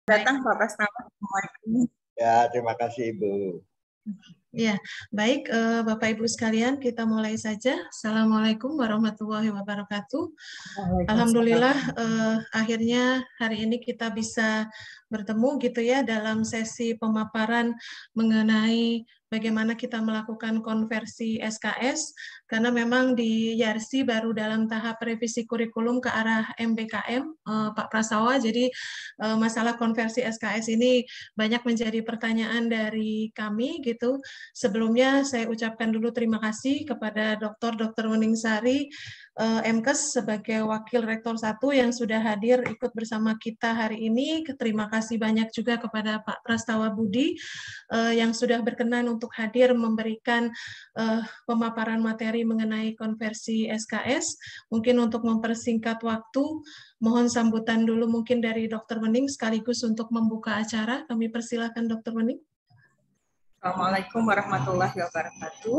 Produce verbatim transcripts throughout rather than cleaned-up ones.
Datang Pak Prastawa. Ya, terima kasih Ibu. Ya, baik eh, Bapak Ibu sekalian, kita mulai saja. Assalamualaikum warahmatullahi wabarakatuh. Alhamdulillah eh, akhirnya hari ini kita bisa bertemu gitu ya dalam sesi pemaparan mengenai bagaimana kita melakukan konversi S K S, karena memang di Yarsi baru dalam tahap revisi kurikulum ke arah M B K M, eh, Pak Prastawa. Jadi eh, masalah konversi S K S ini banyak menjadi pertanyaan dari kami gitu. Sebelumnya saya ucapkan dulu terima kasih kepada Doktor Doktor Weningsari eh, M Kes sebagai Wakil Rektor satu yang sudah hadir ikut bersama kita hari ini. Terima kasih banyak juga kepada Pak Prastawa Budi eh, yang sudah berkenan untuk hadir memberikan uh, pemaparan materi mengenai konversi S K S. Mungkin untuk mempersingkat waktu, mohon sambutan dulu mungkin dari Doktor Wening sekaligus untuk membuka acara. Kami persilakan Doktor Wening. Assalamualaikum warahmatullahi wabarakatuh.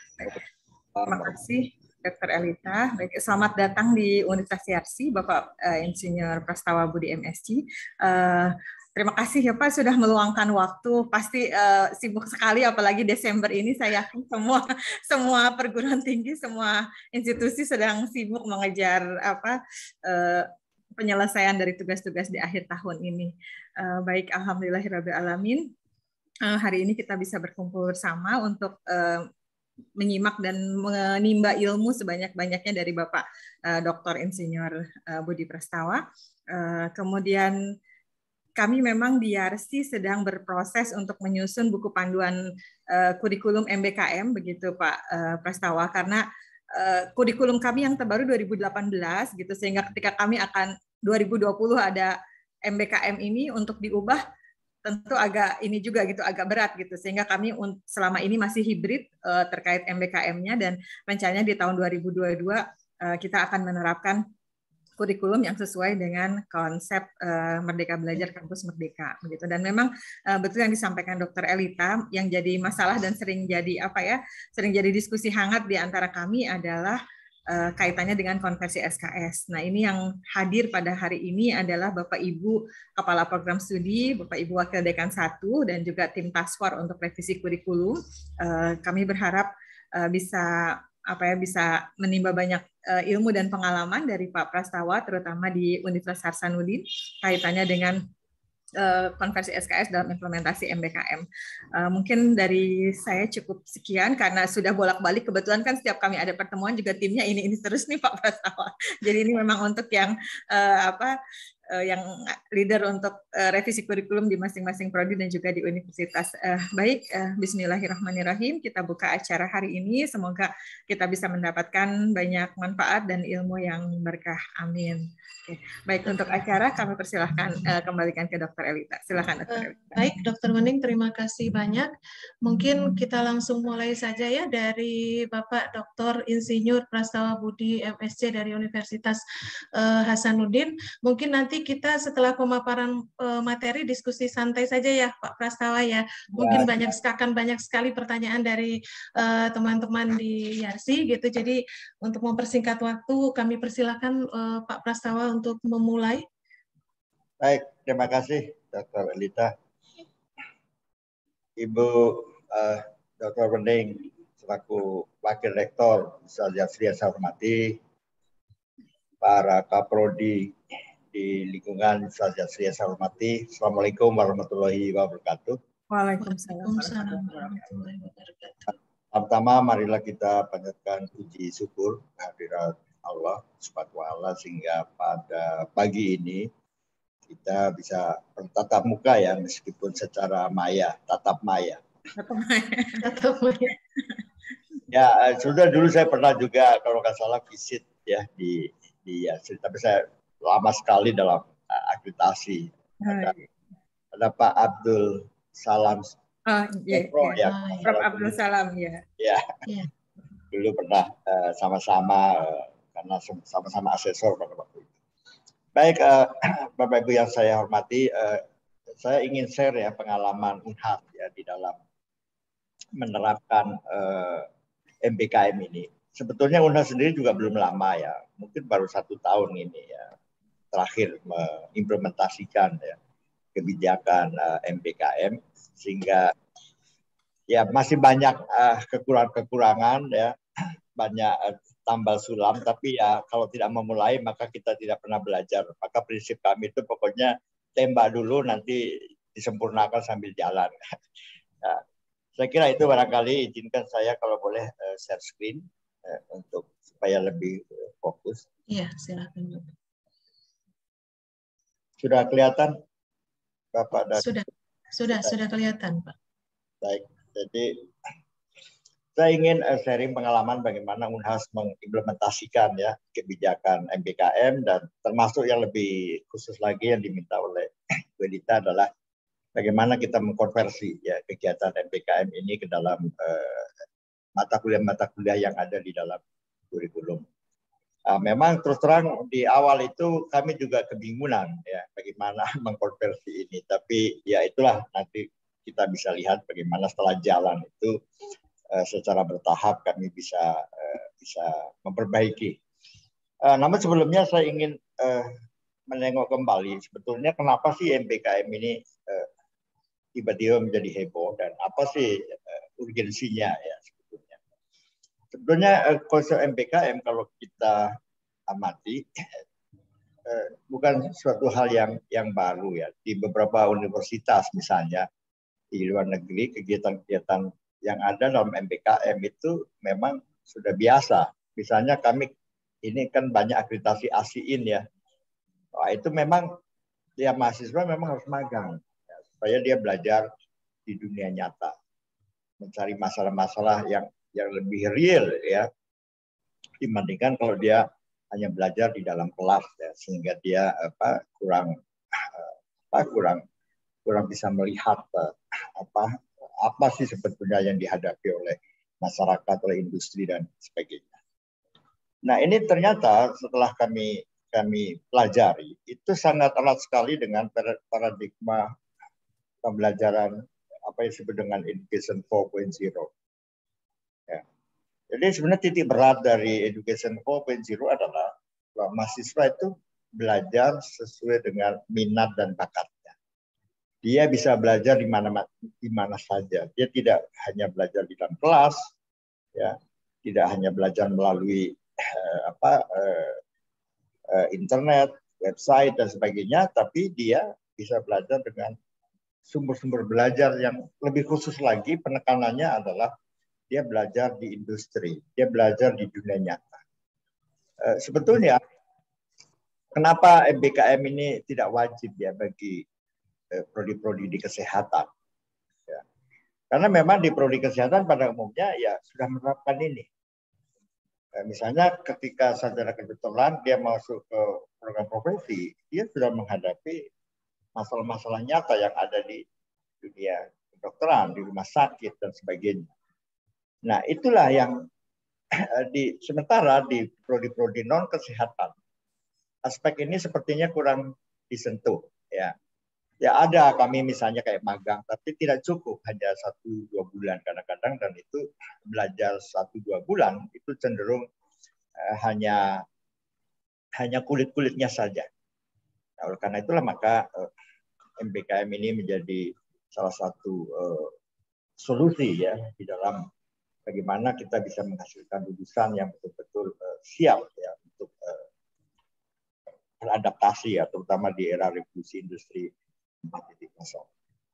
Terima kasih Doktor Elita. Baik, selamat datang di Universitas Yarsi, Bapak uh, Insinyur Prastawa Budi M Si. Uh, Terima kasih ya Pak sudah meluangkan waktu. Pasti uh, sibuk sekali, apalagi Desember ini. Saya yakin semua semua perguruan tinggi, semua institusi sedang sibuk mengejar apa uh, penyelesaian dari tugas-tugas di akhir tahun ini. Uh, baik, alhamdulillahirabbil alamin. Uh, hari ini kita bisa berkumpul bersama untuk uh, menyimak dan menimba ilmu sebanyak-banyaknya dari Bapak uh, Doktor Insinyur uh, Budi Prastawa. Uh, kemudian kami memang di Yarsi sedang berproses untuk menyusun buku panduan uh, kurikulum M B K M, begitu Pak uh, Prastawa, karena uh, kurikulum kami yang terbaru dua ribu delapan belas, gitu, sehingga ketika kami akan dua ribu dua puluh ada M B K M ini untuk diubah, tentu agak ini juga gitu, agak berat gitu, sehingga kami selama ini masih hibrid uh, terkait M B K M-nya, dan rencananya di tahun dua ribu dua puluh dua uh, kita akan menerapkan kurikulum yang sesuai dengan konsep uh, Merdeka Belajar Kampus Merdeka, begitu. Dan memang uh, betul yang disampaikan Dokter Elita, yang jadi masalah dan sering jadi apa ya, sering jadi diskusi hangat di antara kami adalah uh, kaitannya dengan konversi S K S. Nah, ini yang hadir pada hari ini adalah Bapak Ibu Kepala Program Studi, Bapak Ibu Wakil Dekan satu, dan juga tim Task Force untuk revisi kurikulum. Uh, kami berharap uh, bisa apa ya bisa menimba banyak uh, ilmu dan pengalaman dari Pak Prastawa, terutama di Universitas Hasanuddin kaitannya dengan uh, konversi S K S dalam implementasi M B K M. Uh, mungkin dari saya cukup sekian karena sudah bolak-balik, kebetulan kan setiap kami ada pertemuan juga timnya ini ini terus nih Pak Prastawa. Jadi ini memang untuk yang uh, apa uh, yang leader untuk uh, revisi kurikulum di masing-masing prodi dan juga di universitas. Uh, baik, uh, bismillahirrahmanirrahim, kita buka acara hari ini. Semoga kita bisa mendapatkan banyak manfaat dan ilmu yang berkah. Amin. Oke. Baik, untuk acara kami persilahkan uh, kembalikan ke Dokter Elita. Silakan Dokter Elita. Uh, baik, Dokter Wening, terima kasih banyak. Mungkin kita langsung mulai saja ya dari Bapak Doktor Insinyur Prastawa Budi M Si dari Universitas uh, Hasanuddin. Mungkin nanti kita setelah pemaparan uh, materi diskusi santai saja ya Pak Prastawa ya. Mungkin ya, banyak akan banyak sekali pertanyaan dari teman-teman uh, di Yarsi gitu. Jadi untuk mempersingkat waktu kami persilakan uh, Pak Prastawa untuk memulai. Baik, terima kasih Dokter Elita. Ibu uh, Dokter Wening selaku Wakil Rektor Universitas Yarsi yang saya hormati, para Kaprodi di lingkungan Universitas Yarsi yang saya hormati, Assalamualaikum warahmatullahi wabarakatuh. Waalaikumsalam warahmatullahi wabarakatuh. Pertama, marilah kita panjatkan puji syukur kehadirat Allah subhanahu wa taala sehingga pada pagi ini kita bisa bertatap muka ya, meskipun secara maya, tatap maya. Tatap maya. Ya, sudah dulu saya pernah juga kalau nggak salah visit ya di di Yarsi, tapi saya lama sekali dalam uh, akreditasi. Ada, ada Pak Abdul Salam. Oh, iya, Pro, iya. ya, Prof Abdul Salam ya. Ya, ya. Dulu pernah sama-sama uh, uh, karena sama-sama asesor pada waktu itu. Baik, uh, Bapak Ibu yang saya hormati, uh, saya ingin share ya pengalaman Unhad ya di dalam menerapkan uh, M B K M ini. Sebetulnya Unhad sendiri juga belum lama ya, mungkin baru satu tahun ini ya terakhir mengimplementasikan ya. kebijakan uh, M P K M, sehingga ya masih banyak uh, kekurangan-kekurangan ya, banyak uh, tambal sulam, tapi ya kalau tidak memulai maka kita tidak pernah belajar. Maka prinsip kami itu pokoknya tembak dulu, nanti disempurnakan sambil jalan. Nah, saya kira itu barangkali. Izinkan saya kalau boleh uh, share screen uh, untuk supaya lebih uh, fokus. Iya, silakan. Sudah kelihatan, Bapak? Dan sudah, sudah, sudah kelihatan, Pak. Baik, jadi saya ingin uh, sharing pengalaman bagaimana Unhas mengimplementasikan ya kebijakan M P K M, dan termasuk yang lebih khusus lagi yang diminta oleh Bu Elita adalah bagaimana kita mengkonversi ya kegiatan M P K M ini ke dalam uh, mata kuliah-mata kuliah yang ada di dalam kurikulum. Uh, memang terus terang di awal itu kami juga kebingungan ya bagaimana mengkonversi ini, tapi ya itulah nanti kita bisa lihat bagaimana setelah jalan itu uh, secara bertahap kami bisa uh, bisa memperbaiki. Uh, namun sebelumnya saya ingin uh, menengok kembali sebetulnya kenapa sih M P K M ini uh, tiba-tiba menjadi heboh, dan apa sih uh, urgensinya ya sebetulnya. Sebetulnya uh, konsep M P K M kalau kita amati uh, bukan suatu hal yang yang baru ya. Di beberapa universitas misalnya di luar negeri, kegiatan-kegiatan yang ada dalam M P K M itu memang sudah biasa. Misalnya kami ini kan banyak akreditasi ASIIN ya. Wah, itu memang ya mahasiswa memang harus magang ya, supaya dia belajar di dunia nyata, mencari masalah-masalah yang yang lebih real ya dibandingkan kalau dia hanya belajar di dalam kelas ya, sehingga dia apa kurang apa kurang kurang bisa melihat apa apa sih sebetulnya yang dihadapi oleh masyarakat, oleh industri dan sebagainya. Nah, ini ternyata setelah kami kami pelajari itu sangat erat sekali dengan paradigma pembelajaran apa yang disebut dengan Education empat titik nol. Ya. Jadi sebenarnya titik berat dari Education empat titik nol adalah bahwa mahasiswa itu belajar sesuai dengan minat dan bakatnya. Dia bisa belajar di mana di mana saja. Dia tidak hanya belajar di dalam kelas, ya, tidak hanya belajar melalui eh, apa eh, eh, internet, website dan sebagainya, tapi dia bisa belajar dengan sumber-sumber belajar yang lebih khusus lagi. Penekanannya adalah dia belajar di industri, dia belajar di dunia nyata. Eh, sebetulnya kenapa M P K M ini tidak wajib ya bagi prodi-prodi di kesehatan. Ya. Karena memang di prodi kesehatan pada umumnya ya sudah menerapkan ini. Ya, misalnya ketika sarjana kedokteran dia masuk ke program profesi, dia sudah menghadapi masalah-masalah nyata yang ada di dunia kedokteran, di rumah sakit dan sebagainya. Nah, itulah yang di sementara di prodi-prodi non kesehatan aspek ini sepertinya kurang disentuh ya. Ya ada kami misalnya kayak magang, tapi tidak cukup hanya satu dua bulan kadang-kadang, dan itu belajar satu dua bulan itu cenderung eh, hanya hanya kulit-kulitnya saja. Nah, oleh karena itulah maka eh, M P K M ini menjadi salah satu eh, solusi ya di dalam bagaimana kita bisa menghasilkan lulusan yang betul-betul eh, siap ya untuk eh, beradaptasi ya, terutama di era revolusi industri empat titik nol.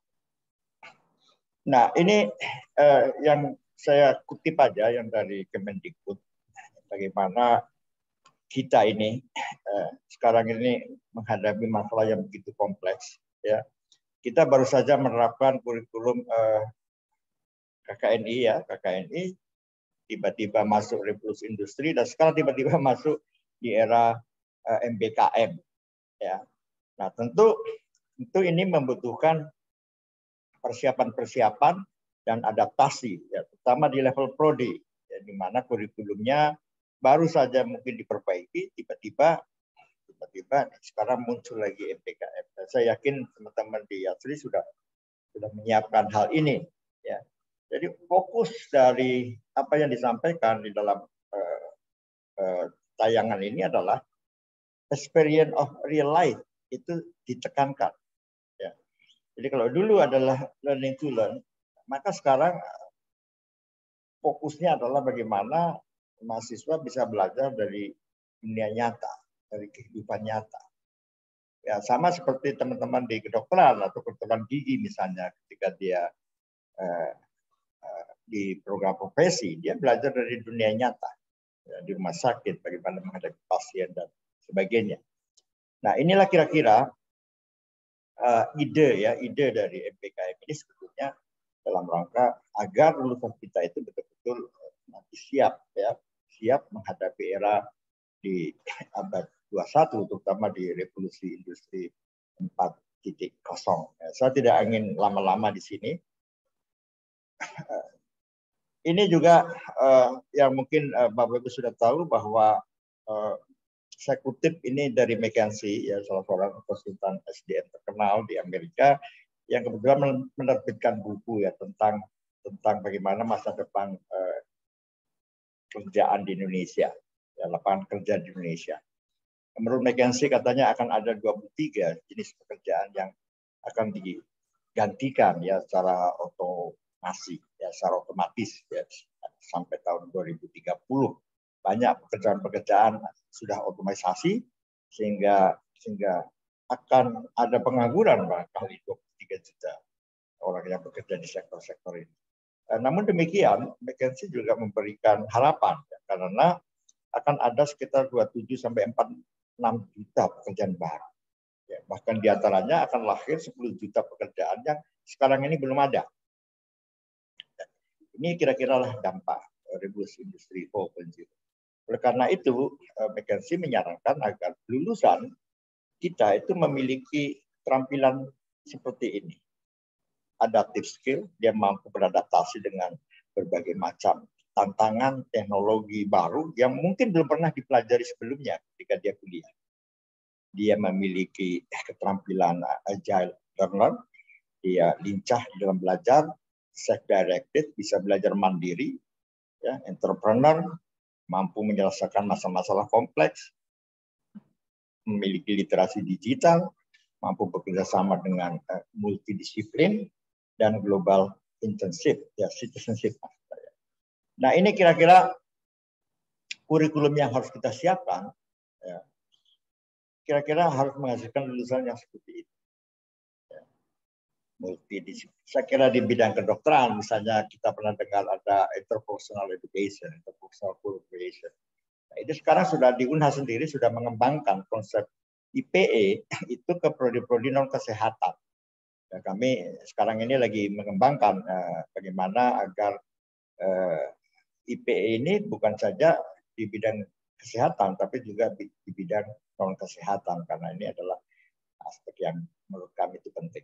Nah, ini eh, yang saya kutip aja yang dari Kemendikbud, bagaimana kita ini eh, sekarang ini menghadapi masalah yang begitu kompleks. Ya, kita baru saja menerapkan kurikulum eh, K K N I ya, K K N I tiba-tiba masuk revolusi industri, dan sekarang tiba-tiba masuk di era eh, M P K M. Ya, nah tentu Tentu ini membutuhkan persiapan-persiapan dan adaptasi, ya, terutama di level prodi, ya, di mana kurikulumnya baru saja mungkin diperbaiki, tiba-tiba, tiba-tiba sekarang muncul lagi M P K M. Dan saya yakin teman-teman di Yatri sudah sudah menyiapkan hal ini, ya. Jadi fokus dari apa yang disampaikan di dalam uh, uh, tayangan ini adalah experience of real life itu ditekankan. Jadi kalau dulu adalah learning to learn, maka sekarang fokusnya adalah bagaimana mahasiswa bisa belajar dari dunia nyata, dari kehidupan nyata. Ya, sama seperti teman-teman di kedokteran atau kedokteran gigi misalnya, ketika dia eh, eh, di program profesi, dia belajar dari dunia nyata, ya, di rumah sakit, bagaimana menghadapi pasien dan sebagainya. Nah, inilah kira-kira uh, ide ya, ide dari M P K M ini sebetulnya dalam rangka agar lulusan kita itu betul-betul nanti siap ya, siap menghadapi era di abad dua puluh satu, terutama di revolusi industri empat titik nol. Ya, saya tidak ingin lama-lama di sini. Ini juga uh, yang mungkin uh, Bapak Ibu sudah tahu bahwa uh, saya kutip ini dari McKinsey, ya, salah seorang konsultan S D M terkenal di Amerika yang kebetulan menerbitkan buku ya tentang tentang bagaimana masa depan uh, kerjaan di Indonesia, ya, lapangan kerja di Indonesia. Menurut McKinsey katanya akan ada dua puluh tiga jenis pekerjaan yang akan digantikan ya secara otomasi, ya secara otomatis ya sampai tahun dua ribu tiga puluh. Banyak pekerjaan-pekerjaan sudah otomatisasi sehingga sehingga akan ada pengangguran barangkali dua puluh tiga juta orang yang bekerja di sektor-sektor ini. Namun demikian, McKinsey juga memberikan harapan ya, karena akan ada sekitar dua puluh tujuh sampai empat puluh enam juta pekerjaan baru. Ya, bahkan diantaranya akan lahir sepuluh juta pekerjaan yang sekarang ini belum ada. Ini kira-kira lah dampak revolusi industri empat titik nol. Oleh karena itu, McKinsey menyarankan agar lulusan kita itu memiliki keterampilan seperti ini. Adaptive skill, dia mampu beradaptasi dengan berbagai macam tantangan teknologi baru yang mungkin belum pernah dipelajari sebelumnya ketika dia kuliah. Dia memiliki keterampilan agile learner, dia lincah dalam belajar, self-directed, bisa belajar mandiri, ya, entrepreneur, mampu menyelesaikan masalah-masalah kompleks, memiliki literasi digital, mampu bekerja sama dengan uh, multidisiplin, dan global internship, ya, citizenship. Nah, ini kira-kira kurikulum yang harus kita siapkan, ya, kira-kira harus menghasilkan lulusan yang seperti itu. Ya. Multidisiplin. Saya kira di bidang kedokteran, misalnya kita pernah dengar ada interpersonal education, interpersonal collaboration. Nah, itu sekarang sudah di U N H A sendiri sudah mengembangkan konsep I P E itu ke prodi-prodi non kesehatan. Dan kami sekarang ini lagi mengembangkan uh, bagaimana agar uh, I P E ini bukan saja di bidang kesehatan, tapi juga di, di bidang non kesehatan, karena ini adalah aspek yang menurut kami itu penting.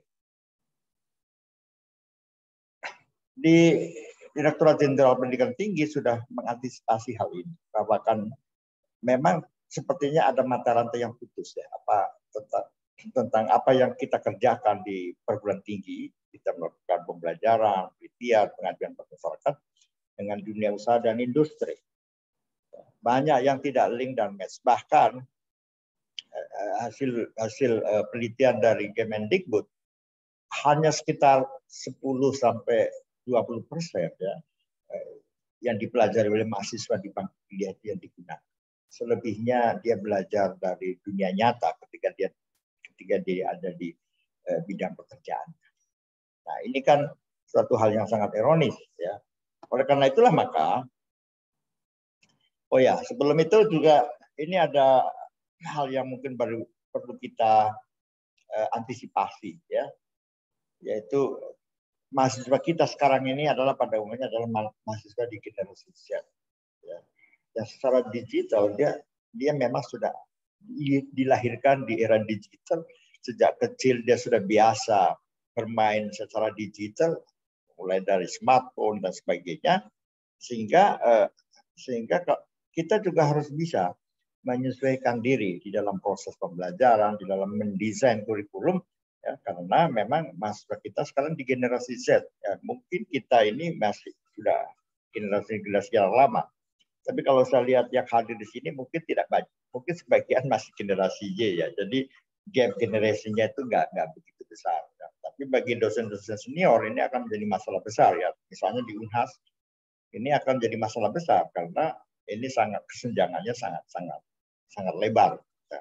Di Direktorat Jenderal Pendidikan Tinggi sudah mengantisipasi hal ini, bahwa kan memang sepertinya ada mata rantai yang putus ya, apa tentang tentang apa yang kita kerjakan di perguruan tinggi, kita melakukan pembelajaran, penelitian, pengaduan masyarakat dengan dunia usaha dan industri. Banyak yang tidak link dan match. Bahkan hasil hasil penelitian dari Kemendikbud hanya sekitar sepuluh sampai dua puluh persen ya yang dipelajari oleh mahasiswa di bangku kuliah yang digunakan. Selebihnya dia belajar dari dunia nyata ketika dia ketika dia ada di eh, bidang pekerjaan. Nah, ini kan suatu hal yang sangat ironis ya. Oleh karena itulah maka, oh ya, sebelum itu juga ini ada hal yang mungkin baru perlu kita eh, antisipasi ya, yaitu mahasiswa kita sekarang ini adalah pada umumnya adalah mahasiswa di generasi Z ya. Yang secara digital dia dia memang sudah dilahirkan di era digital, sejak kecil dia sudah biasa bermain secara digital, mulai dari smartphone dan sebagainya, sehingga eh, sehingga kita juga harus bisa menyesuaikan diri di dalam proses pembelajaran, di dalam mendesain kurikulum, ya, karena memang mahasiswa kita sekarang di generasi Z, ya, mungkin kita ini masih sudah generasi-generasi yang lama. Tapi kalau saya lihat yang hadir di sini mungkin tidak banyak, mungkin sebagian masih generasi Y ya. Jadi gap generasinya itu nggak nggak begitu besar. Ya. Tapi bagi dosen-dosen senior ini akan menjadi masalah besar ya. Misalnya di Unhas ini akan jadi masalah besar karena ini sangat kesenjangannya sangat sangat sangat lebar.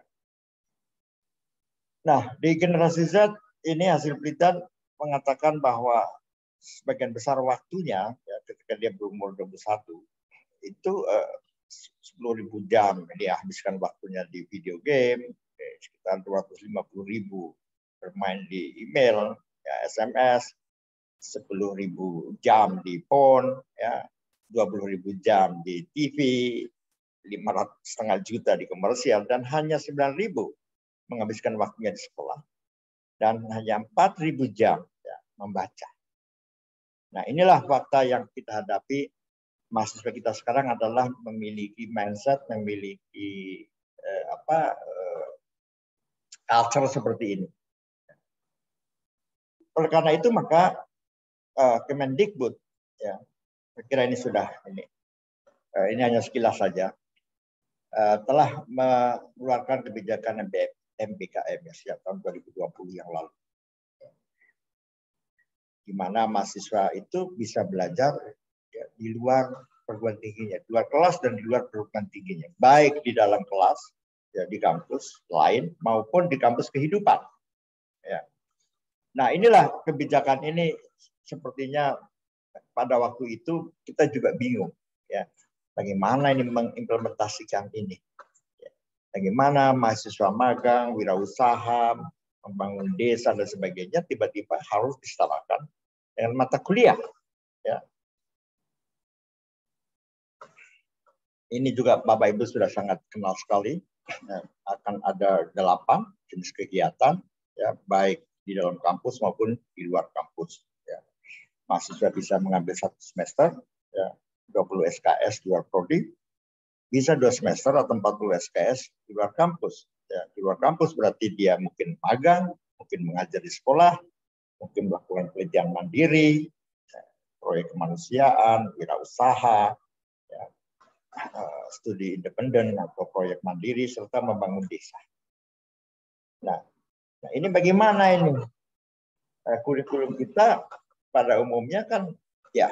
Nah, di generasi Z ini hasil penelitian mengatakan bahwa sebagian besar waktunya ya, ketika dia berumur dua puluh satu itu eh, sepuluh ribu jam dia habiskan waktunya di video game, eh, sekitar dua ratus lima puluh ribu bermain di email, ya, S M S, sepuluh ribu jam di phone, ya, dua puluh ribu jam di T V, lima ratus setengah juta di komersial, dan hanya sembilan ribu menghabiskan waktunya di sekolah. Dan hanya empat ribu jam ya, membaca. Nah, inilah fakta yang kita hadapi. Mahasiswa kita sekarang adalah memiliki mindset, memiliki eh, apa eh, culture seperti ini. Oleh karena itu maka eh, Kemendikbud, ya, saya kira ini sudah ini, eh, ini hanya sekilas saja, eh, telah mengeluarkan kebijakan M B K M ya, sejak tahun dua ribu dua puluh yang lalu, di mana mahasiswa itu bisa belajar ya, di luar perguruan tingginya, di luar kelas dan di luar perguruan tingginya, baik di dalam kelas, ya, di kampus lain maupun di kampus kehidupan. Ya. Nah, inilah kebijakan ini sepertinya pada waktu itu kita juga bingung, ya, bagaimana ini mengimplementasikan ini. Bagaimana mahasiswa magang, wirausaha, membangun desa dan sebagainya tiba-tiba harus disetarakan dengan mata kuliah. Ya. Ini juga Bapak Ibu sudah sangat kenal sekali. Ya, akan ada delapan jenis kegiatan, ya, baik di dalam kampus maupun di luar kampus. Ya. Mahasiswa bisa mengambil satu semester, ya, dua puluh S K S di luar prodi. Bisa dua semester atau empat puluh S K S di luar kampus. Ya, di luar kampus berarti dia mungkin magang, mungkin mengajar di sekolah, mungkin melakukan penelitian mandiri, ya, proyek kemanusiaan, wirausaha, ya, studi independen atau proyek mandiri, serta membangun desa. Nah, nah ini bagaimana ini? Nah, kurikulum kita pada umumnya kan ya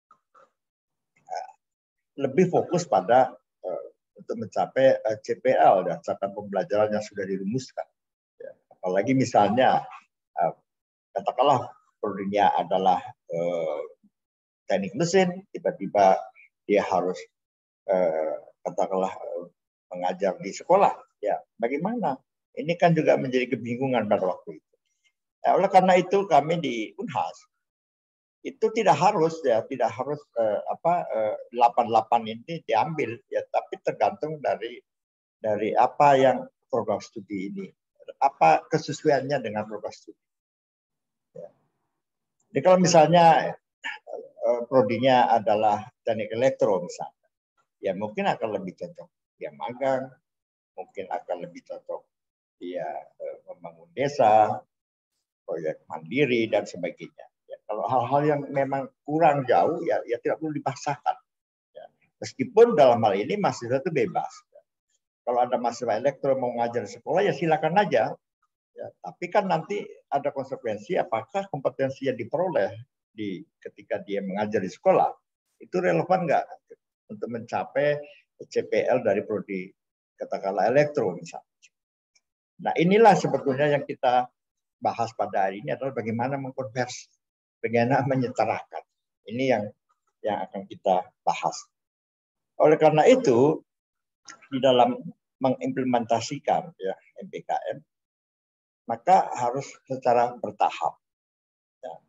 lebih fokus pada untuk mencapai C P L dan catatan pembelajaran yang sudah dirumuskan. Ya, apalagi misalnya katakanlah prodinya adalah eh, teknik mesin, tiba-tiba dia harus eh, katakanlah eh, mengajar di sekolah. Ya, bagaimana? Ini kan juga menjadi kebingungan pada waktu itu. Ya, oleh karena itu kami di Unhas itu tidak harus ya tidak harus eh, apa eh, delapan puluh delapan ini diambil ya, tapi tergantung dari dari apa yang program studi ini, apa kesesuaiannya dengan program studi. Ya. Jadi kalau misalnya eh, prodinya adalah teknik elektro misalnya, ya mungkin akan lebih cocok dia magang, mungkin akan lebih cocok dia eh, membangun desa, proyek mandiri dan sebagainya. Kalau hal-hal yang memang kurang jauh, ya, ya tidak perlu dipaksakan. Ya. Meskipun dalam hal ini mahasiswa itu bebas. Ya. Kalau ada mahasiswa elektro mau ngajar di sekolah, ya silakan aja. Ya. Tapi kan nanti ada konsekuensi apakah kompetensi yang diperoleh di ketika dia mengajar di sekolah itu relevan nggak untuk mencapai C P L dari prodi katakanlah elektro misalnya. Nah inilah sebetulnya yang kita bahas pada hari ini adalah bagaimana mengkonversi. Bagaimana menyetarakan. Ini yang yang akan kita bahas. Oleh karena itu, di dalam mengimplementasikan ya, M B K M, maka harus secara bertahap. Ya.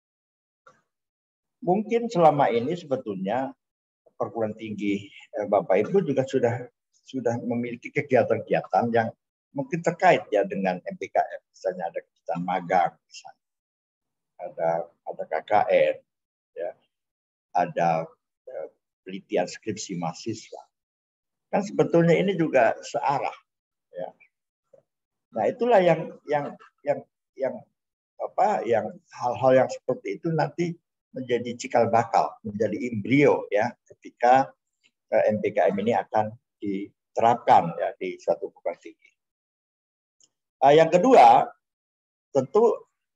Mungkin selama ini sebetulnya perguruan tinggi eh, Bapak Ibu juga sudah sudah memiliki kegiatan-kegiatan yang mungkin terkait ya dengan M B K M. Misalnya ada kegiatan magang, misalnya. ada ada K K N, ya, ada uh, penelitian skripsi mahasiswa. Kan sebetulnya ini juga searah, ya. Nah itulah yang yang yang yang apa yang hal-hal yang seperti itu nanti menjadi cikal bakal, menjadi embrio ya ketika uh, M B K M ini akan diterapkan ya di suatu perguruan tinggi. Uh, yang kedua tentu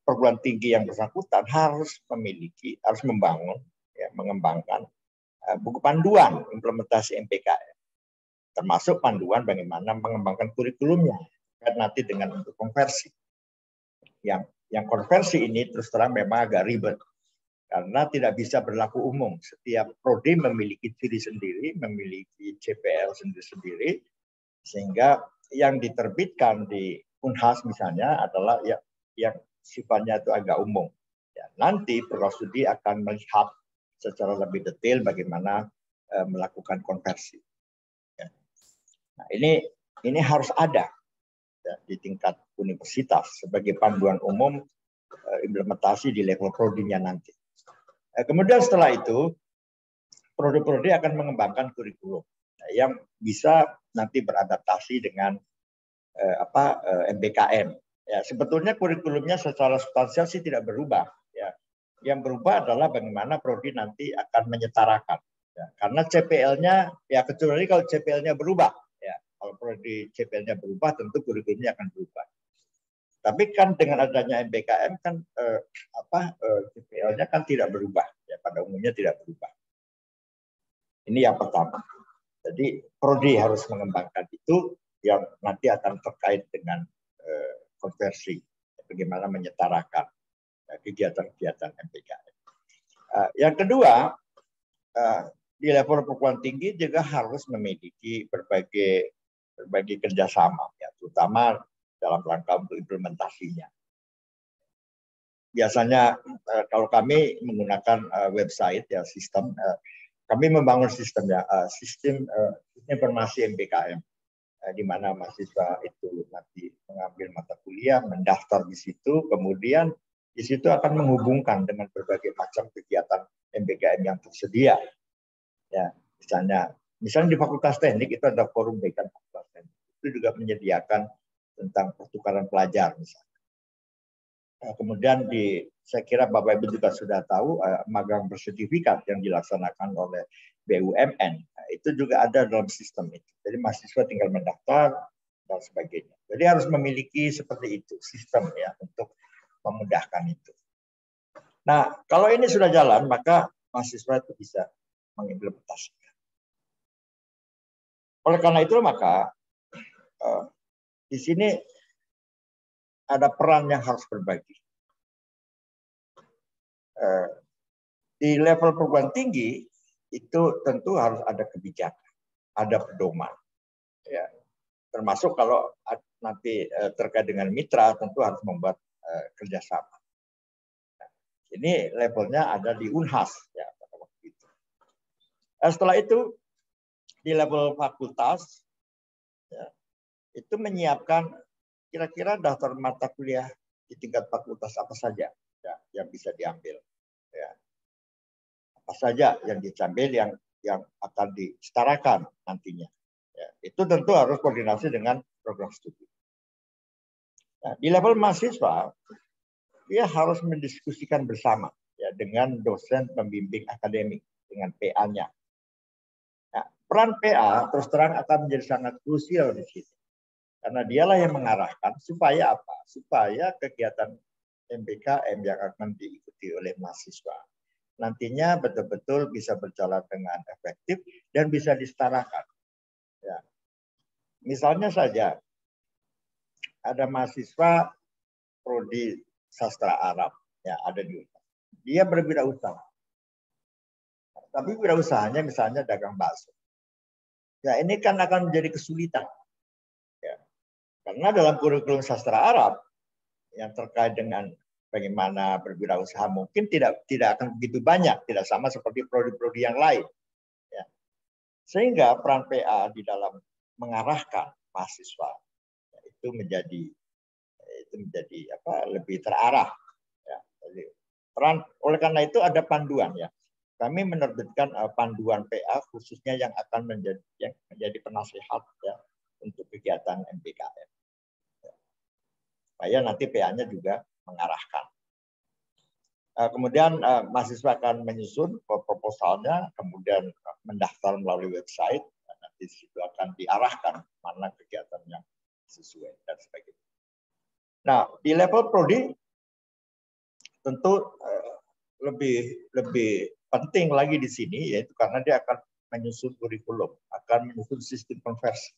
perguruan tinggi yang bersangkutan harus memiliki, harus membangun, ya, mengembangkan uh, buku panduan implementasi M P K M, termasuk panduan bagaimana mengembangkan kurikulumnya, kan nanti dengan untuk konversi. Yang yang konversi ini terus terang memang agak ribet, karena tidak bisa berlaku umum. Setiap prodi memiliki ciri sendiri, memiliki C P L sendiri-sendiri, sehingga yang diterbitkan di Unhas misalnya adalah ya, yang sifatnya itu agak umum. Ya, nanti program studi akan melihat secara lebih detail bagaimana uh, melakukan konversi. Ya. Nah, ini ini harus ada ya, di tingkat universitas sebagai panduan umum uh, implementasi di level prodinya nanti. Uh, kemudian setelah itu prodi-prodi akan mengembangkan kurikulum uh, yang bisa nanti beradaptasi dengan uh, apa uh, M P K M. Ya, sebetulnya kurikulumnya secara substansial sih tidak berubah. Ya. Yang berubah adalah bagaimana prodi nanti akan menyetarakan. Ya. Karena C P L-nya, ya kecuali kalau C P L-nya berubah. Ya. Kalau prodi C P L-nya berubah, tentu kurikulumnya akan berubah. Tapi kan dengan adanya M P K M kan eh, apa eh, C P L-nya kan tidak berubah. Ya, pada umumnya tidak berubah. Ini yang pertama. Jadi prodi harus mengembangkan itu yang nanti akan terkait dengan eh, konversi, bagaimana menyetarakan kegiatan-kegiatan M P K M. Uh, yang kedua, uh, di level perguruan tinggi juga harus memiliki berbagai berbagai kerjasama, ya, terutama dalam rangka untuk implementasinya. Biasanya uh, kalau kami menggunakan uh, website ya sistem, uh, kami membangun sistem ya uh, sistem uh, informasi M P K M. Di mana mahasiswa itu nanti mengambil mata kuliah, mendaftar di situ, kemudian di situ akan menghubungkan dengan berbagai macam kegiatan M P K M yang tersedia. Ya, misalnya, misalnya di Fakultas Teknik itu ada forum dekan Fakultas Teknik, itu juga menyediakan tentang pertukaran pelajar misalnya. Nah, kemudian di, saya kira Bapak Ibu juga sudah tahu uh, magang bersertifikat yang dilaksanakan oleh B U M N, nah, itu juga ada dalam sistem itu. Jadi mahasiswa tinggal mendaftar dan sebagainya. Jadi harus memiliki seperti itu sistem ya untuk memudahkan itu. Nah, kalau ini sudah jalan maka mahasiswa itu bisa mengimplementasikan. Oleh karena itu maka uh, di sini ada peran yang harus berbagi. Uh, di level perguruan tinggi itu tentu harus ada kebijakan, ada pedoman. Ya, termasuk kalau nanti uh, terkait dengan mitra tentu harus membuat uh, kerjasama. Nah, ini levelnya ada di Unhas ya pada waktu itu. Nah, setelah itu di level fakultas ya, itu menyiapkan kira-kira daftar mata kuliah di tingkat fakultas apa saja ya, yang bisa diambil. Ya. Apa saja yang diambil yang yang akan disetarakan nantinya. Ya, itu tentu harus koordinasi dengan program studi. Nah, di level mahasiswa, dia harus mendiskusikan bersama ya dengan dosen pembimbing akademik dengan P A-nya. Nah, peran P A terus terang akan menjadi sangat krusial di sini. Karena dialah yang mengarahkan supaya apa? Supaya kegiatan M P K M yang akan diikuti oleh mahasiswa nantinya betul-betul bisa berjalan dengan efektif dan bisa disetarakan. Ya. Misalnya saja ada mahasiswa prodi sastra Arab, ya ada di Unhas. Dia berwirausaha, tapi wirausahanya misalnya dagang bakso. Ya ini kan akan menjadi kesulitan. Ya. Karena dalam kurikulum sastra Arab yang terkait dengan bagaimana berwirausaha mungkin tidak tidak akan begitu banyak, tidak sama seperti prodi-prodi yang lain. Ya. Sehingga peran P A di dalam mengarahkan mahasiswa ya, itu menjadi itu menjadi apa lebih terarah. Ya. Jadi, peran oleh karena itu ada panduan ya. Kami menerbitkan uh, panduan P A khususnya yang akan menjadi yang menjadi penasihat ya untuk kegiatan M P K M. Supaya nanti P A-nya juga mengarahkan. Uh, kemudian uh, mahasiswa akan menyusun proposalnya, kemudian mendaftar melalui website, nanti itu akan diarahkan mana kegiatan yang sesuai dan sebagainya. Nah, di level prodi tentu uh, lebih lebih penting lagi di sini, yaitu karena dia akan menyusun kurikulum, akan menyusun sistem konversi.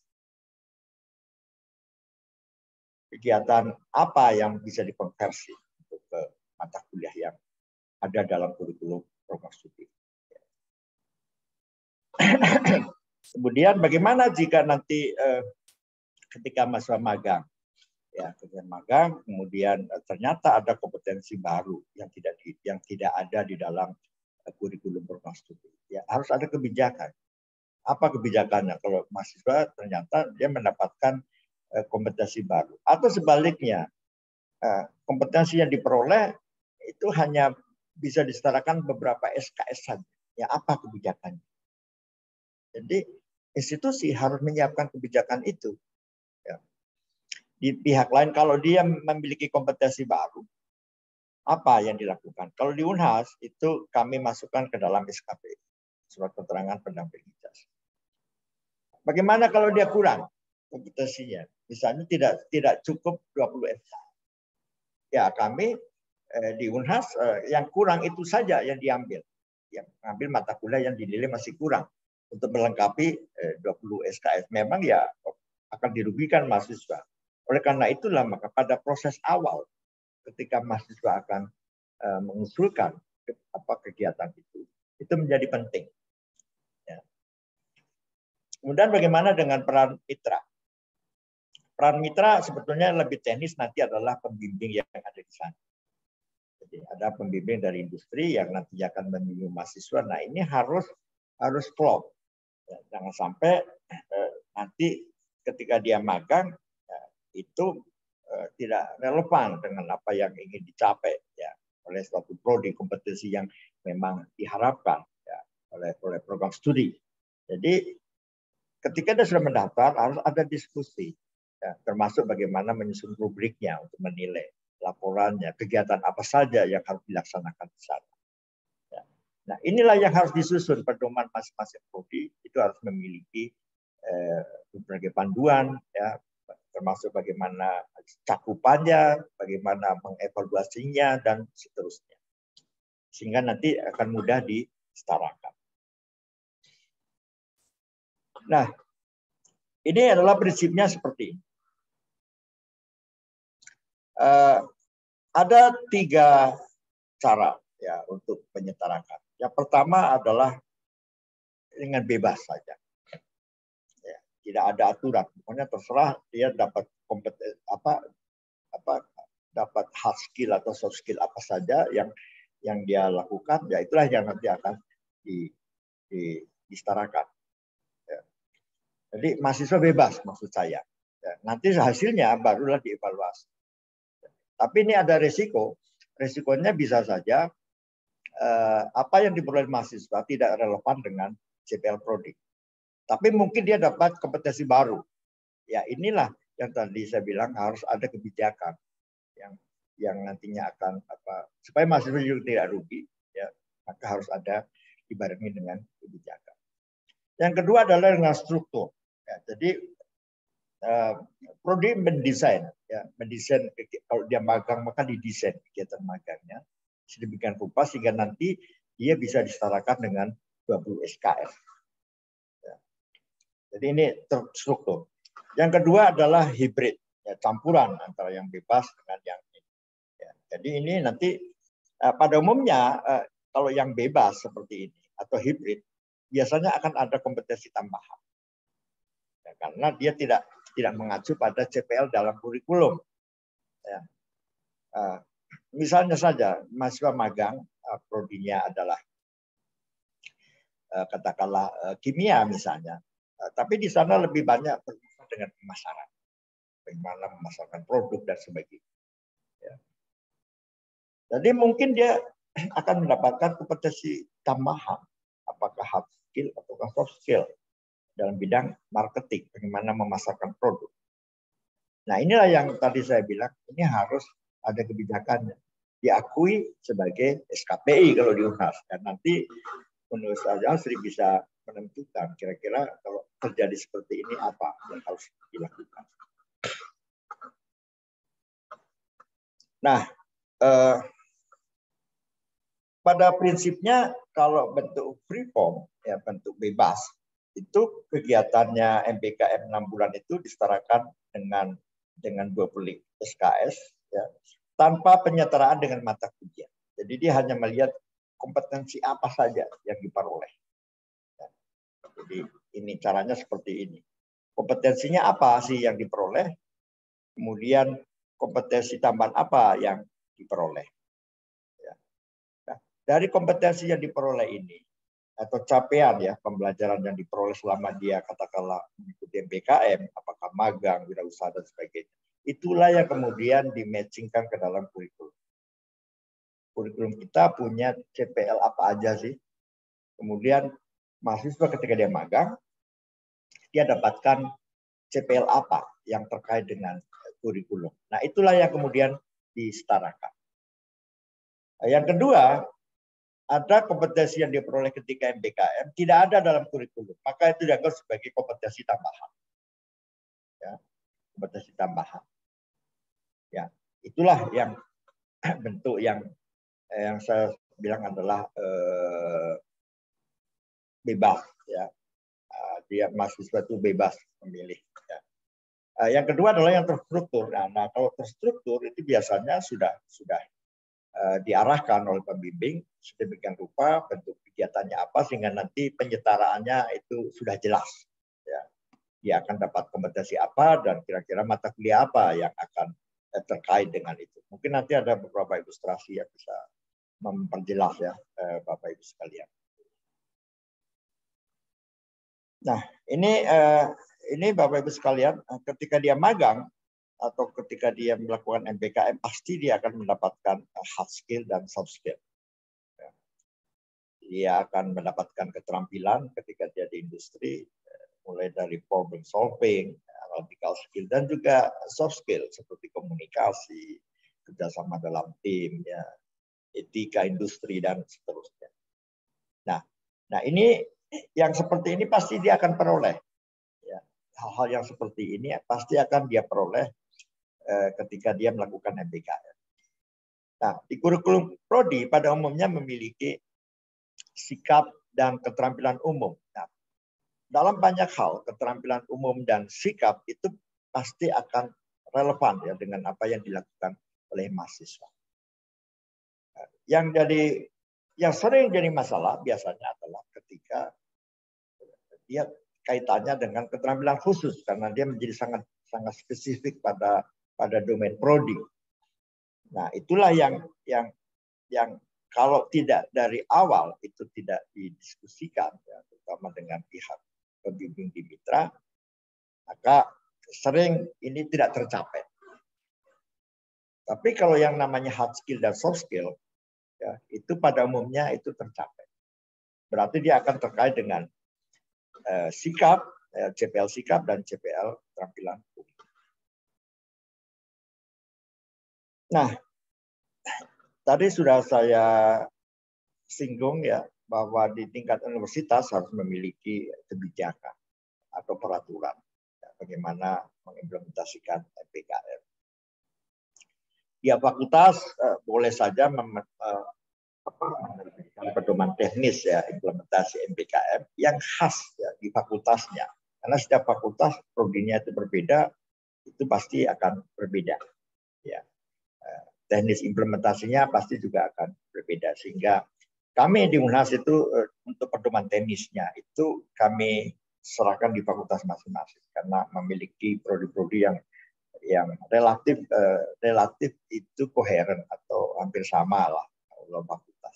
Kegiatan apa yang bisa dikonversi untuk ke mata kuliah yang ada dalam kurikulum program studi. Kemudian bagaimana jika nanti eh, ketika masa magang, ya ketika magang, kemudian eh, ternyata ada kompetensi baru yang tidak di, yang tidak ada di dalam eh, kurikulum program studi. Ya harus ada kebijakan. Apa kebijakannya? Kalau mahasiswa ternyata dia mendapatkan eh, kompetensi baru, atau sebaliknya eh, kompetensi yang diperoleh itu hanya bisa disetarakan beberapa S K S saja. Ya apa kebijakannya? Jadi institusi harus menyiapkan kebijakan itu. Ya. Di pihak lain kalau dia memiliki kompetensi baru, apa yang dilakukan? Kalau di Unhas itu kami masukkan ke dalam S K P, surat keterangan pendamping ijazah. Bagaimana kalau dia kurang kompetensinya? Misalnya tidak tidak cukup dua puluh S K S. Ya kami eh, di Unhas eh, yang kurang itu saja yang diambil. Yang mengambil mata kuliah yang dinilai masih kurang untuk melengkapi eh, dua puluh S K S. Memang ya akan dirugikan mahasiswa. Oleh karena itulah maka pada proses awal ketika mahasiswa akan eh, mengusulkan apa kegiatan itu, itu menjadi penting. Ya. Kemudian bagaimana dengan peran mitra? Peran mitra sebetulnya lebih teknis, nanti adalah pembimbing yang ada di sana. Jadi ada pembimbing dari industri yang nanti akan membimbing mahasiswa. Nah ini harus harus klop. Ya, jangan sampai eh, nanti ketika dia magang ya, itu eh, tidak relevan dengan apa yang ingin dicapai ya oleh suatu prodi kompetensi yang memang diharapkan ya oleh oleh program studi. Jadi ketika dia sudah mendaftar harus ada diskusi ya, termasuk bagaimana menyusun rubriknya untuk menilai laporannya, kegiatan apa saja yang harus dilaksanakan di sana. Ya. Nah, inilah yang harus disusun pedoman masing-masing prodi, itu harus memiliki eh, berbagai panduan, ya, termasuk bagaimana cakupannya, bagaimana mengevaluasinya, dan seterusnya. Sehingga nanti akan mudah disetarakan. Nah, ini adalah prinsipnya seperti ini. Uh, ada tiga cara ya untuk menyetarakan. Yang pertama adalah dengan bebas saja. Ya, tidak ada aturan. Pokoknya terserah dia dapat kompeten apa apa dapat hard skill atau soft skill apa saja yang yang dia lakukan, ya itulah yang nanti akan di, di, disetarakan. Ya. Jadi mahasiswa bebas maksud saya. Ya, nanti hasilnya barulah dievaluasi. Ya. Tapi ini ada resiko. Resikonya bisa saja eh, apa yang diperoleh mahasiswa tidak relevan dengan C P L Prodi. Tapi mungkin dia dapat kompetensi baru. Ya inilah yang tadi saya bilang harus ada kebijakan yang yang nantinya akan apa supaya mahasiswa juga tidak rugi. Ya maka harus ada dibarengi dengan kebijakan. Yang kedua adalah dengan struktur. Ya, jadi eh, Prodi mendesain, ya mendesain kalau dia magang maka didesain kegiatan magangnya sedemikian rupa sehingga nanti dia bisa disetarakan dengan dua puluh S K S. Ya. Jadi ini terstruktur. Yang kedua adalah hibrid, ya, campuran antara yang bebas dengan yang ini. Ya. Jadi ini nanti eh, pada umumnya eh, kalau yang bebas seperti ini atau hibrid biasanya akan ada kompetensi tambahan. Ya, karena dia tidak tidak mengacu pada C P L dalam kurikulum. Ya. Uh, misalnya saja mahasiswa magang uh, prodinya adalah uh, katakanlah uh, kimia misalnya, uh, tapi di sana lebih banyak berhubungan dengan pemasaran, bagaimana memasarkan produk dan sebagainya. Ya. Jadi mungkin dia akan mendapatkan kompetensi tambahan, apakah hard skill atau soft skill dalam bidang marketing, bagaimana memasarkan produk. Nah inilah yang tadi saya bilang, ini harus ada kebijakannya. Diakui sebagai S K P I kalau di Unhas. Dan nanti menurut saya Sri bisa menentukan kira-kira kalau terjadi seperti ini apa yang harus dilakukan. Nah, eh, pada prinsipnya kalau bentuk free form, ya bentuk bebas, itu kegiatannya M P K M enam bulan itu disetarakan dengan dengan dua puluh S K S, ya, tanpa penyetaraan dengan mata kuliah. Jadi dia hanya melihat kompetensi apa saja yang diperoleh. Ya. Jadi ini caranya seperti ini. Kompetensinya apa sih yang diperoleh? Kemudian kompetensi tambahan apa yang diperoleh? Ya. Nah, dari kompetensi yang diperoleh ini atau capaian ya pembelajaran yang diperoleh selama dia katakanlah mengikuti M P K M, apakah magang, wirausaha dan sebagainya, itulah yang kemudian dimatchingkan ke dalam kurikulum. Kurikulum kita punya C P L apa aja sih? Kemudian mahasiswa ketika dia magang, dia dapatkan C P L apa yang terkait dengan kurikulum. Nah, itulah yang kemudian disetarakan. Nah, yang kedua, ada kompetensi yang diperoleh ketika M P K M tidak ada dalam kurikulum, maka itu dianggap sebagai kompetensi tambahan. Ya, kompetensi tambahan. Ya, itulah yang bentuk yang yang saya bilang adalah eh, bebas. Ya, uh, dia mahasiswa itu bebas memilih. Ya. Uh, yang kedua adalah yang terstruktur. Nah, nah kalau terstruktur itu biasanya sudah sudah Uh, diarahkan oleh pembimbing sedemikian rupa bentuk kegiatannya apa sehingga nanti penyetaraannya itu sudah jelas. Ya. Dia akan dapat kompetensi apa dan kira-kira mata kuliah apa yang akan eh, terkait dengan itu. Mungkin nanti ada beberapa ilustrasi yang bisa memperjelas ya eh, Bapak Ibu sekalian. Nah ini eh, ini Bapak Ibu sekalian ketika dia magang atau ketika dia melakukan M P K M, pasti dia akan mendapatkan hard skill dan soft skill. Dia akan mendapatkan keterampilan ketika dia di industri, mulai dari problem solving, analytical skill, dan juga soft skill seperti komunikasi, kerjasama dalam tim, ya, etika industri, dan seterusnya. Nah, nah ini yang seperti ini pasti dia akan peroleh. Ya, hal-hal yang seperti ini pasti akan dia peroleh ketika dia melakukan M P K M. Nah, di kurikulum prodi pada umumnya memiliki sikap dan keterampilan umum. Nah, dalam banyak hal, keterampilan umum dan sikap itu pasti akan relevan ya dengan apa yang dilakukan oleh mahasiswa. Yang jadi yang sering jadi masalah biasanya adalah ketika dia kaitannya dengan keterampilan khusus karena dia menjadi sangat sangat spesifik pada pada domain prodi. Nah, itulah yang yang yang kalau tidak dari awal itu tidak didiskusikan, ya, terutama dengan pihak pembimbing di mitra, maka sering ini tidak tercapai. Tapi kalau yang namanya hard skill dan soft skill, ya, itu pada umumnya itu tercapai. Berarti dia akan terkait dengan eh, sikap, eh, C P L sikap dan C P L keterampilan. Nah, tadi sudah saya singgung ya bahwa di tingkat universitas harus memiliki kebijakan atau peraturan ya, bagaimana mengimplementasikan M P K M. Ya fakultas eh, boleh saja mem, eh, apa, memberikan pedoman teknis ya implementasi M P K M yang khas ya, di fakultasnya. Karena setiap fakultas prodinya itu berbeda, itu pasti akan berbeda. Ya. Teknis implementasinya pasti juga akan berbeda sehingga kami di Unhas itu untuk pedoman teknisnya itu kami serahkan di fakultas masing-masing karena memiliki prodi-prodi yang yang relatif eh, relatif itu koheren atau hampir sama lah kalau fakultas.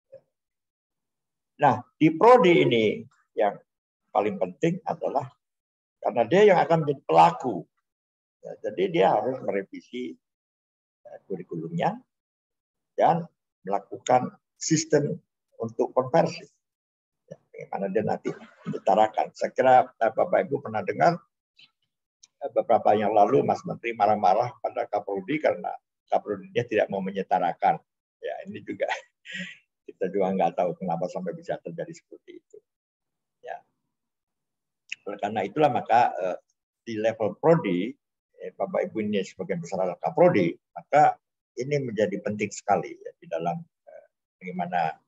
Nah di prodi ini yang paling penting adalah karena dia yang akan menjadi pelaku, ya, jadi dia harus merevisi kurikulumnya dan melakukan sistem untuk konversi. Ya, bagaimana dia nanti menyetarakan. Saya kira Bapak Ibu pernah dengar beberapa yang lalu Mas Menteri marah-marah pada Kaprodi karena Kaprodinya tidak mau menyetarakan. Ya ini juga kita juga nggak tahu kenapa sampai bisa terjadi seperti itu. Ya. Karena itulah maka eh, di level prodi Bapak Ibu ini sebagai besar Kaprodi, maka ini menjadi penting sekali ya, di dalam eh, bagaimana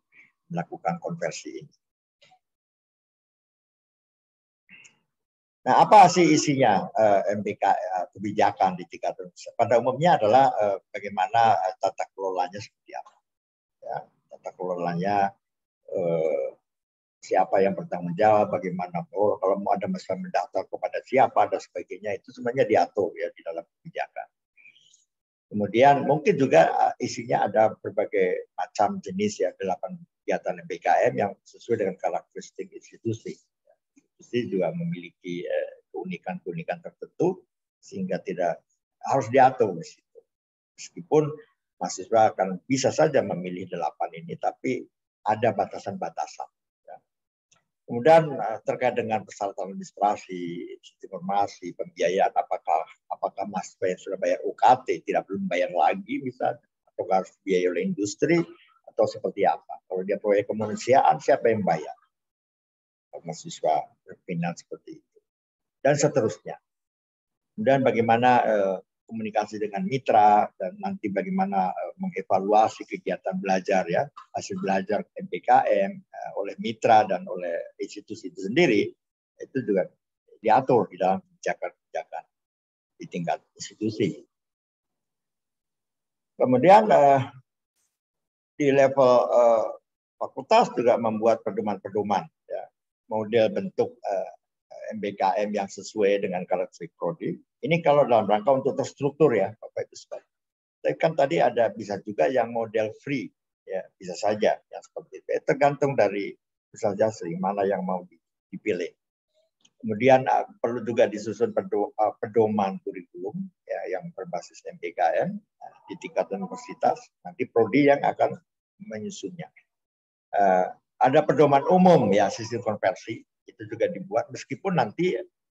melakukan konversi ini. Nah, apa sih isinya uh, M B K uh, kebijakan di tingkat Indonesia? Pada umumnya adalah uh, bagaimana uh, tata kelolanya seperti apa. Ya, tata kelolanya uh, siapa yang bertanggung jawab, bagaimana, oh, kalau mau ada masalah mendaftar kepada siapa dan sebagainya, itu semuanya diatur ya di dalam kebijakan. Kemudian mungkin juga uh, isinya ada berbagai macam jenis ya, delapan kegiatan M B K M yang sesuai dengan karakteristik institusi. Institusi juga memiliki keunikan-keunikan tertentu sehingga tidak harus diatur di situ. Meskipun mahasiswa akan bisa saja memilih delapan ini, tapi ada batasan-batasan. Ya. Kemudian terkait dengan persyaratan administrasi, informasi, pembiayaan, apakah apakah mahasiswa yang sudah bayar U K T tidak perlu bayar lagi misalnya, atau harus biaya oleh industri atau seperti apa? Kalau dia proyek kemanusiaan, siapa yang bayar? Mahasiswa berpindah seperti itu dan seterusnya. Dan bagaimana eh, komunikasi dengan mitra dan nanti bagaimana eh, mengevaluasi kegiatan belajar ya, hasil belajar M B K M eh, oleh mitra dan oleh institusi itu sendiri, itu juga diatur di dalam kebijakan-kebijakan di tingkat institusi. Kemudian eh, di level eh, fakultas juga membuat pedoman-pedoman ya, model bentuk uh, M B K M yang sesuai dengan karakteristik prodi. Ini kalau dalam rangka untuk terstruktur ya, Bapak Ibu sekalian. Tapi kan tadi ada bisa juga yang model free, ya bisa saja yang seperti itu. Tergantung dari bisa saja mana yang mau dipilih. Kemudian uh, perlu juga disusun pedo, uh, pedoman kurikulum ya, yang berbasis M B K M uh, di tingkat universitas. Nanti prodi yang akan menyusunnya. Uh, Ada pedoman umum ya sistem konversi itu juga dibuat meskipun nanti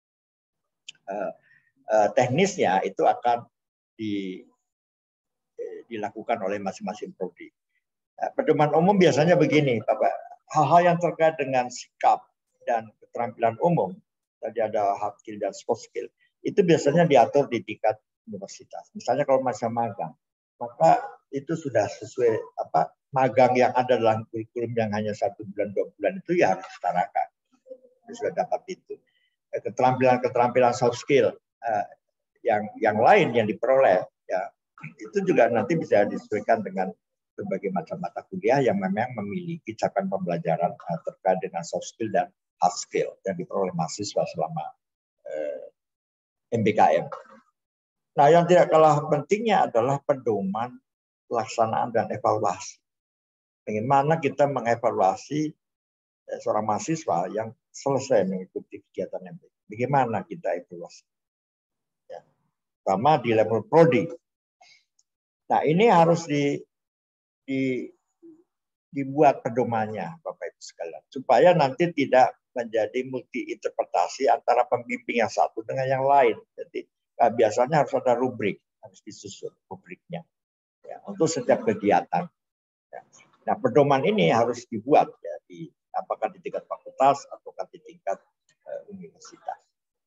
uh, uh, teknisnya itu akan di, eh, dilakukan oleh masing-masing prodi. Uh, pedoman umum biasanya begini, Bapak, hal-hal yang terkait dengan sikap dan keterampilan umum, tadi ada hard skill dan soft skill, itu biasanya diatur di tingkat universitas. Misalnya kalau masa magang, maka itu sudah sesuai apa magang yang ada dalam kurikulum yang hanya satu bulan dua bulan itu ya harus disetarakan. Sudah dapat itu. Keterampilan-keterampilan soft skill uh, yang yang lain yang diperoleh ya itu juga nanti bisa disesuaikan dengan berbagai macam mata kuliah yang memang memiliki capaian pembelajaran uh, terkait dengan soft skill dan hard skill yang diperoleh mahasiswa selama uh, M B K M. Nah, yang tidak kalah pentingnya adalah pedoman pelaksanaan dan evaluasi. Bagaimana kita mengevaluasi eh, seorang mahasiswa yang selesai mengikuti kegiatan M B K M. Bagaimana kita evaluasi? Ya. Sama di level prodi. Nah, ini harus di, di, dibuat pedomannya, Bapak Ibu sekalian, supaya nanti tidak menjadi multi interpretasi antara pembimbing yang satu dengan yang lain. Jadi nah, biasanya harus ada rubrik, harus disusun rubriknya ya, untuk setiap kegiatan. Ya. Nah, pedoman ini harus dibuat ya, di apakah di tingkat fakultas ataukah di tingkat uh, universitas.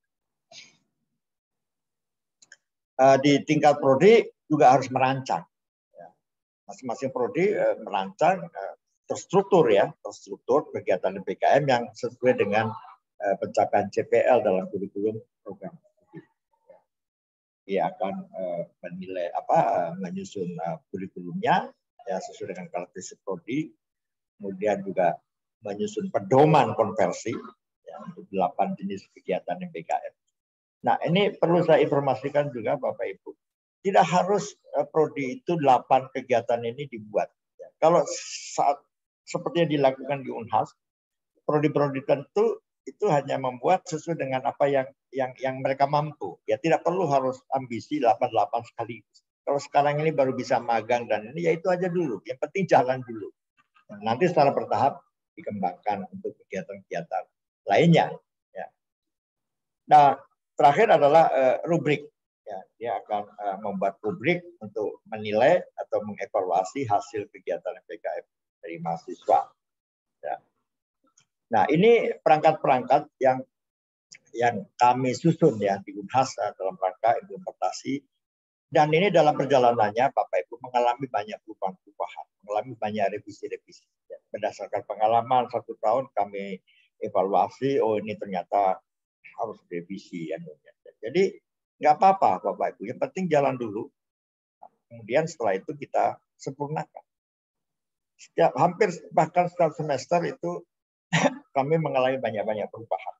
Uh, di tingkat prodi juga harus merancang. Masing-masing ya. prodi uh, merancang uh, terstruktur ya, terstruktur kegiatan M B K M yang sesuai dengan uh, pencapaian C P L dalam kurikulum program. Dia akan uh, menilai apa uh, menyusun uh, kurikulumnya ya sesuai dengan karakteristik prodi, kemudian juga menyusun pedoman konversi ya, untuk delapan jenis kegiatan M B K M. Nah, ini perlu saya informasikan juga Bapak Ibu. Tidak harus uh, prodi itu delapan kegiatan ini dibuat. Ya. Kalau saat seperti yang dilakukan di Unhas, prodi-prodi tentu itu hanya membuat sesuai dengan apa yang yang yang mereka mampu. Ya tidak perlu harus ambisi delapan delapan sekaligus. Kalau sekarang ini baru bisa magang dan ini ya itu aja dulu. Yang penting jalan dulu. Nah, nanti secara bertahap dikembangkan untuk kegiatan-kegiatan lainnya. Ya. Nah, terakhir adalah uh, rubrik. Ya, dia akan uh, membuat rubrik untuk menilai atau mengevaluasi hasil kegiatan M B K M dari mahasiswa. Ya. Nah, ini perangkat-perangkat yang yang kami susun ya di Unhas dalam rangka implementasi. Dan ini dalam perjalanannya Bapak Ibu mengalami banyak perubahan-perubahan, mengalami banyak revisi-revisi. Ya. berdasarkan pengalaman satu tahun kami evaluasi, oh ini ternyata harus direvisi. Jadi nggak apa-apa Bapak Ibu, yang penting jalan dulu. Kemudian setelah itu kita sempurnakan. Setiap hampir bahkan setiap semester itu kami mengalami banyak-banyak perubahan.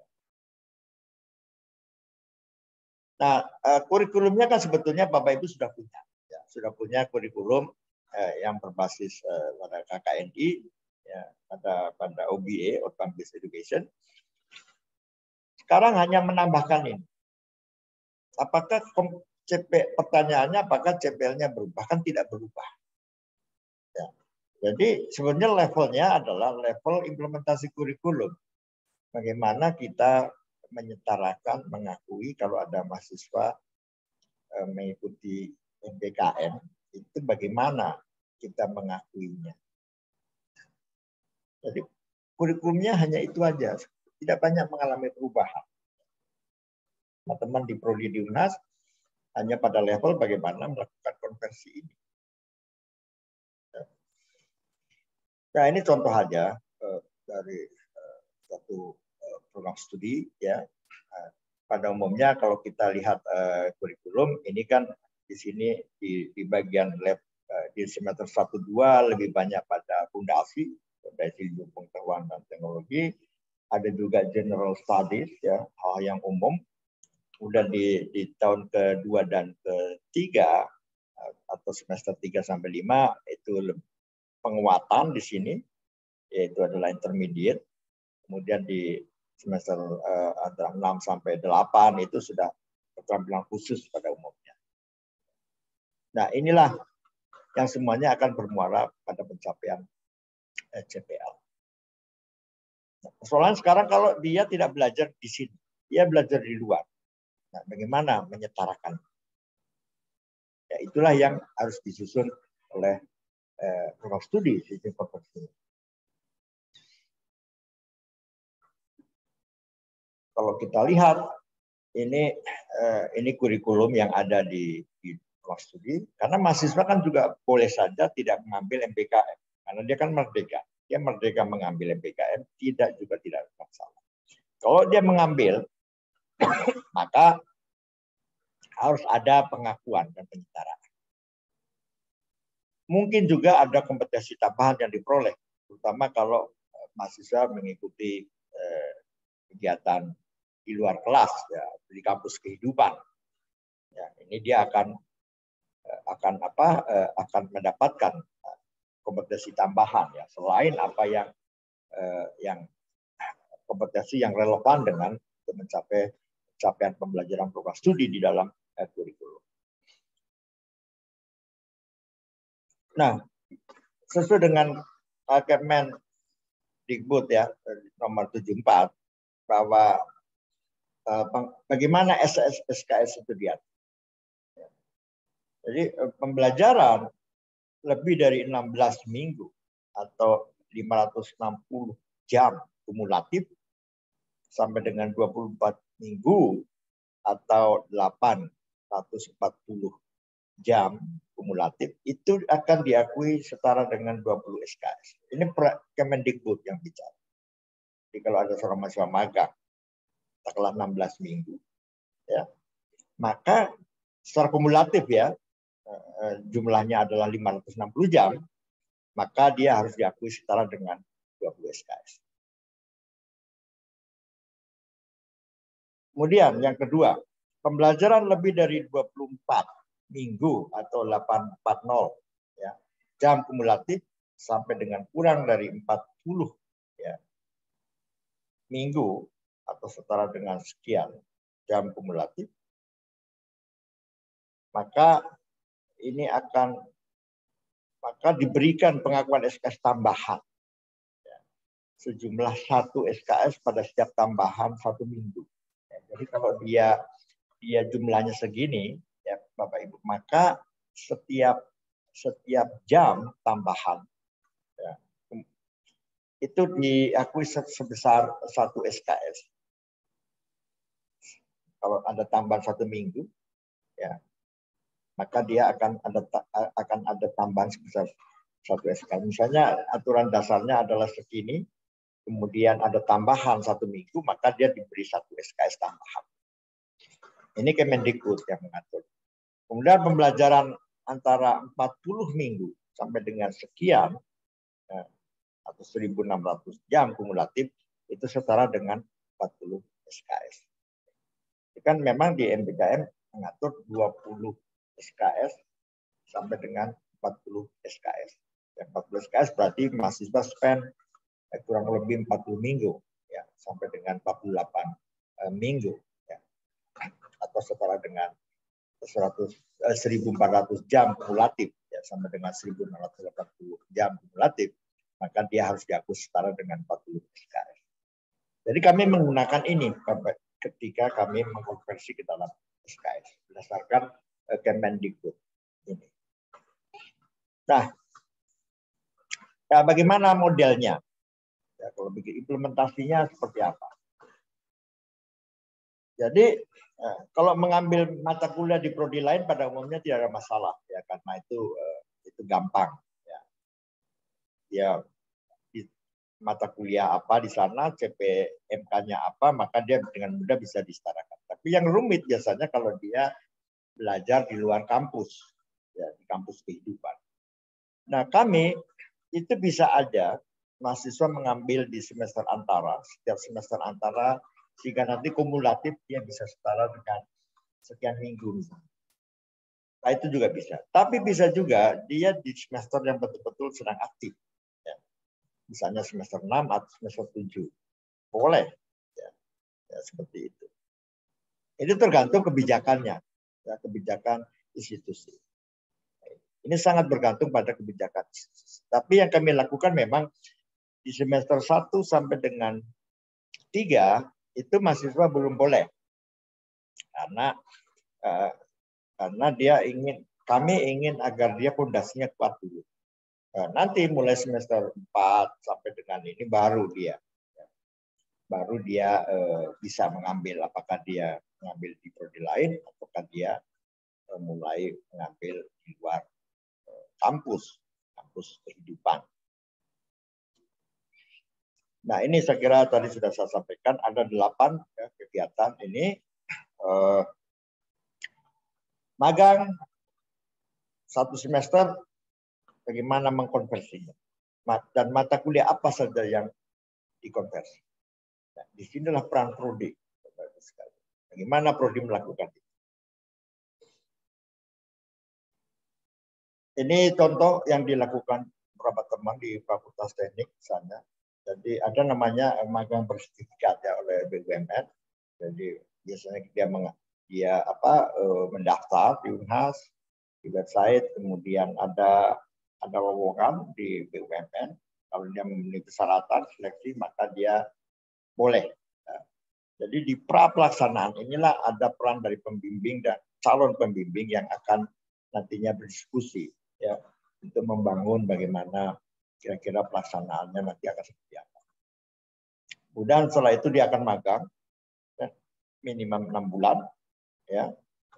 Nah, kurikulumnya kan sebetulnya Bapak Ibu sudah punya, ya, sudah punya kurikulum eh, yang berbasis eh, pada K K N I, ya, pada pada O B E, Outcome Based Education. Sekarang hanya menambahkan ini. Apakah C P, pertanyaannya apakah C P L-nya berubah? Kan tidak berubah. Ya. Jadi sebenarnya levelnya adalah level implementasi kurikulum. Bagaimana kita menyetarakan, mengakui kalau ada mahasiswa eh, mengikuti M P K M, itu bagaimana kita mengakuinya. Jadi kurikulumnya hanya itu aja, tidak banyak mengalami perubahan. Teman-teman di Prodi di UNAS hanya pada level bagaimana melakukan konversi ini. Nah, ini contoh aja uh, dari uh, satu uh, program studi, ya. Uh, pada umumnya kalau kita lihat uh, kurikulum ini kan di sini di, di bagian lab uh, di semester satu dua lebih banyak pada fondasi, fondasi ilmu pengetahuan dan teknologi. Ada juga general studies, ya, hal yang umum. Kemudian di, di tahun kedua dan ketiga atau semester tiga sampai lima itu lebih penguatan di sini, yaitu adalah intermediate. Kemudian di semester uh, antara enam sampai delapan itu sudah keterampilan khusus pada umumnya. Nah, inilah yang semuanya akan bermuara pada pencapaian C P L. Nah, persoalan sekarang kalau dia tidak belajar di sini, dia belajar di luar. Nah, bagaimana menyetarakan? Ya, itulah yang harus disusun oleh Eh, program studi sistem konversi. Kalau kita lihat ini eh, ini kurikulum yang ada di, di program studi, karena mahasiswa kan juga boleh saja tidak mengambil M P K M karena dia kan merdeka, dia merdeka mengambil M P K M, tidak juga tidak masalah. Kalau dia mengambil maka harus ada pengakuan dan penyetaraan. Mungkin juga ada kompetensi tambahan yang diperoleh, terutama kalau mahasiswa mengikuti eh, kegiatan di luar kelas, ya, di kampus kehidupan. Ya, ini dia akan akan apa? Eh, akan mendapatkan kompetensi tambahan, ya, selain apa yang eh, yang kompetensi yang relevan dengan untuk mencapai capaian pembelajaran program studi di dalam eh, kurikulum. Nah, sesuai dengan uh, Kemendikbud ya nomor tujuh puluh empat bahwa uh, bagaimana S K S itu diatur. Jadi uh, pembelajaran lebih dari enam belas minggu atau lima ratus enam puluh jam kumulatif sampai dengan dua puluh empat minggu atau delapan ratus empat puluh jam kumulatif itu akan diakui setara dengan dua puluh S K S. Ini Kemendikbud yang bicara. Jadi kalau ada seorang mahasiswa magang setelah enam belas minggu, ya, maka secara kumulatif ya jumlahnya adalah lima ratus enam puluh jam, maka dia harus diakui setara dengan dua puluh S K S. Kemudian yang kedua, pembelajaran lebih dari dua puluh empat minggu atau delapan ratus empat puluh ya, jam kumulatif sampai dengan kurang dari empat puluh ya, minggu atau setara dengan sekian jam kumulatif, maka ini akan maka diberikan pengakuan S K S tambahan ya, sejumlah satu S K S pada setiap tambahan satu minggu. Ya, jadi kalau dia dia jumlahnya segini ya Bapak Ibu, maka setiap setiap jam tambahan ya, itu diakui sebesar satu S K S. Kalau ada tambahan satu minggu, ya maka dia akan ada akan ada tambahan sebesar satu S K S. Misalnya aturan dasarnya adalah segini, kemudian ada tambahan satu minggu, maka dia diberi satu S K S tambahan. Ini Kemendikbud yang mengatur. Kemudian pembelajaran antara empat puluh minggu sampai dengan sekian, atau seribu enam ratus jam kumulatif, itu setara dengan empat puluh S K S. Kan memang di M P K M mengatur dua puluh S K S sampai dengan empat puluh S K S. Yang empat puluh S K S berarti mahasiswa spend eh, kurang lebih empat puluh minggu, ya, sampai dengan empat puluh delapan eh, minggu, ya, atau setara dengan seratus, eh, seribu empat ratus jam kumulatif, ya, sampai dengan seribu enam ratus delapan puluh jam kumulatif, maka dia harus diakui setara dengan empat puluh S K S. Jadi kami menggunakan ini ketika kami mengkonversi ke dalam S K S berdasarkan uh, Kemendikbud ini. Nah, ya bagaimana modelnya? Ya, kalau bikin implementasinya seperti apa? Jadi eh, kalau mengambil mata kuliah di prodi lain pada umumnya tidak ada masalah, ya, karena itu eh, itu gampang. Ya, ya di mata kuliah apa di sana, C P M K-nya apa, maka dia dengan mudah bisa disetarakan. Tapi yang rumit biasanya kalau dia belajar di luar kampus, ya, di kampus kehidupan. Nah, kami itu bisa aja mahasiswa mengambil di semester antara, setiap semester antara, sehingga nanti kumulatif dia bisa setara dengan sekian minggu misalnya. Nah, itu juga bisa. Tapi bisa juga dia di semester yang betul-betul sedang aktif. Ya. Misalnya semester enam atau semester tujuh. Boleh. Ya. Ya, seperti itu. Ini tergantung kebijakannya. Ya, kebijakan institusi. Ini sangat bergantung pada kebijakan. Tapi yang kami lakukan memang di semester satu sampai dengan tiga itu mahasiswa belum boleh. Karena eh, karena dia ingin, kami ingin agar dia pondasinya kuat dulu. Eh, nanti mulai semester empat sampai dengan ini baru dia baru dia eh, bisa mengambil, apakah dia mengambil di prodi lain ataukah dia eh, mulai mengambil di luar kampus, kampus kehidupan. Nah, ini saya kira tadi sudah saya sampaikan, ada delapan ya, kegiatan ini. Eh, magang satu semester, bagaimana mengkonversinya. Dan mata kuliah apa saja yang dikonversi. Nah, disinilah peran prodi. Bagaimana prodi melakukan itu. Ini contoh yang dilakukan beberapa teman di Fakultas Teknik sana. Jadi ada namanya magang bersertifikat ya oleh B U M N. Jadi biasanya dia meng, dia apa mendaftar di Unhas, di website, kemudian ada ada lowongan di B U M N. Kalau dia memenuhi persyaratan seleksi maka dia boleh. Ya. Jadi di pra pelaksanaan inilah ada peran dari pembimbing dan calon pembimbing yang akan nantinya berdiskusi. Ya, untuk membangun bagaimana kira-kira pelaksanaannya nanti akan seperti apa. Kemudian setelah itu dia akan magang ya, minimum enam bulan. Ya,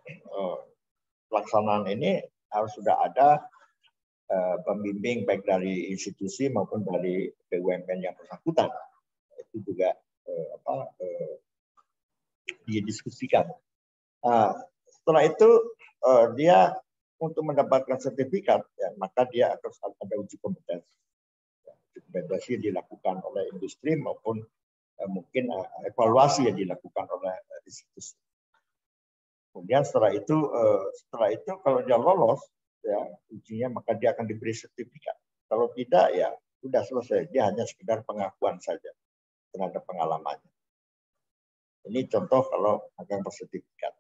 pelaksanaan ini harus sudah ada uh, pembimbing baik dari institusi maupun dari B U M N yang bersangkutan. Itu juga uh, apa, uh, didiskusikan. Nah, setelah itu uh, dia untuk mendapatkan sertifikat, ya, maka dia harus ada uji kompetensi. Ya, uji kompetensi dilakukan oleh industri maupun eh, mungkin eh, evaluasi yang dilakukan oleh eh, institusi. Kemudian setelah itu, eh, setelah itu kalau dia lolos, ya, ujinya maka dia akan diberi sertifikat. Kalau tidak, ya sudah selesai. Dia hanya sekedar pengakuan saja terhadap pengalamannya. Ini contoh kalau magang bersertifikat.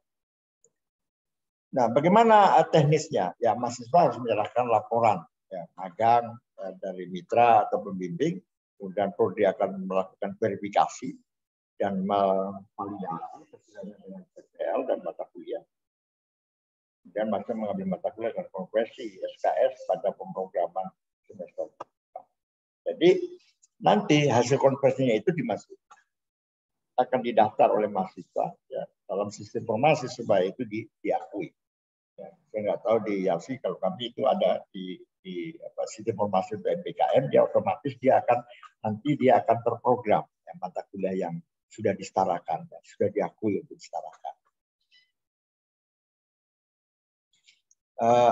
Nah, bagaimana teknisnya? Ya, mahasiswa harus menyerahkan laporan, ya, magang ya, dari mitra atau pembimbing, kemudian prodi akan melakukan verifikasi dan memvalidasi sesuai dengan P P L dan mata kuliah. Kemudian mahasiswa mengambil mata kuliah dan konversi S K S pada pemrograman semester. Jadi nanti hasil konversinya itu dimasukkan, akan didaftar oleh mahasiswa ya, dalam sistem formasi supaya itu di, diakui. Ya, saya nggak tahu di Yarsi, kalau kami itu ada di di apa, sistem informasi U M P K M, dia otomatis dia akan nanti dia akan terprogram yang mata kuliah yang sudah disetarakan, ya, sudah diakui untuk disetarakan. Uh,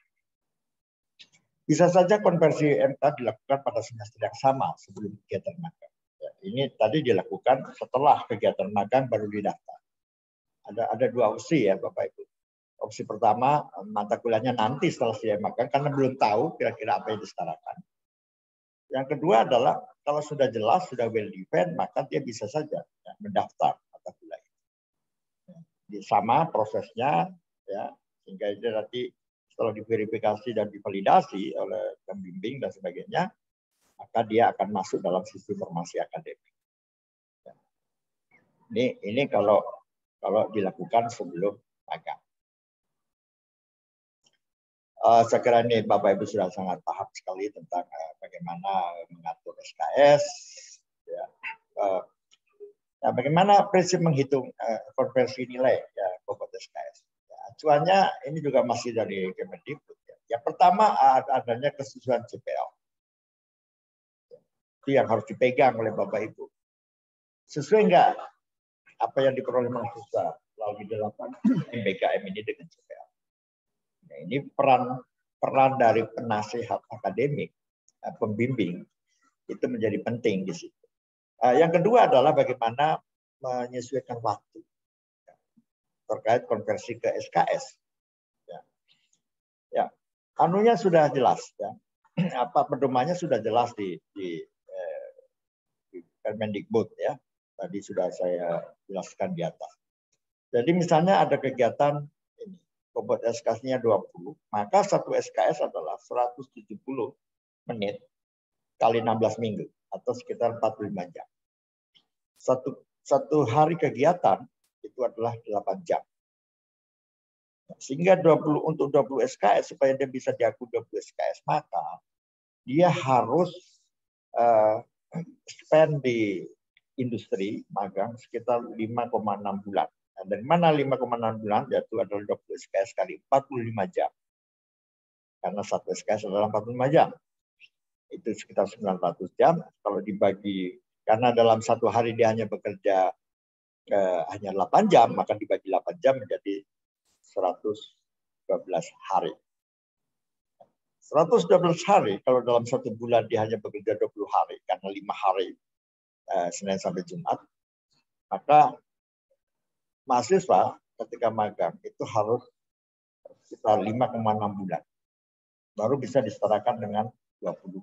bisa saja konversi M K dilakukan pada semester yang sama sebelum kegiatan magang. Ya, ini tadi dilakukan setelah kegiatan magang baru didaftar. Ada ada dua opsi ya Bapak Ibu. Opsi pertama, mata kuliahnya nanti setelah selesai magang karena belum tahu kira-kira apa yang disetarakan. Yang kedua adalah kalau sudah jelas, sudah well defined, maka dia bisa saja ya, mendaftar mata kuliah. Ya, sama prosesnya, ya, sehingga dia nanti setelah diverifikasi dan divalidasi oleh pembimbing dan sebagainya, maka dia akan masuk dalam sistem informasi akademik. Ya. Ini ini kalau kalau dilakukan sebelum magang. Uh, saya kira ini Bapak Ibu sudah sangat paham sekali tentang uh, bagaimana mengatur S K S, ya. Uh, nah, bagaimana prinsip menghitung uh, konversi nilai ya, bobot S K S. Ya, acuannya ini juga masih dari Kemendikbud. Ya. Yang pertama adanya kesesuaian C P L. Ya. Itu yang harus dipegang oleh Bapak Ibu. Sesuai enggak apa yang diperoleh mahasiswa melalui delapan M B K M ini dengan C P L. Nah, ini peran peran dari penasehat akademik, pembimbing itu menjadi penting di situ. Yang kedua adalah bagaimana menyesuaikan waktu terkait konversi ke S K S. Ya, ya. Anunya sudah jelas, ya. Apa pedomannya sudah jelas di di, eh, di Permendikbud ya. Tadi sudah saya jelaskan di atas. Jadi misalnya ada kegiatan ini, bobot S K S-nya dua puluh, maka satu S K S adalah seratus tujuh puluh menit kali enam belas minggu atau sekitar empat puluh lima jam. Satu satu hari kegiatan itu adalah delapan jam. Sehingga dua puluh untuk dua puluh S K S supaya dia bisa diakui dua puluh S K S, maka dia harus uh, spend di industri magang sekitar lima koma enam bulan. Nah, dari mana lima koma enam bulan? Yaitu adalah dua puluh S K S kali empat puluh lima jam. Karena satu S K S adalah empat puluh lima jam. Itu sekitar sembilan ratus jam. Kalau dibagi, karena dalam satu hari dia hanya bekerja eh, hanya delapan jam, maka dibagi delapan jam menjadi seratus dua belas hari. seratus dua belas hari, kalau dalam satu bulan dia hanya bekerja dua puluh hari, karena lima hari eh, Senin sampai Jumat, maka mahasiswa ketika magang itu harus sekitar lima koma enam bulan. Baru bisa disetarakan dengan dua puluh.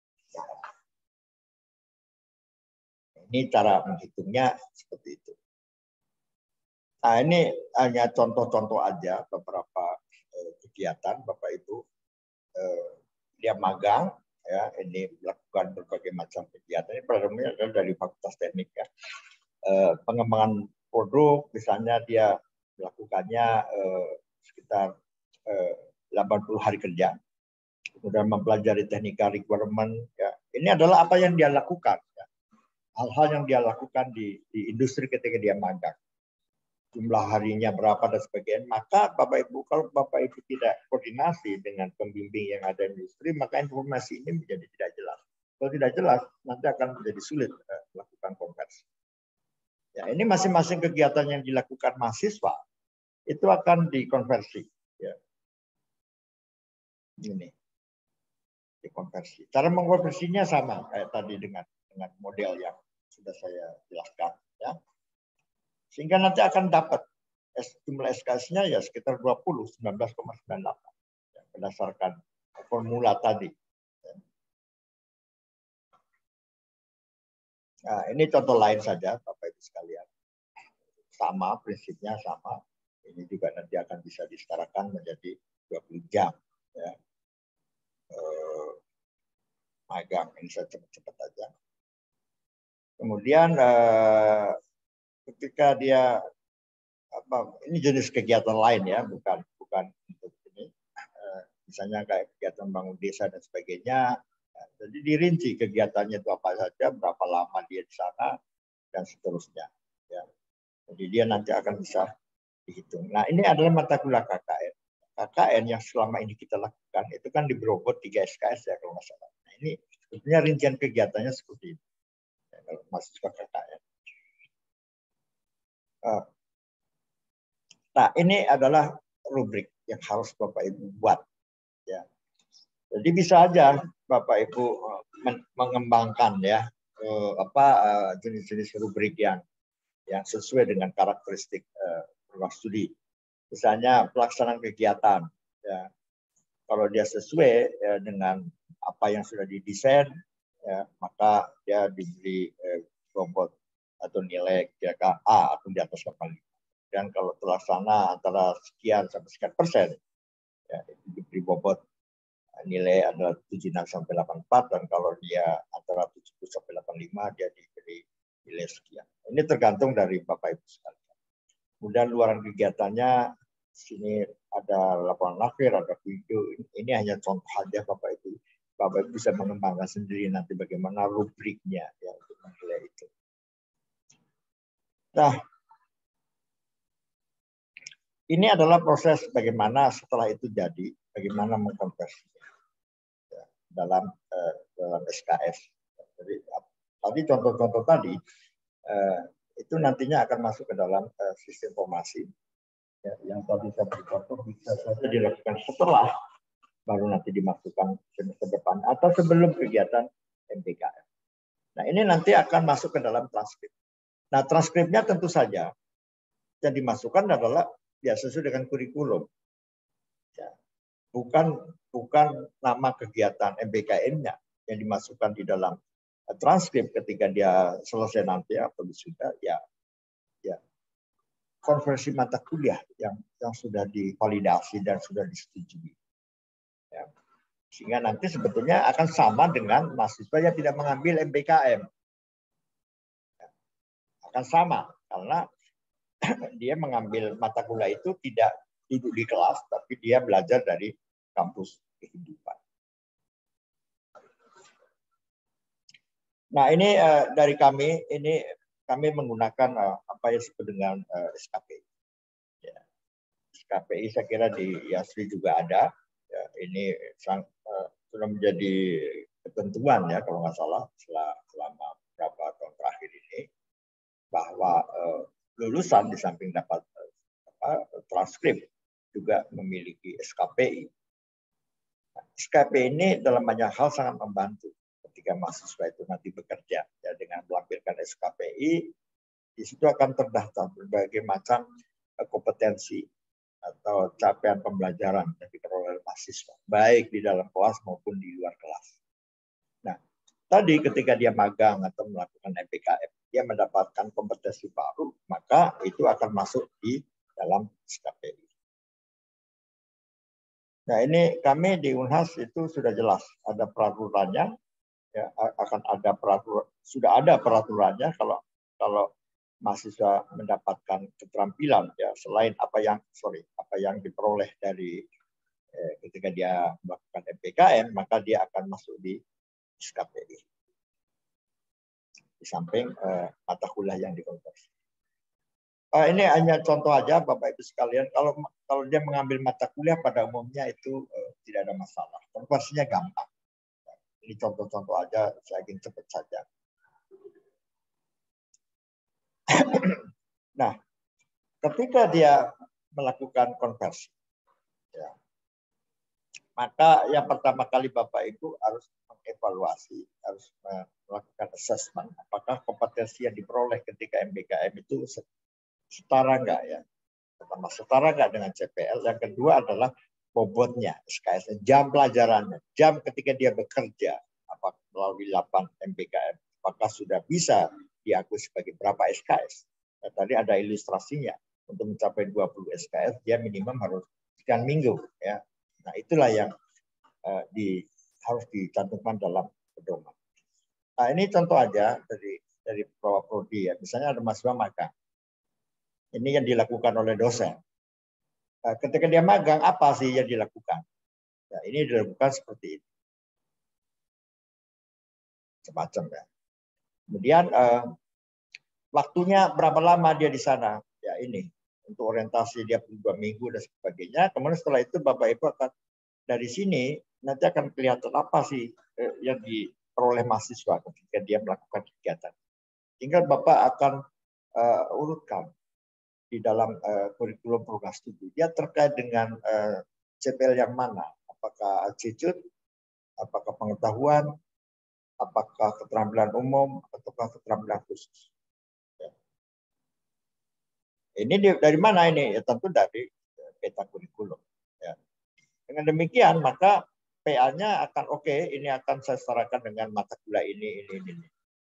Ini cara menghitungnya seperti itu. Nah, ini hanya contoh-contoh aja beberapa eh, kegiatan Bapak Ibu. Eh, dia magang, ya, ini melakukan berbagai macam kegiatan. Ini programnya adalah dari Fakultas Teknik ya. Eh, pengembangan produk, misalnya dia melakukannya eh, sekitar eh, delapan puluh hari kerja. Kemudian mempelajari technical requirement. Ya. Ini adalah apa yang dia lakukan. Ya. Hal-hal yang dia lakukan di, di industri ketika dia magang. Jumlah harinya berapa dan sebagainya. Maka Bapak Ibu, kalau Bapak Ibu tidak koordinasi dengan pembimbing yang ada di industri, maka informasi ini menjadi tidak jelas. Kalau tidak jelas, nanti akan menjadi sulit uh, melakukan konversi. Ya, ini masing-masing kegiatan yang dilakukan mahasiswa itu akan dikonversi. Ya. Ini dikonversi. Cara mengkonversinya sama kayak tadi dengan dengan model yang sudah saya jelaskan. Ya. Sehingga nanti akan dapat jumlah S K S-nya ya sekitar dua puluh, sembilan belas koma sembilan delapan. Ya, berdasarkan formula tadi. Ya. Nah, ini contoh lain saja Bapak Ibu sekalian. Sama, prinsipnya sama. Ini juga nanti akan bisa disetarakan menjadi dua puluh jam. Ya. Eh, magang, ini saya cepat-cepat aja. Kemudian eh, ketika dia apa, ini jenis kegiatan lain ya, bukan bukan untuk ini. Eh, misalnya kayak kegiatan bangun desa dan sebagainya. Ya, jadi dirinci kegiatannya itu apa saja, berapa lama dia di sana dan seterusnya. Ya. Jadi dia nanti akan bisa dihitung. Nah, ini adalah mata kuliah K K N. K K N yang selama ini kita lakukan itu kan di Bogor tiga S K S ya kalau nggak salah. Nah, ini sebetulnya rincian kegiatannya seperti itu ya, kalau mahasiswa K K N. Nah, ini adalah rubrik yang harus Bapak Ibu buat. Ya. Jadi bisa aja Bapak Ibu mengembangkan ya eh, apa jenis-jenis rubrik yang yang sesuai dengan karakteristik eh, program studi. Misalnya pelaksanaan kegiatan. Ya. Kalau dia sesuai ya, dengan apa yang sudah didesain, ya, maka dia diberi eh, bobot atau nilai kira-kira A atau di atas delapan puluh lima. Dan kalau terlaksana antara sekian sampai sekian persen, ya, itu diberi bobot nilai adalah tujuh puluh enam sampai delapan puluh empat, dan kalau dia antara tujuh puluh sampai delapan puluh lima, dia diberi nilai sekian. Ini tergantung dari Bapak Ibu sekalian. Kemudian luaran kegiatannya, sini ada laporan akhir, ada video. Ini hanya contoh saja Bapak Ibu. Bapak Ibu bisa mengembangkan sendiri nanti bagaimana rubriknya ya, untuk menilai itu. Nah, ini adalah proses bagaimana setelah itu jadi, bagaimana mengkonversinya ya, dalam eh, dalam S K S. Jadi tadi contoh-contoh tadi eh, itu nantinya akan masuk ke dalam eh, sistem informasi. Ya, yang tadi saya beri contoh bisa saja dilakukan setelah, baru nanti dimasukkan semester depan atau sebelum kegiatan M B K M. Nah, ini nanti akan masuk ke dalam transkrip. Nah, transkripnya tentu saja yang dimasukkan adalah ya sesuai dengan kurikulum. Ya, bukan bukan nama kegiatan M B K M-nya yang dimasukkan di dalam transkrip ketika dia selesai nanti atau wisuda, ya ya konversi mata kuliah yang yang sudah divalidasi dan sudah disetujui. Ya. Sehingga nanti sebetulnya akan sama dengan mahasiswa yang tidak mengambil M B K M. Ya. Akan sama karena dia mengambil mata kuliah itu tidak duduk di kelas, tapi dia belajar dari kampus kehidupan. Nah, ini uh, dari kami, ini kami menggunakan uh, apa yang disebut dengan uh, S K P I. Ya. S K P I saya kira di Yasri juga ada. Ya, ini sang, uh, sudah menjadi ketentuan ya kalau nggak salah selama, selama beberapa tahun terakhir ini, bahwa uh, lulusan di samping dapat uh, apa, transkrip juga memiliki S K P I. Nah, S K P I ini dalam banyak hal sangat membantu ketika mahasiswa itu nanti bekerja ya, dengan melampirkan S K P I. Di situ akan terdaftar berbagai macam kompetensi atau capaian pembelajaran yang diperoleh mahasiswa, baik di dalam kelas maupun di luar kelas. Nah, tadi ketika dia magang atau melakukan M B K M, dia mendapatkan kompetensi baru, maka itu akan masuk di dalam S K P I. Nah, ini kami di Unhas itu sudah jelas ada peraturannya, ya, akan ada peraturan, sudah ada peraturannya kalau kalau mahasiswa mendapatkan keterampilan ya selain apa yang sorry apa yang diperoleh dari eh, ketika dia melakukan M B K M, maka dia akan masuk di S K P I di samping eh, mata kuliah yang dikonversi. Uh, ini hanya contoh aja Bapak Ibu sekalian. Kalau kalau dia mengambil mata kuliah pada umumnya itu uh, tidak ada masalah. Konversinya gampang. Ini contoh-contoh aja, saya ingin cepat saja. Nah, ketika dia melakukan konversi, ya, maka yang pertama kali Bapak Ibu harus mengevaluasi, harus melakukan assessment apakah kompetensi yang diperoleh ketika M B K M itu setara enggak ya. Pertama, setara enggak dengan C P L. Yang kedua adalah bobotnya, S K S, jam pelajarannya, jam ketika dia bekerja, apakah melalui delapan M B K M, apakah sudah bisa diakui sebagai berapa S K S. Nah, tadi ada ilustrasinya. Untuk mencapai dua puluh S K S, dia minimum harus sekian minggu. Ya. Nah, itulah yang uh, di, harus dicantumkan dalam pedoman. Nah, ini contoh aja dari dari prodi ya. Misalnya ada mahasiswa magang. Ini yang dilakukan oleh dosen. Nah, ketika dia magang, apa sih yang dilakukan? Nah, ini dilakukan seperti ini. Semacam ya. Kemudian eh, waktunya berapa lama dia di sana? Ya ini. untuk orientasi dia dua minggu dan sebagainya. Kemudian setelah itu Bapak Ibu akan dari sini nanti akan kelihatan apa sih eh, yang diperoleh mahasiswa ketika dia melakukan kegiatan. Tinggal Bapak akan uh, urutkan di dalam uh, kurikulum program studi. Dia terkait dengan uh, C P L yang mana? Apakah attitude, apakah pengetahuan, apakah keterampilan umum, ataukah keterampilan khusus. Ya. Ini dari mana ini? Ya, tentu dari peta kurikulum. Ya. Dengan demikian, maka P A-nya akan oke, okay, ini akan saya setarakan dengan mata kuliah ini, ini, ini.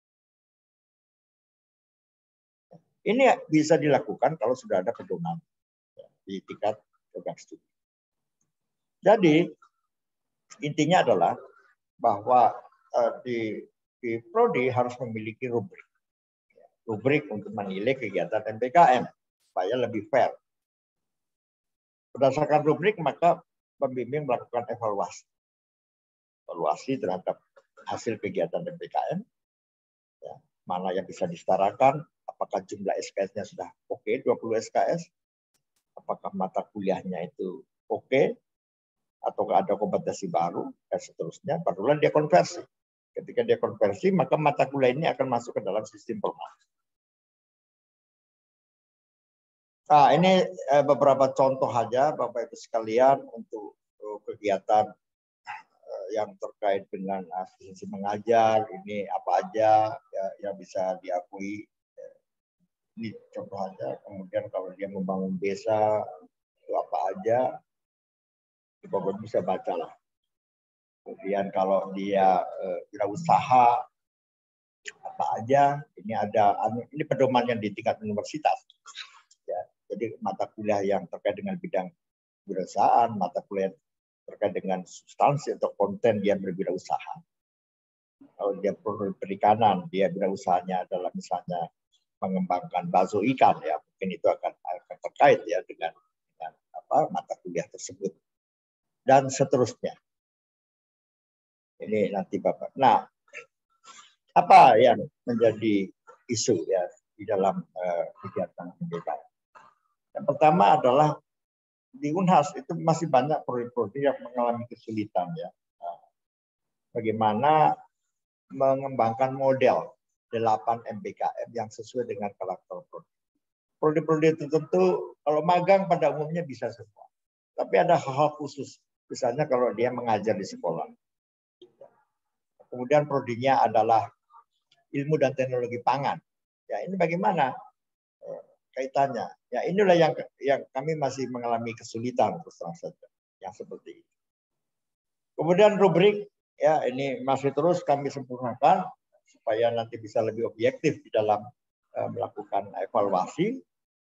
Ini bisa dilakukan kalau sudah ada pedoman ya, di tingkat program studi. Jadi intinya adalah bahwa uh, di, di prodi harus memiliki rubrik, ya, rubrik untuk menilai kegiatan M P K M supaya lebih fair. Berdasarkan rubrik maka pembimbing melakukan evaluasi, evaluasi terhadap hasil kegiatan M P K M, ya, mana yang bisa disetarakan. Apakah jumlah S K S-nya sudah oke, okay, dua puluh S K S? Apakah mata kuliahnya itu oke? Okay? Atau ada kompetensi baru? Dan seterusnya. Barulah dia konversi. Ketika dia konversi, maka mata kuliah ini akan masuk ke dalam sistem formal. Nah, ini beberapa contoh saja, Bapak Ibu sekalian, untuk kegiatan yang terkait dengan asistensi mengajar. Ini apa aja ya, yang bisa diakui. Ini contoh aja. Kemudian kalau dia membangun desa itu apa aja, Bapak bisa baca lah. Kemudian kalau dia eh, wirausaha apa aja, ini ada ini pedoman yang di tingkat universitas. Ya, jadi mata kuliah yang terkait dengan bidang wirausahaan, mata kuliah terkait dengan substansi atau konten dia berwirausaha. Kalau dia perikanan, dia wirausahanya adalah misalnya mengembangkan bakso ikan, ya mungkin itu akan, akan terkait ya dengan, dengan apa mata kuliah tersebut dan seterusnya. Ini nanti Bapak. Nah, apa yang menjadi isu ya di dalam uh, kegiatan M P K M? Yang pertama adalah di Unhas itu masih banyak prodi-prodi yang mengalami kesulitan ya. Nah, bagaimana mengembangkan model delapan M P K M yang sesuai dengan karakter prodi. Prodi-prodi itu tentu kalau magang pada umumnya bisa semua. Tapi ada hal-hal khusus. Misalnya kalau dia mengajar di sekolah. Kemudian prodinya adalah ilmu dan teknologi pangan. Ya ini bagaimana kaitannya? Ya inilah yang yang kami masih mengalami kesulitan terus terang saja. Yang seperti itu. Kemudian rubrik ya ini masih terus kami sempurnakan supaya nanti bisa lebih objektif di dalam uh, melakukan evaluasi.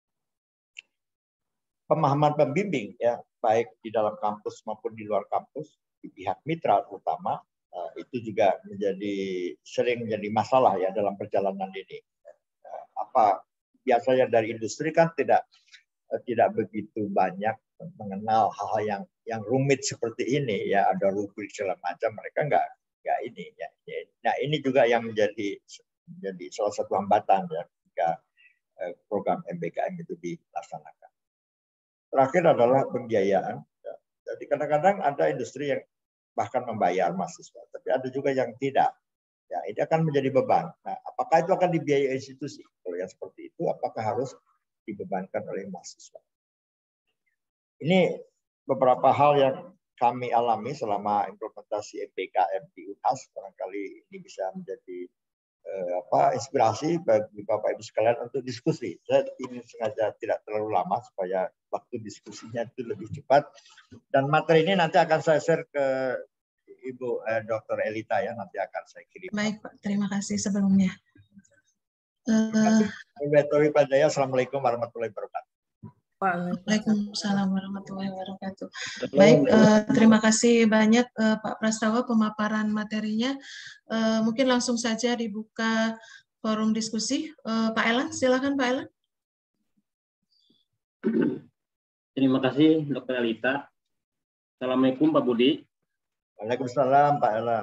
Pemahaman pembimbing ya baik di dalam kampus maupun di luar kampus di pihak mitra terutama uh, itu juga menjadi sering menjadi masalah ya dalam perjalanan ini. Uh, apa biasanya dari industri kan tidak uh, tidak begitu banyak mengenal hal-hal yang yang rumit seperti ini ya ada rubrik segala macam mereka nggak nggak ini ya. Nah ini juga yang menjadi menjadi salah satu hambatan ya jika uh, program M B K M itu dilaksanakan. Terakhir adalah pembiayaan. Jadi kadang-kadang ada industri yang bahkan membayar mahasiswa, tapi ada juga yang tidak. Ya, ini akan menjadi beban. Nah, apakah itu akan dibiayai institusi? Kalau yang seperti itu, apakah harus dibebankan oleh mahasiswa? Ini beberapa hal yang kami alami selama implementasi M P K M di Unhas. Barangkali ini bisa menjadi eh, apa inspirasi bagi Bapak Ibu sekalian untuk diskusi. Saya ingin sengaja tidak terlalu lama supaya waktu diskusinya itu lebih cepat. Dan materi ini nanti akan saya share ke Ibu eh, Doktor Elita ya, nanti akan saya kirim. Baik Pak, terima kasih sebelumnya. Uh, Assalamualaikum warahmatullahi wabarakatuh. Waalaikumsalam warahmatullahi wabarakatuh. Baik, uh, terima kasih banyak uh, Pak Prastawa pemaparan materinya. Uh, mungkin langsung saja dibuka forum diskusi. Uh, Pak Elan, silakan Pak Elan. Terima kasih Dokter Elita. Assalamualaikum Pak Budi. Waalaikumsalam Pak Elan.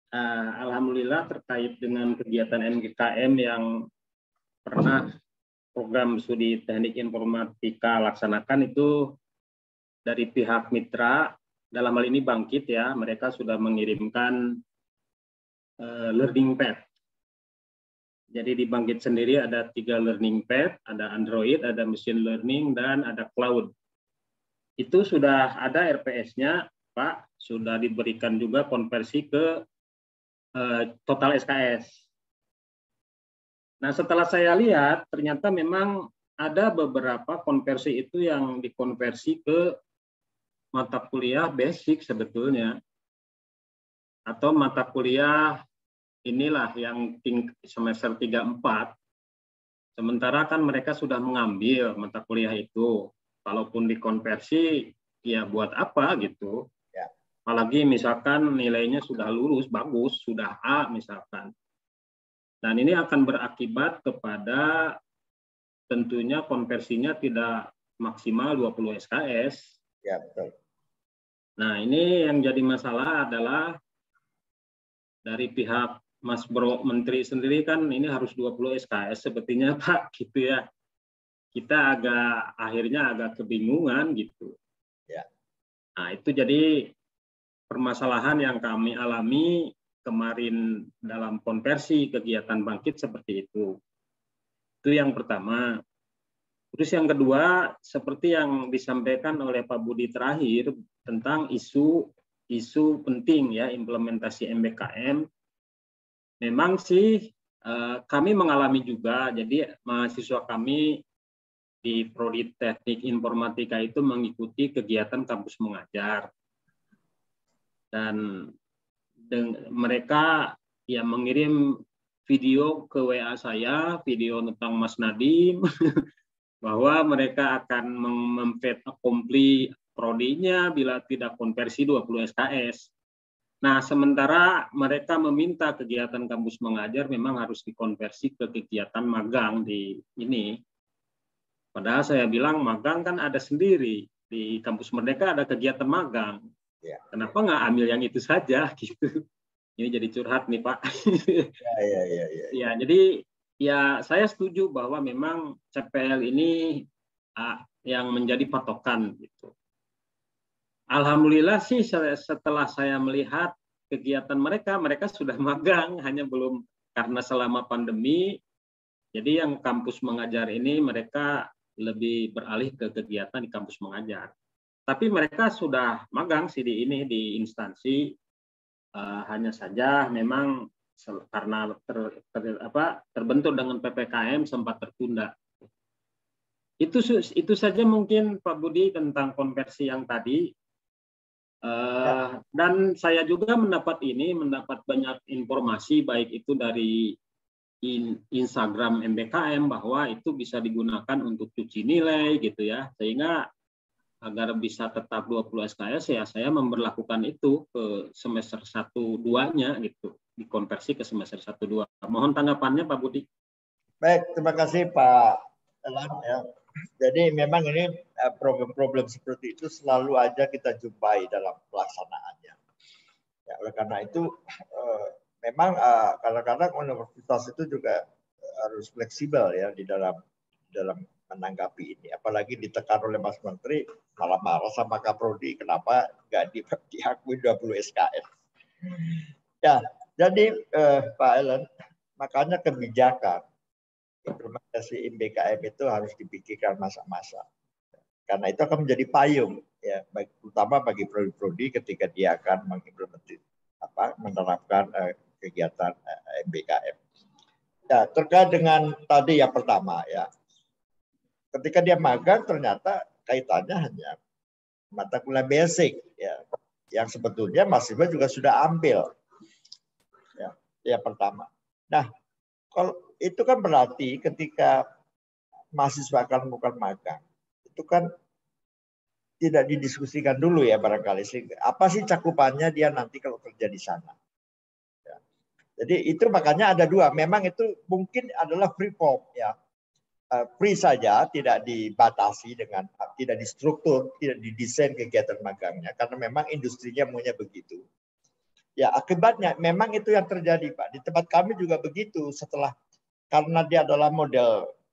Uh, Alhamdulillah terkait dengan kegiatan M P K M yang pernah program studi teknik informatika laksanakan itu dari pihak mitra, dalam hal ini Bangkit ya, mereka sudah mengirimkan uh, learning pad. Jadi di Bangkit sendiri ada tiga learning pad, ada Android, ada machine learning, dan ada cloud. Itu sudah ada R P S-nya, Pak, sudah diberikan juga konversi ke uh, total S K S. Nah, setelah saya lihat, ternyata memang ada beberapa konversi itu yang dikonversi ke mata kuliah basic sebetulnya. Atau mata kuliah inilah yang semester tiga empat. Sementara kan mereka sudah mengambil mata kuliah itu. Kalaupun dikonversi, ya buat apa gitu. Ya. Apalagi misalkan nilainya sudah lulus, bagus, sudah A misalkan. Dan ini akan berakibat kepada tentunya konversinya tidak maksimal dua puluh S K S. Ya, betul. Nah, ini yang jadi masalah adalah dari pihak Mas Bro Menteri sendiri kan ini harus dua puluh S K S sepertinya Pak gitu ya. Kita agak akhirnya agak kebingungan gitu. Ya. Nah, itu jadi permasalahan yang kami alami kemarin dalam konversi kegiatan Bangkit seperti itu. Itu yang pertama. Terus yang kedua, seperti yang disampaikan oleh Pak Budi terakhir tentang isu isu penting ya implementasi M B K M. Memang sih eh, kami mengalami juga. Jadi mahasiswa kami di Prodi Teknik Informatika itu mengikuti kegiatan kampus mengajar. Dan mereka ya mengirim video ke W A saya, video tentang Mas Nadiem, bahwa mereka akan memfet accompli prodinya bila tidak konversi dua puluh S K S. Nah, sementara mereka meminta kegiatan kampus mengajar memang harus dikonversi ke kegiatan magang di ini. Padahal saya bilang magang kan ada sendiri. Di kampus Merdeka ada kegiatan magang. Ya. Kenapa nggak ambil yang itu saja gitu? Ini jadi curhat nih Pak. Ya, ya, ya, ya. Ya, jadi ya saya setuju bahwa memang C P L ini uh, yang menjadi patokan gitu. Alhamdulillah sih setelah saya melihat kegiatan mereka, mereka sudah magang, hanya belum karena selama pandemi. Jadi yang kampus mengajar ini mereka lebih beralih ke kegiatan di kampus mengajar. Tapi mereka sudah magang sih di ini di instansi. Uh, hanya saja memang karena ter, ter, apa, terbentur dengan P P K M sempat tertunda. Itu itu saja mungkin Pak Budi tentang konversi yang tadi. Uh, dan saya juga mendapat ini mendapat banyak informasi baik itu dari in, Instagram M B K M bahwa itu bisa digunakan untuk cuci nilai gitu ya, sehingga agar bisa tetap dua puluh S K S ya saya memberlakukan itu ke semester satu dua-nya gitu, dikonversi ke semester satu dua. Mohon tanggapannya Pak Budi. Baik, terima kasih Pak Elan ya. Jadi memang ini problem-problem seperti itu selalu aja kita jumpai dalam pelaksanaannya. Ya, oleh karena itu eh, memang kadang-kadang eh, universitas itu juga harus fleksibel ya di dalam dalam menanggapi ini. Apalagi ditekan oleh Mas Menteri, malah marah sama Kaprodi, kenapa nggak di, diakui dua puluh S K S. Ya, jadi eh, Pak Ellen, makanya kebijakan implementasi M B K M itu harus dipikirkan masa-masa. Karena itu akan menjadi payung, ya, baik, terutama bagi prodi-prodi ketika dia akan mengimplementasi, apa, menerapkan eh, kegiatan eh, M B K M. Ya, terkait dengan tadi yang pertama, ya, ketika dia magang ternyata kaitannya hanya mata kuliah basic, ya, yang sebetulnya mahasiswa juga sudah ambil, ya, yang pertama. Nah, kalau itu kan berarti ketika mahasiswa akan melakukan magang, itu kan tidak didiskusikan dulu ya barangkali. Apa sih cakupannya dia nanti kalau kerja di sana. Ya. Jadi itu makanya ada dua. Memang itu mungkin adalah free form ya. Free saja, tidak dibatasi dengan, tidak distruktur, tidak didesain kegiatan magangnya. Karena memang industrinya maunya begitu. Ya akibatnya memang itu yang terjadi Pak. Di tempat kami juga begitu setelah, karena dia adalah model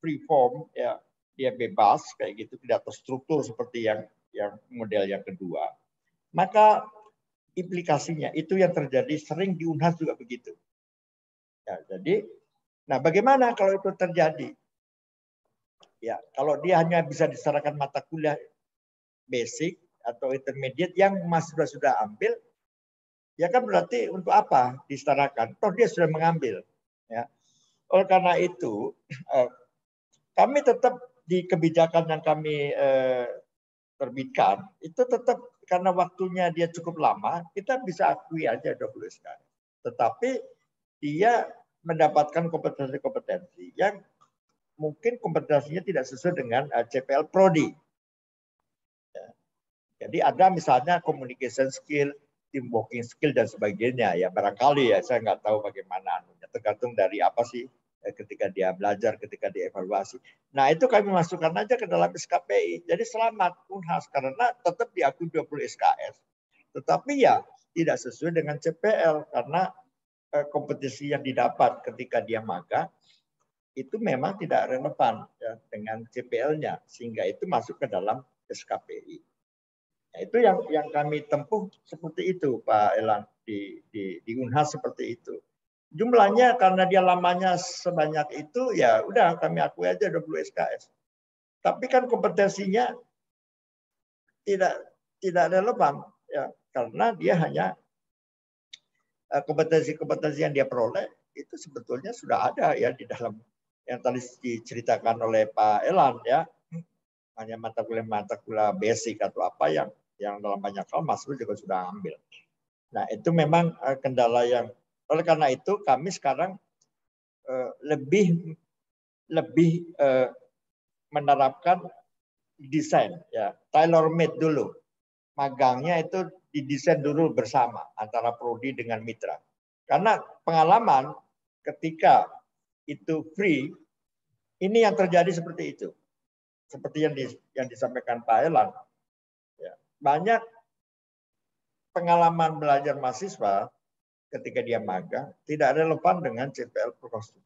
free form, ya dia bebas kayak gitu, tidak terstruktur seperti yang yang model yang kedua, maka implikasinya itu yang terjadi sering di Unhas juga begitu. Ya, jadi, nah bagaimana kalau itu terjadi? Ya, kalau dia hanya bisa diserahkan mata kuliah basic atau intermediate yang Mas sudah sudah ambil, ya kan berarti untuk apa disetarakan? Toh dia sudah mengambil. Ya. Oleh karena itu, eh, kami tetap di kebijakan yang kami eh, terbitkan, itu tetap karena waktunya dia cukup lama, kita bisa akui aja dua puluh S K S. Tetapi dia mendapatkan kompetensi-kompetensi yang mungkin kompetensinya tidak sesuai dengan uh, C P L Prodi. Ya. Jadi ada misalnya communication skill, team working skill dan sebagainya. Ya barangkali ya saya nggak tahu bagaimana. Tergantung dari apa sih ketika dia belajar, ketika dievaluasi. Nah itu kami masukkan aja ke dalam S K P I. Jadi selamat Unhas karena tetap diakui dua puluh S K S. Tetapi ya tidak sesuai dengan C P L karena eh, kompetisi yang didapat ketika dia magang itu memang tidak relevan ya, dengan C P L-nya sehingga itu masuk ke dalam S K P I. Nah, itu yang yang kami tempuh seperti itu Pak Elan di di, di Unhas seperti itu. Jumlahnya karena dia lamanya sebanyak itu ya udah kami akui aja dua puluh S K S. Tapi kan kompetensinya tidak tidak relevan ya karena dia hanya kompetensi-kompetensi yang dia peroleh itu sebetulnya sudah ada ya di dalam yang tadi diceritakan oleh Pak Elan ya. Hanya mata kuliah mata kuliah basic atau apa yang yang dalam banyak hal Mas Rul juga sudah ambil. Nah, itu memang kendala yang oleh karena itu kami sekarang uh, lebih lebih uh, menerapkan desain ya, tailor made dulu. Magangnya itu didesain dulu bersama antara prodi dengan mitra. Karena pengalaman ketika itu free ini yang terjadi seperti itu. Seperti yang di, yang disampaikan Pak Elan. Ya, banyak pengalaman belajar mahasiswa ketika dia magang tidak relevan dengan C P L program studi.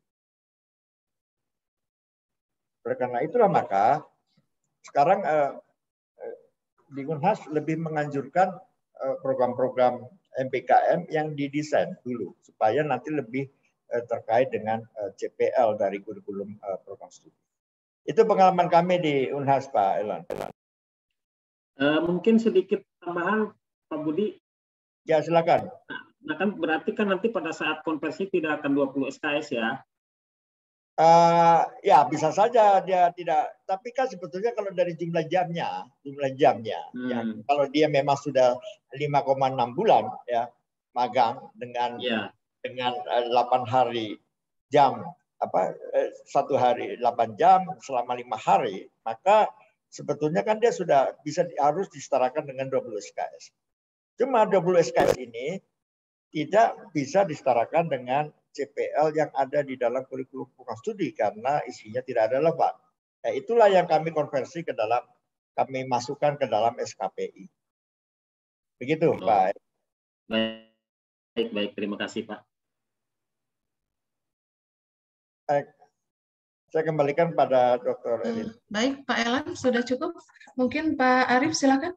Oleh karena itulah maka sekarang eh, di Unhas lebih menganjurkan eh, program-program M P K M yang didesain dulu supaya nanti lebih eh, terkait dengan eh, C P L dari kurikulum eh, program studi. Itu pengalaman kami di Unhas Pak Elan. Uh, mungkin sedikit tambahan Pak Budi. Ya silakan. Nah kan berarti kan nanti pada saat konversi tidak akan dua puluh S K S ya? Uh, ya bisa saja dia tidak. Tapi kan sebetulnya kalau dari jumlah jamnya, jumlah jamnya, hmm. ya, kalau dia memang sudah lima koma enam bulan ya magang dengan yeah. dengan delapan hari jam apa satu hari delapan jam selama lima hari, maka sebetulnya kan dia sudah bisa harus disetarakan dengan dua puluh S K S. Cuma dua puluh S K S ini tidak bisa disetarakan dengan C P L yang ada di dalam kurikulum program studi karena isinya tidak relevan. Nah, itulah yang kami konversi ke dalam, kami masukkan ke dalam S K P I. Begitu, oh. Pak. Baik, baik, terima kasih, Pak. Baik. Saya kembalikan pada Doktor Elin. Baik, Pak Elan, sudah cukup. Mungkin Pak Arif, silakan.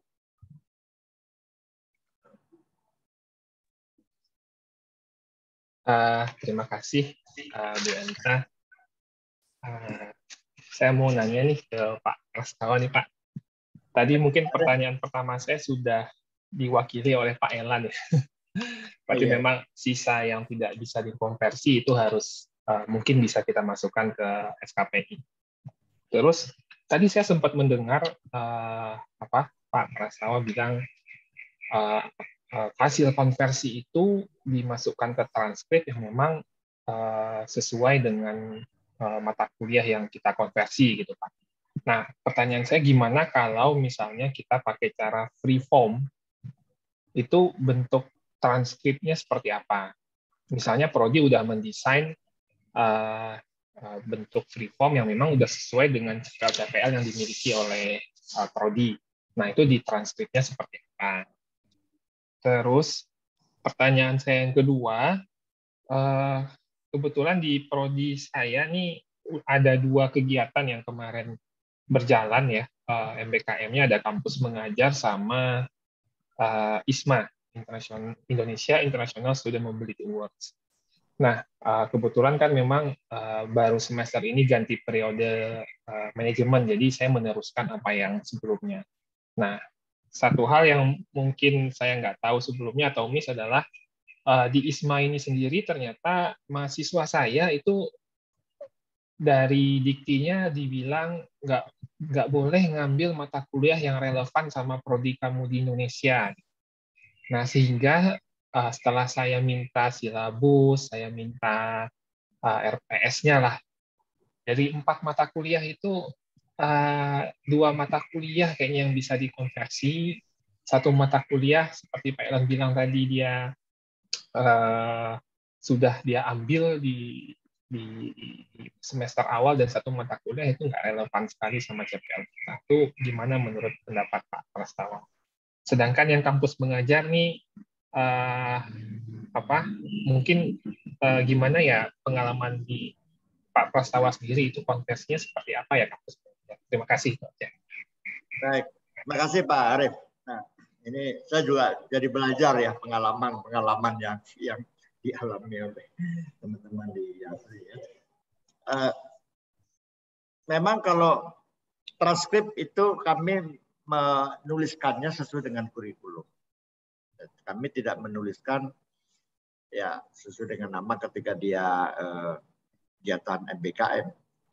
Uh, terima kasih, uh, Bu Elita. Uh, saya mau nanya nih ke Pak Prastawa nih, Pak. Tadi mungkin pertanyaan pertama saya sudah diwakili oleh Pak Elan ya. Berarti iya. Memang sisa yang tidak bisa dikonversi itu harus uh, mungkin bisa kita masukkan ke S K P I. Terus tadi saya sempat mendengar uh, apa Pak Prastawa bilang uh, hasil konversi itu dimasukkan ke transkrip yang memang uh, sesuai dengan uh, mata kuliah yang kita konversi gitu Pak. Nah, pertanyaan saya gimana kalau misalnya kita pakai cara free form, itu bentuk transkripnya seperti apa? Misalnya Prodi udah mendesain uh, uh, bentuk free form yang memang udah sesuai dengan C P L yang dimiliki oleh uh, Prodi. Nah, itu di transkripnya seperti apa? Terus pertanyaan saya yang kedua, kebetulan di prodi saya nih ada dua kegiatan yang kemarin berjalan ya, uh, M B K M-nya ada kampus mengajar sama uh, ISMA, International Indonesia International Student Mobility Awards. Nah, uh, kebetulan kan memang uh, baru semester ini ganti periode uh, manajemen, jadi saya meneruskan apa yang sebelumnya. Nah, satu hal yang mungkin saya nggak tahu sebelumnya atau miss adalah uh, di ISMA ini sendiri ternyata mahasiswa saya itu dari diktinya dibilang nggak nggak boleh ngambil mata kuliah yang relevan sama prodi kamu di Indonesia. Nah, sehingga uh, setelah saya minta silabus, saya minta uh, R P S-nya lah. Dari empat mata kuliah itu uh, dua mata kuliah kayaknya yang bisa dikonversi. Satu mata kuliah seperti Pak Elan bilang tadi dia uh, sudah dia ambil di, di semester awal dan satu mata kuliah itu nggak relevan sekali sama C P L kita. Itu gimana menurut pendapat Pak Prastawa? Sedangkan yang kampus mengajar nih uh, apa? Mungkin uh, gimana ya pengalaman di Pak Prastawa sendiri itu konteksnya seperti apa ya kampus mengajar? Terima kasih. Baik, terima kasih Pak Arief. Nah, ini saya juga jadi belajar ya pengalaman-pengalaman yang yang dialami oleh teman-teman di Yasri ya. Uh, memang kalau transkrip itu kami menuliskannya sesuai dengan kurikulum. Kami tidak menuliskan ya sesuai dengan nama ketika dia uh, kegiatan M B K M.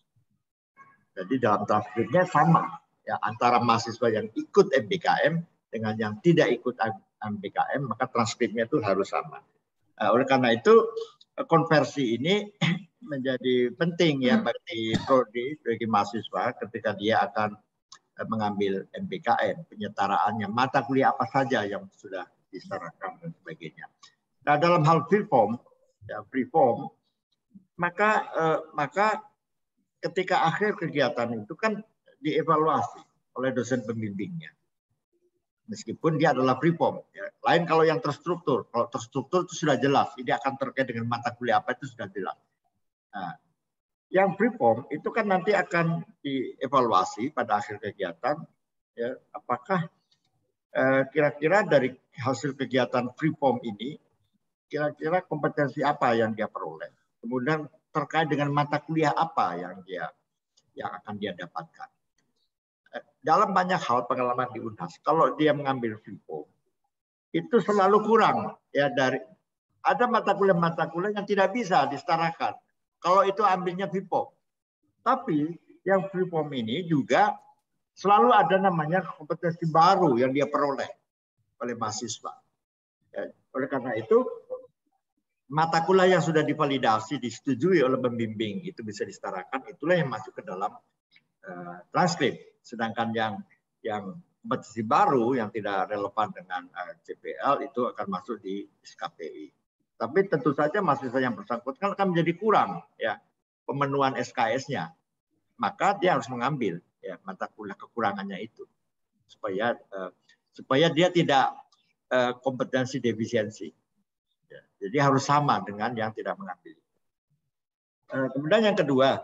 Jadi dalam transkripnya sama ya antara mahasiswa yang ikut M B K M dengan yang tidak ikut M B K M, maka transkripnya itu harus sama. Nah, oleh karena itu konversi ini menjadi penting ya bagi prodi, bagi mahasiswa ketika dia akan mengambil M B K M, penyetaraannya, mata kuliah apa saja yang sudah disetarakan dan sebagainya. Nah, dalam hal free form, ya free form, maka eh, maka ketika akhir kegiatan itu kan dievaluasi oleh dosen pembimbingnya. Meskipun dia adalah free form, ya. Lain kalau yang terstruktur. Kalau terstruktur itu sudah jelas, ini akan terkait dengan mata kuliah apa itu sudah jelas. Nah, yang free form itu kan nanti akan dievaluasi pada akhir kegiatan, ya, apakah kira-kira eh, dari hasil kegiatan free form ini, kira-kira kompetensi apa yang dia peroleh. Kemudian terkait dengan mata kuliah apa yang dia yang akan dia dapatkan. Dalam banyak hal pengalaman di U N A S, kalau dia mengambil free form, itu selalu kurang. Ya dari ada mata kuliah-mata kuliah yang tidak bisa disetarakan. Kalau itu ambilnya free form. Tapi yang free form ini juga selalu ada namanya kompetensi baru yang dia peroleh oleh mahasiswa. Ya, oleh karena itu, mata kuliah yang sudah divalidasi, disetujui oleh pembimbing, itu bisa disetarakan, itulah yang masuk ke dalam uh, transkrip. Sedangkan yang yang kompetensi baru yang tidak relevan dengan uh, C P L itu akan masuk di S K P I. Tapi tentu saja mahasiswa yang bersangkutan akan menjadi kurang ya pemenuhan S K S-nya. Maka dia harus mengambil ya mata kuliah kekurangannya itu supaya uh, supaya dia tidak uh, kompetensi defisiensi. Ya, jadi harus sama dengan yang tidak mengambil. Uh, kemudian yang kedua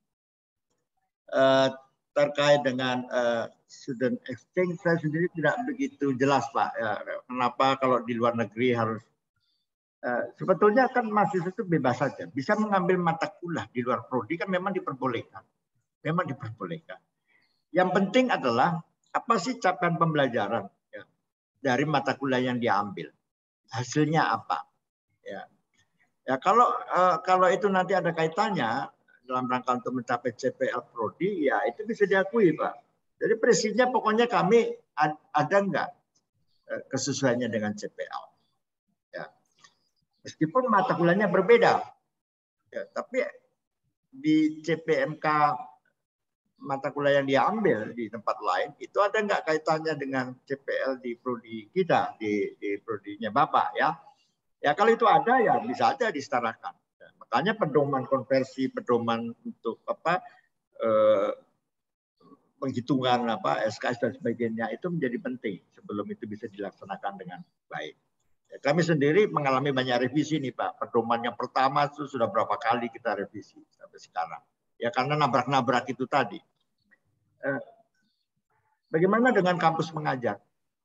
uh, terkait dengan uh, student exchange, saya sendiri tidak begitu jelas Pak. Ya, kenapa kalau di luar negeri harus Uh, sebetulnya kan mahasiswa itu bebas saja, bisa mengambil mata kuliah di luar prodi kan memang diperbolehkan, memang diperbolehkan. Yang penting adalah apa sih capaian pembelajaran ya, dari mata kuliah yang diambil, hasilnya apa? Ya, ya kalau uh, kalau itu nanti ada kaitannya dalam rangka untuk mencapai C P L prodi, ya itu bisa diakui Pak. Jadi prinsipnya pokoknya kami ada enggak uh, kesesuaiannya dengan C P L. Meskipun mata kuliahnya berbeda, ya, tapi di C P M K mata kuliah yang diambil di tempat lain itu ada nggak kaitannya dengan C P L di prodi kita, di, di prodinya Bapak ya? Ya kalau itu ada ya bisa aja disetarakan. Ya, makanya pedoman konversi, pedoman untuk apa eh, penghitungan apa S K S dan sebagainya itu menjadi penting sebelum itu bisa dilaksanakan dengan baik. Kami sendiri mengalami banyak revisi nih Pak. Pedoman yang pertama itu sudah berapa kali kita revisi sampai sekarang. ya karena nabrak-nabrak itu tadi. Eh, bagaimana dengan kampus mengajar?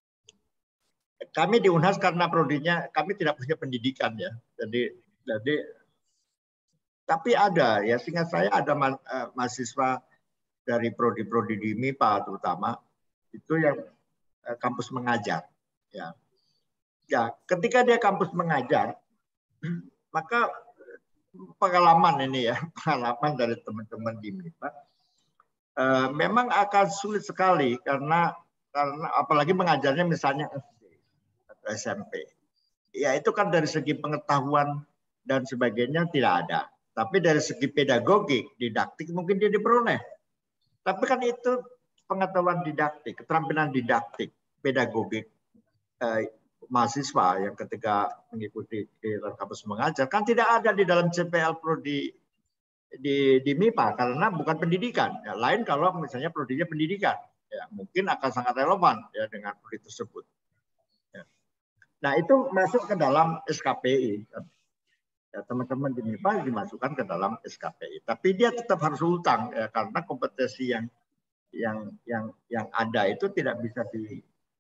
Kami di Unhas karena prodinya kami tidak punya pendidikan ya, jadi jadi tapi ada ya, seingat saya ada ma uh, mahasiswa dari prodi-prodi di M I P A terutama itu yang uh, kampus mengajar ya. Ya, ketika dia kampus mengajar, maka pengalaman ini ya, pengalaman dari teman-teman di M I P A uh, memang akan sulit sekali karena karena apalagi mengajarnya misalnya S D atau S M P. Ya itu kan dari segi pengetahuan dan sebagainya tidak ada. Tapi dari segi pedagogik, didaktik mungkin dia diperoleh. Tapi kan itu pengetahuan didaktik, keterampilan didaktik, pedagogik eh, mahasiswa yang ketika mengikuti di kampus mengajar kan tidak ada di dalam C P L Prodi di, di M I P A karena bukan pendidikan. Ya, lain kalau misalnya prodinya pendidikan, ya mungkin akan sangat relevan ya dengan prodi tersebut. Ya. Nah itu masuk ke dalam S K P I. Ya, teman-teman di M I P A dimasukkan ke dalam S K P I, tapi dia tetap harus utang ya, karena kompetensi yang yang yang yang ada itu tidak bisa di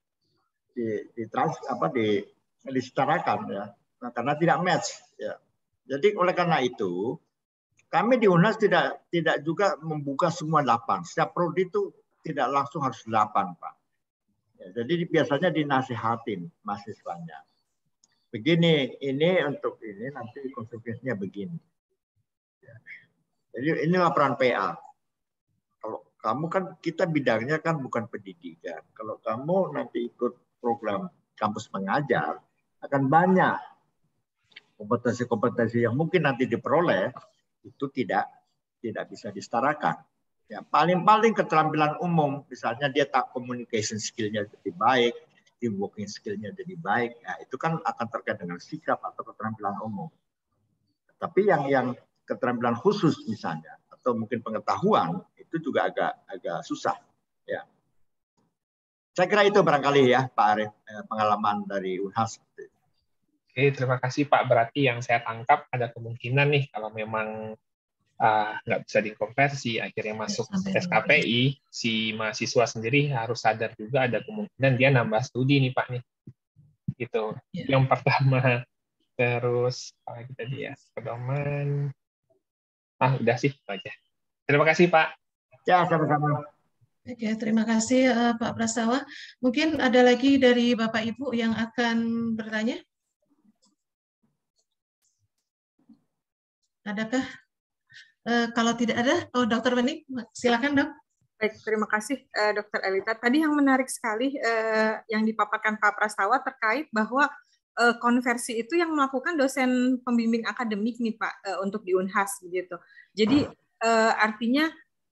di, di trans apa di disetarakan ya, nah, karena tidak match ya. Jadi oleh karena itu kami di Unhas tidak tidak juga membuka semua delapan. Setiap prodi itu tidak langsung harus delapan, Pak. Ya, jadi biasanya dinasihatin mahasiswanya. Begini, ini untuk ini nanti konsekuensinya begini. Ya. Jadi ini laporan P A. Kalau kamu kan kita bidangnya kan bukan pendidikan. Kalau kamu nanti ikut program kampus mengajar, akan banyak kompetensi-kompetensi yang mungkin nanti diperoleh itu tidak tidak bisa disetarakan. Ya, paling-paling keterampilan umum, misalnya dia tak communication skill-nya lebih baik, team working skill-nya jadi baik, ya, itu kan akan terkait dengan sikap atau keterampilan umum. Tapi yang yang keterampilan khusus misalnya atau mungkin pengetahuan itu juga agak agak susah. Ya, saya kira itu barangkali ya Pak Arief pengalaman dari Unhas. Oke, terima kasih Pak. Berarti yang saya tangkap ada kemungkinan nih kalau memang uh, nggak bisa dikonversi, akhirnya masuk S K P I, si mahasiswa sendiri harus sadar juga ada kemungkinan dia nambah studi nih Pak nih. Gitu. Ya. Yang pertama, terus apa kita dia pedoman. Ah, udah sih itu aja. Terima kasih Pak. Ya, sama-sama. Oke, terima kasih uh, Pak Prastawa. Mungkin ada lagi dari Bapak Ibu yang akan bertanya? Adakah? Uh, kalau tidak ada, oh Dokter Wening, silakan Dok. Baik, terima kasih uh, Dokter Elita. Tadi yang menarik sekali uh, yang dipaparkan Pak Prastawa terkait bahwa uh, konversi itu yang melakukan dosen pembimbing akademik nih Pak uh, untuk di Unhas begitu. Jadi uh, artinya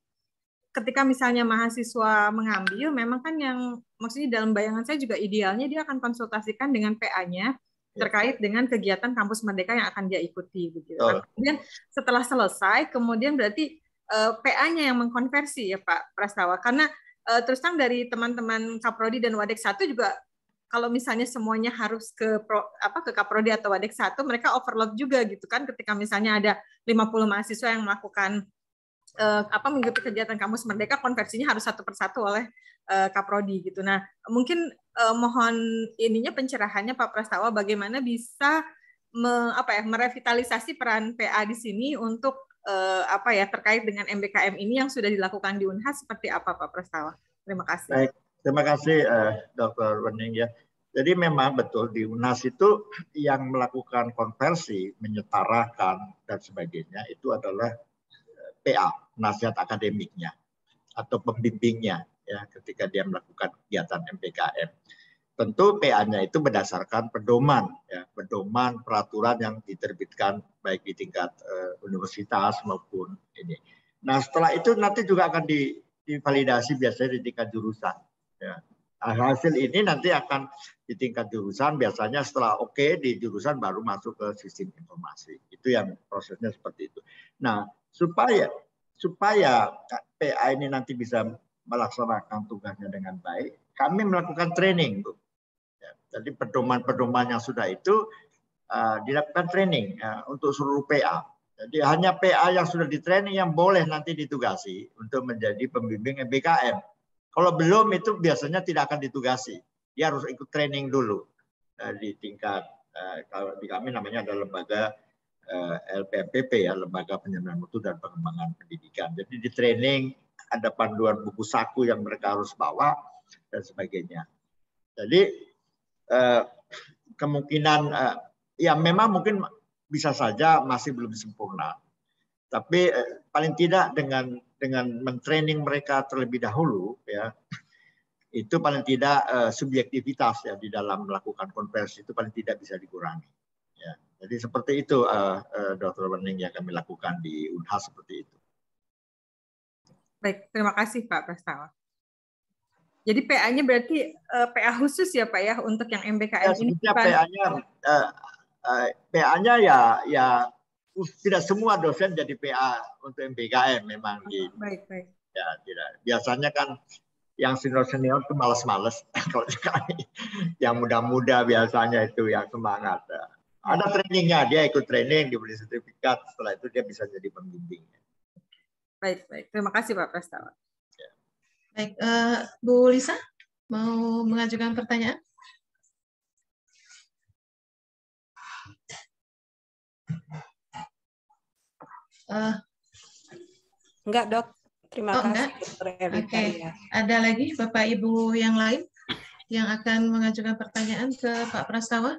ketika misalnya mahasiswa mengambil, memang kan yang maksudnya dalam bayangan saya juga idealnya dia akan konsultasikan dengan P A-nya terkait dengan kegiatan Kampus Merdeka yang akan dia ikuti begitu. Oh. Kemudian setelah selesai, kemudian berarti uh, P A-nya yang mengkonversi ya Pak Prastawa. Karena uh, terus terang dari teman-teman Kaprodi dan Wadek satu juga kalau misalnya semuanya harus ke pro, apa ke Kaprodi atau Wadek satu, mereka overload juga gitu kan ketika misalnya ada lima puluh mahasiswa yang melakukan uh, apa mengikuti kegiatan Kampus Merdeka, konversinya harus satu persatu oleh uh, Kaprodi gitu. Nah, mungkin Uh, mohon ininya pencerahannya Pak Prastawa bagaimana bisa me, apa ya merevitalisasi peran P A di sini untuk uh, apa ya terkait dengan M B K M ini yang sudah dilakukan di Unhas seperti apa Pak Prastawa? Terima kasih. Baik, terima kasih uh, Dokter Wening ya. Jadi memang betul di Unhas itu yang melakukan konversi, menyetarakan dan sebagainya itu adalah P A, penasihat akademiknya atau pembimbingnya. Ya, ketika dia melakukan kegiatan M P K M. Tentu P A-nya itu berdasarkan pedoman, ya, pedoman peraturan yang diterbitkan baik di tingkat uh, universitas maupun ini. Nah setelah itu nanti juga akan di, divalidasi biasanya di tingkat jurusan. Ya. Hasil ini nanti akan di tingkat jurusan biasanya setelah oke okay, di jurusan baru masuk ke sistem informasi. Itu yang prosesnya seperti itu. Nah supaya supaya P A ini nanti bisa melaksanakan tugasnya dengan baik, kami melakukan training, Bu. Ya, jadi pedoman-pedoman yang sudah itu uh, dilakukan training uh, untuk seluruh P A. Jadi hanya P A yang sudah di training yang boleh nanti ditugasi untuk menjadi pembimbing M B K M. Kalau belum itu biasanya tidak akan ditugasi. Dia harus ikut training dulu di tingkat, kalau di kami namanya ada lembaga L P M P P ya, Lembaga Penjaminan Mutu dan Pengembangan Pendidikan. Jadi di training ada panduan buku saku yang mereka harus bawa dan sebagainya. Jadi kemungkinan ya memang mungkin bisa saja masih belum sempurna. Tapi paling tidak dengan dengan mentraining mereka terlebih dahulu ya, itu paling tidak subjektivitas ya di dalam melakukan konversi itu paling tidak bisa dikurangi. Ya, jadi seperti itu uh, uh, dokter Wening yang kami lakukan di Unhas seperti itu. Baik, terima kasih Pak Prastawa. Jadi P A-nya berarti uh, P A khusus ya Pak ya untuk yang M B K M ya, ini? P A-nya uh, uh, P A-nya ya ya uh, tidak semua dosen jadi P A untuk M B K M memang. Oh, gitu. Baik baik. Ya tidak. Biasanya kan yang senior-senior itu malas-malas. Kalau kami yang muda-muda biasanya itu yang semangat. Ada trainingnya, dia ikut training, diberi sertifikat, setelah itu dia bisa jadi pembimbing. Baik, baik. Terima kasih Pak Prastawa. Ya. Baik, uh, Bu Lisa, mau mengajukan pertanyaan? Uh, enggak, Dok. Terima oh, kasih, Dokter Erika. Oke, okay. Ya. Ada lagi Bapak Ibu yang lain yang akan mengajukan pertanyaan ke Pak Prastawa?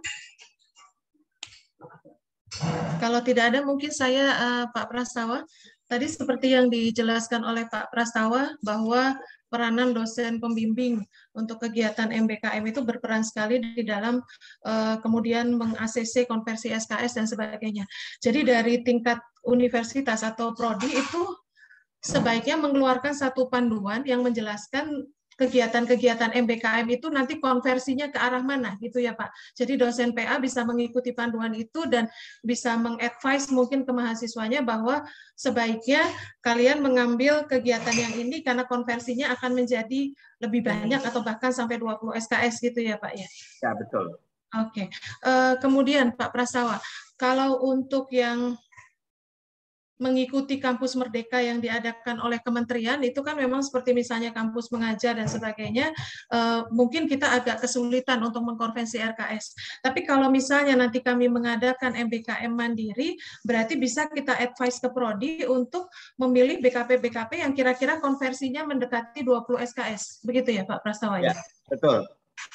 Kalau tidak ada, mungkin saya, uh, Pak Prastawa, tadi seperti yang dijelaskan oleh Pak Prastawa, bahwa peranan dosen pembimbing untuk kegiatan M B K M itu berperan sekali di dalam uh, kemudian meng-A C C, konversi S K S, dan sebagainya. Jadi dari tingkat universitas atau prodi itu sebaiknya mengeluarkan satu panduan yang menjelaskan kegiatan-kegiatan M B K M itu nanti konversinya ke arah mana gitu ya Pak. Jadi dosen P A bisa mengikuti panduan itu dan bisa mengadvise mungkin ke mahasiswanya bahwa sebaiknya kalian mengambil kegiatan yang ini karena konversinya akan menjadi lebih banyak atau bahkan sampai dua puluh S K S gitu ya Pak ya. Ya betul. Oke. Uh, kemudian Pak Prastawa, kalau untuk yang mengikuti kampus merdeka yang diadakan oleh kementerian itu kan memang seperti misalnya kampus mengajar dan sebagainya, eh, mungkin kita agak kesulitan untuk mengkonversi R K S. Tapi kalau misalnya nanti kami mengadakan M B K M mandiri, berarti bisa kita advise ke prodi untuk memilih B K P B K P yang kira-kira konversinya mendekati dua puluh S K S. Begitu ya Pak Prastawa? Ya, betul.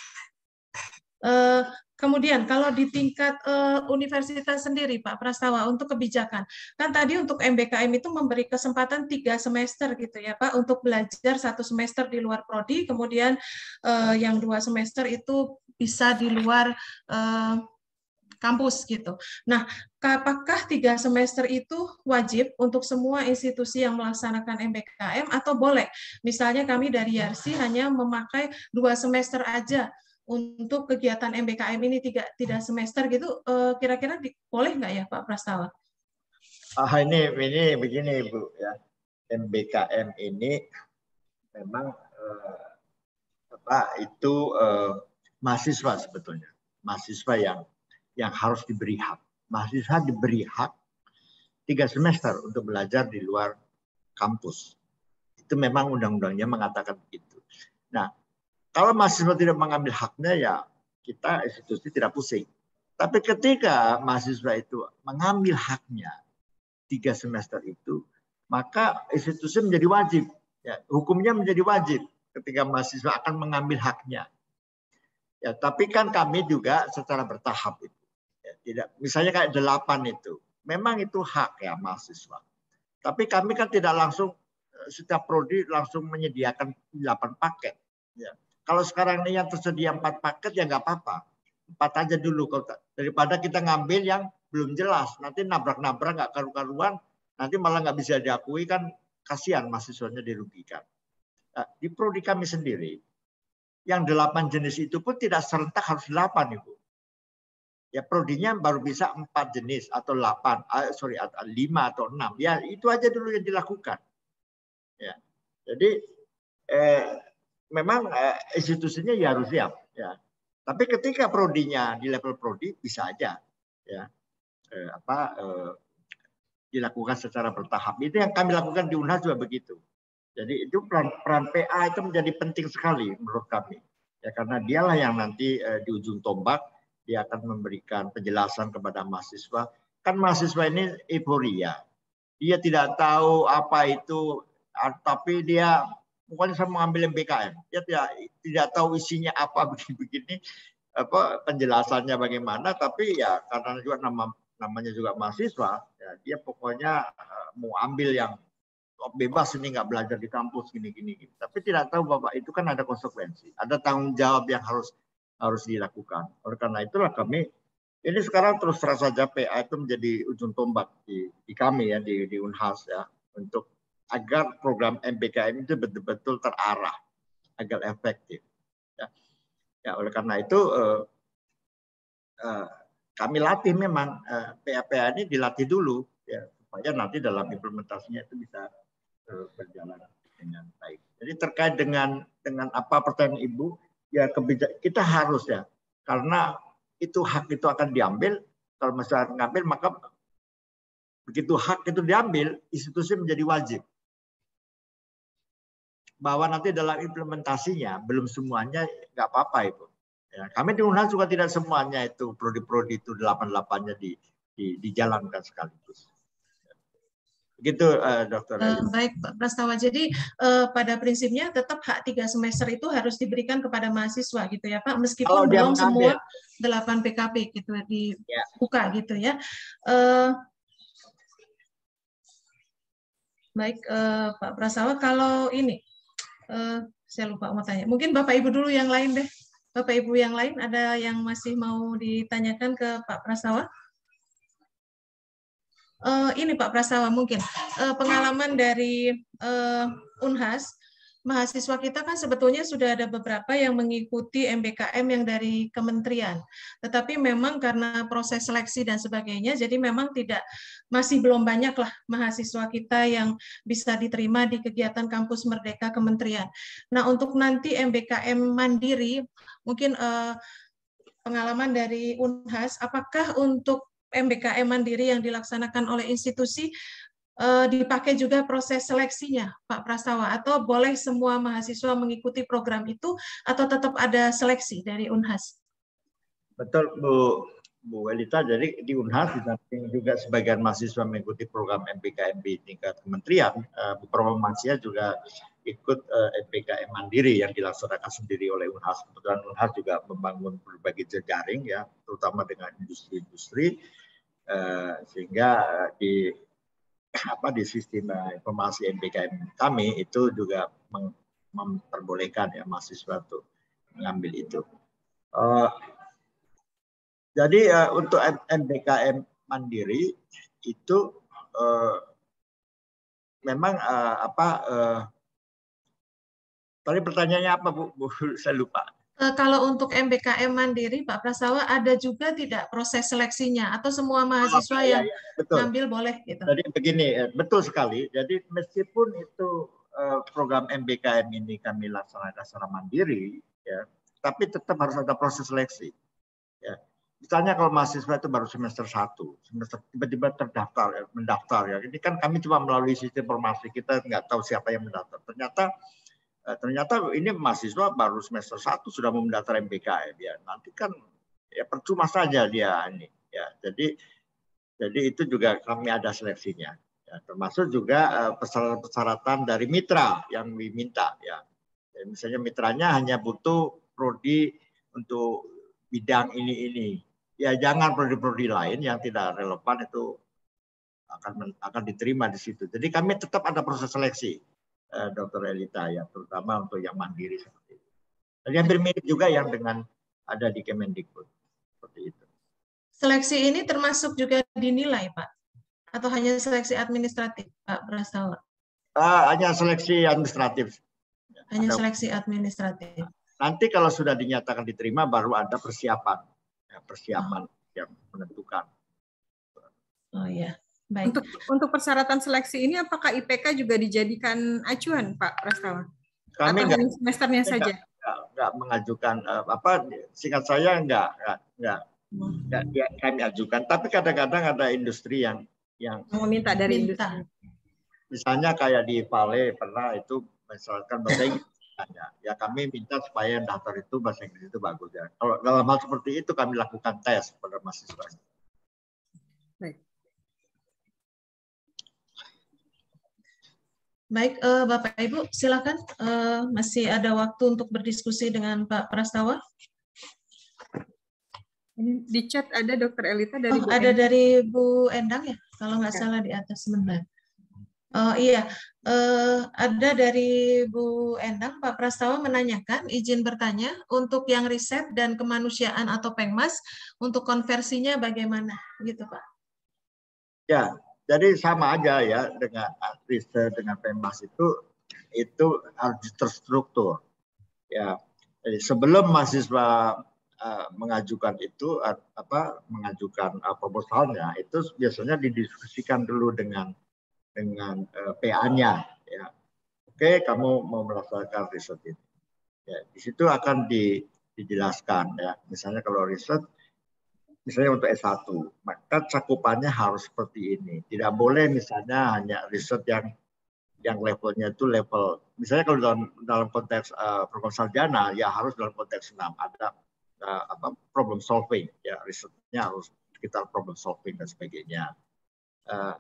Uh, kemudian kalau di tingkat uh, universitas sendiri Pak Prastawa untuk kebijakan, kan tadi untuk M B K M itu memberi kesempatan tiga semester gitu ya Pak untuk belajar satu semester di luar prodi, kemudian uh, yang dua semester itu bisa di luar uh, kampus gitu. Nah, apakah tiga semester itu wajib untuk semua institusi yang melaksanakan M B K M atau boleh? Misalnya kami dari Yarsi hanya memakai dua semester aja untuk kegiatan M B K M ini tiga tidak semester gitu, kira-kira boleh nggak ya Pak Prastawa? Ah ini ini begini Bu ya, M B K M ini memang eh, apa itu eh, mahasiswa sebetulnya, mahasiswa yang yang harus diberi hak, mahasiswa diberi hak tiga semester untuk belajar di luar kampus. Itu memang undang-undangnya mengatakan begitu. Nah, kalau mahasiswa tidak mengambil haknya, ya kita institusi tidak pusing. Tapi ketika mahasiswa itu mengambil haknya tiga semester itu, maka institusi menjadi wajib. Ya, hukumnya menjadi wajib ketika mahasiswa akan mengambil haknya. Ya, tapi kan kami juga secara bertahap itu. Ya, tidak, misalnya kayak delapan itu, memang itu hak ya mahasiswa. Tapi kami kan tidak langsung setiap prodi langsung menyediakan delapan paket. Ya. Kalau sekarang ini yang tersedia empat paket ya nggak apa-apa, empat aja dulu daripada kita ngambil yang belum jelas, nanti nabrak-nabrak nggak karu-karuan, nanti malah nggak bisa diakui kan kasihan mahasiswanya dirugikan. Nah, di prodi kami sendiri, yang delapan jenis itu pun tidak serentak harus delapan ibu. Ya prodinya baru bisa empat jenis atau delapan, sorry lima atau enam, ya itu aja dulu yang dilakukan. Ya, jadi eh, memang eh, institusinya ya harus siap ya. Tapi ketika prodinya di level prodi bisa aja ya eh, apa eh, dilakukan secara bertahap. Itu yang kami lakukan di Unhas juga begitu. Jadi itu peran, peran P A itu menjadi penting sekali menurut kami. Ya, karena dialah yang nanti eh, di ujung tombak dia akan memberikan penjelasan kepada mahasiswa. Kan mahasiswa ini euforia. Dia tidak tahu apa itu, tapi dia pokoknya saya mau ambil M B K M. Dia tidak tidak tahu isinya apa begini-begini, apa penjelasannya bagaimana, tapi ya karena juga nama namanya juga mahasiswa, ya, dia pokoknya uh, mau ambil yang bebas, ini nggak belajar di kampus gini-gini. Tapi tidak tahu Bapak itu kan ada konsekuensi, ada tanggung jawab yang harus harus dilakukan. Oleh karena itulah kami ini sekarang terus terang saja P A itu menjadi ujung tombak di, di kami ya di, di Unhas ya untuk agar program M B K M itu betul-betul terarah, agar efektif. Ya, ya oleh karena itu uh, uh, kami latih memang uh, P A P A ini dilatih dulu ya supaya nanti dalam implementasinya itu bisa uh, berjalan dengan baik. Jadi terkait dengan dengan apa pertanyaan Ibu, ya kebijak, kita harus ya karena itu hak itu akan diambil, kalau masyarakat ngambil maka begitu hak itu diambil, institusi menjadi wajib. Bahwa nanti dalam implementasinya belum semuanya nggak apa-apa itu. Ya, kami di Unhas juga tidak semuanya itu prodi-prodi itu delapan delapannya di, di, dijalankan sekaligus. Begitu uh, Dokter Uh, baik Pak Prastawa. Jadi uh, pada prinsipnya tetap hak tiga semester itu harus diberikan kepada mahasiswa gitu ya Pak, meskipun belum semua delapan P K P gitu dibuka ya. Gitu ya. Uh, baik uh, Pak Prastawa, kalau ini uh, saya lupa mau tanya. Mungkin Bapak Ibu dulu yang lain deh. Bapak Ibu yang lain ada yang masih mau ditanyakan ke Pak Prastawa? Uh, ini Pak Prastawa mungkin uh, pengalaman dari uh, Unhas, mahasiswa kita kan sebetulnya sudah ada beberapa yang mengikuti M B K M yang dari kementerian, tetapi memang karena proses seleksi dan sebagainya, jadi memang tidak masih belum banyak lah mahasiswa kita yang bisa diterima di kegiatan kampus Merdeka Kementerian. Nah untuk nanti M B K M mandiri, mungkin uh, pengalaman dari Unhas, apakah untuk M B K M mandiri yang dilaksanakan oleh institusi eh, dipakai juga proses seleksinya, Pak Prastawa, atau boleh semua mahasiswa mengikuti program itu atau tetap ada seleksi dari Unhas? Betul Bu Bu Elita, jadi di Unhas juga sebagian mahasiswa mengikuti program M B K M di tingkat kementerian, beberapa mahasiswa juga ikut M B K M mandiri yang dilaksanakan sendiri oleh Unhas. Kebetulan Unhas juga membangun berbagai jejaring ya, terutama dengan industri-industri, sehingga di apa di sistem informasi M B K M kami itu juga memperbolehkan ya mahasiswa untuk mengambil itu. Uh, jadi uh, untuk M B K M mandiri itu uh, memang uh, apa? Uh, tadi pertanyaannya apa Bu? Bu saya lupa. Uh, kalau untuk M B K M mandiri, Pak Prastawa, ada juga tidak proses seleksinya atau semua mahasiswa oh, yang ya, ya. Betul. Ngambil boleh gitu? Jadi begini, betul sekali. Jadi meskipun itu uh, program M B K M ini kami laksanakan secara mandiri, ya, tapi tetap harus ada proses seleksi. Ya. Misalnya kalau mahasiswa itu baru semester satu, semester tiba-tiba terdaftar, ya, mendaftar ya. Ini kan kami cuma melalui sistem informasi, kita nggak tahu siapa yang mendaftar. Ternyata Ternyata ini mahasiswa baru semester satu sudah mau mendaftar M B K M ya. Nanti kan ya percuma saja dia ini ya. Jadi jadi itu juga kami ada seleksinya. Ya, termasuk juga persyaratan-persyaratan dari mitra yang diminta ya. Ya. Misalnya mitranya hanya butuh prodi untuk bidang ini ini. Ya jangan prodi-prodi lain yang tidak relevan itu akan akan diterima di situ. Jadi kami tetap ada proses seleksi. Dokter Elita ya, terutama untuk yang mandiri seperti itu. Jadi hampir mirip juga yang dengan ada di Kemendikbud seperti itu. Seleksi ini termasuk juga dinilai, Pak, atau hanya seleksi administratif, Pak Prastawa? Uh, hanya seleksi administratif. Hanya ada, seleksi administratif. Nanti kalau sudah dinyatakan diterima, baru ada persiapan, ya, persiapan oh. yang menentukan. Oh iya. Baik. Untuk untuk persyaratan seleksi ini apakah I P K juga dijadikan acuan Pak Prastawa? Kami atau hanya semesternya enggak, saja? Enggak, enggak mengajukan uh, apa singkat saya enggak enggak enggak, enggak, enggak ya, kami ajukan. Tapi kadang-kadang ada industri yang yang meminta dari Minta. industri. Misalnya kayak di Vale pernah itu misalkan bahasa Inggris, ya kami minta supaya yang daftar itu bahasa Inggris itu bagus ya. Kalau dalam hal seperti itu kami lakukan tes pada mahasiswa. Baik. Baik, uh, Bapak Ibu, silakan. Uh, masih ada waktu untuk berdiskusi dengan Pak Prastawa. Ini di chat ada Dokter Elita dari Oh, Bu ada Endang. dari Bu Endang ya, kalau nggak Ya. salah di atas sebentar. Oh iya, uh, ada dari Bu Endang, Pak Prastawa menanyakan, izin bertanya, untuk yang riset dan kemanusiaan atau Pengmas, untuk konversinya bagaimana, gitu Pak? Ya, jadi sama aja ya dengan riset dengan Pengmas itu itu harus terstruktur. Ya, jadi sebelum mahasiswa uh, mengajukan itu uh, apa mengajukan uh, proposalnya itu biasanya didiskusikan dulu dengan dengan uh, P A-nya. Ya, oke, kamu mau melaksanakan riset ini. Ya, di situ akan di, dijelaskan ya. Misalnya kalau riset misalnya untuk S satu, maka cakupannya harus seperti ini. Tidak boleh misalnya hanya riset yang yang levelnya itu level, misalnya kalau dalam dalam konteks uh, program sarjana, ya harus dalam konteks enam ada uh, apa problem solving, ya risetnya harus sekitar problem solving dan sebagainya. Uh,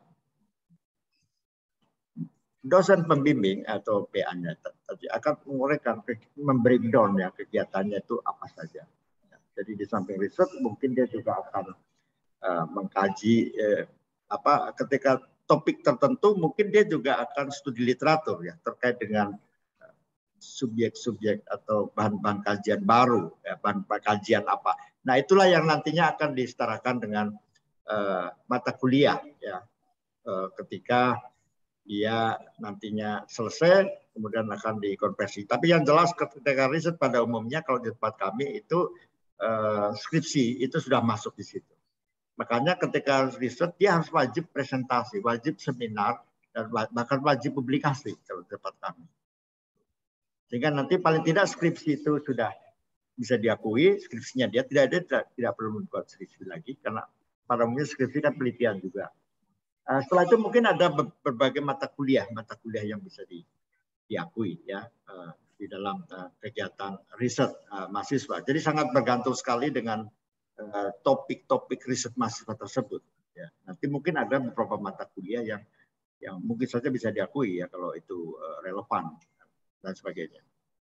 dosen pembimbing atau P A-nya akan menguraikan, membreakdown ya kegiatannya itu apa saja. Jadi di samping riset mungkin dia juga akan uh, mengkaji eh, apa ketika topik tertentu mungkin dia juga akan studi literatur ya terkait dengan subjek-subjek atau bahan-bahan kajian baru, ya, bahan-bahan kajian apa. Nah itulah yang nantinya akan disetarakan dengan uh, mata kuliah ya uh, ketika dia nantinya selesai kemudian akan dikonversi. Tapi yang jelas ketika riset pada umumnya kalau di tempat kami itu uh, skripsi itu sudah masuk di situ. Makanya ketika riset dia harus wajib presentasi, wajib seminar, dan bahkan wajib publikasi kalau tempat kami. Sehingga nanti paling tidak skripsi itu sudah bisa diakui, skripsinya dia tidak ada tidak, tidak perlu membuat skripsi lagi karena pada umumnya skripsi kan penelitian juga. Uh, setelah itu mungkin ada berbagai mata kuliah, mata kuliah yang bisa di, diakui ya uh, di dalam uh, kegiatan riset uh, mahasiswa. Jadi sangat bergantung sekali dengan topik-topik riset mahasiswa tersebut. Ya, nanti mungkin ada beberapa mata kuliah yang yang mungkin saja bisa diakui ya kalau itu uh, relevan dan sebagainya.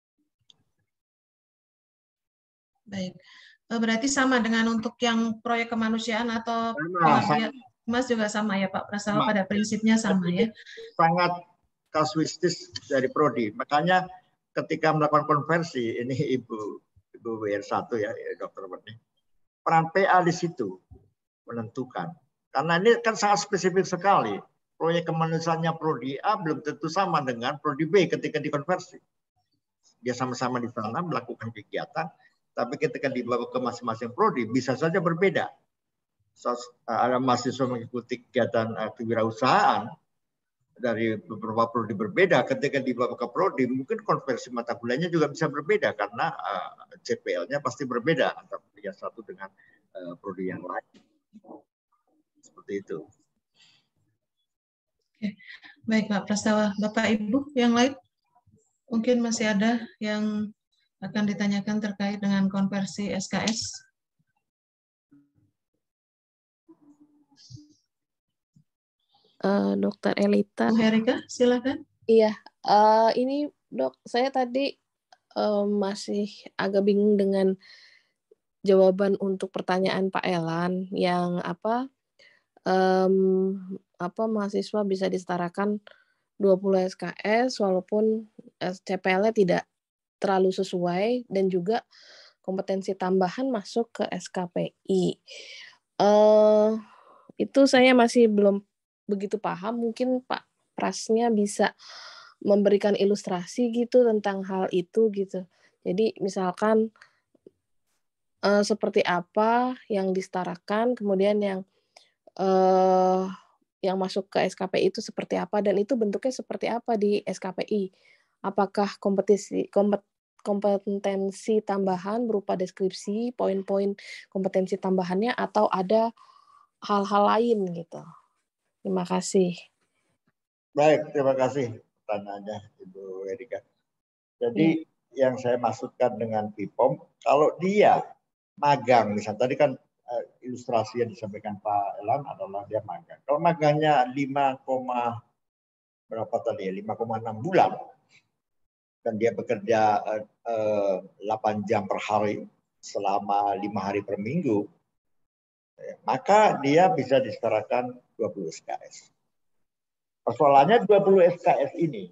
Baik, berarti sama dengan untuk yang proyek kemanusiaan atau pengabdian Mas juga sama ya Pak Prastawa, pada prinsipnya sama ya. Sangat kasuistis dari prodi. Makanya ketika melakukan konversi ini Ibu Ibu W R satu ya, Dokter Werni. Peran P A di situ menentukan. Karena ini kan sangat spesifik sekali. Proyek kemanusiaannya Prodi A belum tentu sama dengan Prodi B ketika dikonversi. Dia sama-sama di sana melakukan kegiatan, tapi ketika dibawa ke masing-masing Prodi bisa saja berbeda. So, ada mahasiswa mengikuti kegiatan kewirausahaan dari beberapa Prodi berbeda, ketika dibawa ke Prodi mungkin konversi mata kuliahnya juga bisa berbeda karena uh, C P L-nya pasti berbeda antara yang satu dengan uh, Prodi yang lain. Seperti itu. Oke. Baik Pak Prastawa, Bapak Ibu yang lain mungkin masih ada yang akan ditanyakan terkait dengan konversi S K S. Uh, Dokter Elita. Bu Herika, silakan. Iya, uh, ini dok, saya tadi uh, masih agak bingung dengan jawaban untuk pertanyaan Pak Elan yang apa, um, apa mahasiswa bisa disetarakan dua puluh S K S walaupun C P L-nya tidak terlalu sesuai dan juga kompetensi tambahan masuk ke S K P I. Uh, itu saya masih belum begitu paham, mungkin Pak Prasnya bisa memberikan ilustrasi gitu tentang hal itu gitu. Jadi misalkan uh, seperti apa yang disetarakan, kemudian yang uh, yang masuk ke S K P I itu seperti apa, dan itu bentuknya seperti apa di S K P I. Apakah kompetisi kompet, kompetensi tambahan berupa deskripsi, poin-poin kompetensi tambahannya, atau ada hal-hal lain gitu. Terima kasih. Baik, terima kasih pertanyaannya Ibu Erika. Jadi ya. Yang saya maksudkan dengan B P O M, kalau dia magang, misalnya tadi kan uh, ilustrasi yang disampaikan Pak Elan adalah dia magang. Kalau magangnya lima, berapa tadi ya, lima koma enam bulan, dan dia bekerja uh, uh, delapan jam per hari selama lima hari per minggu, ya, maka dia bisa disetarakan dua puluh S K S. Persoalannya dua puluh S K S ini,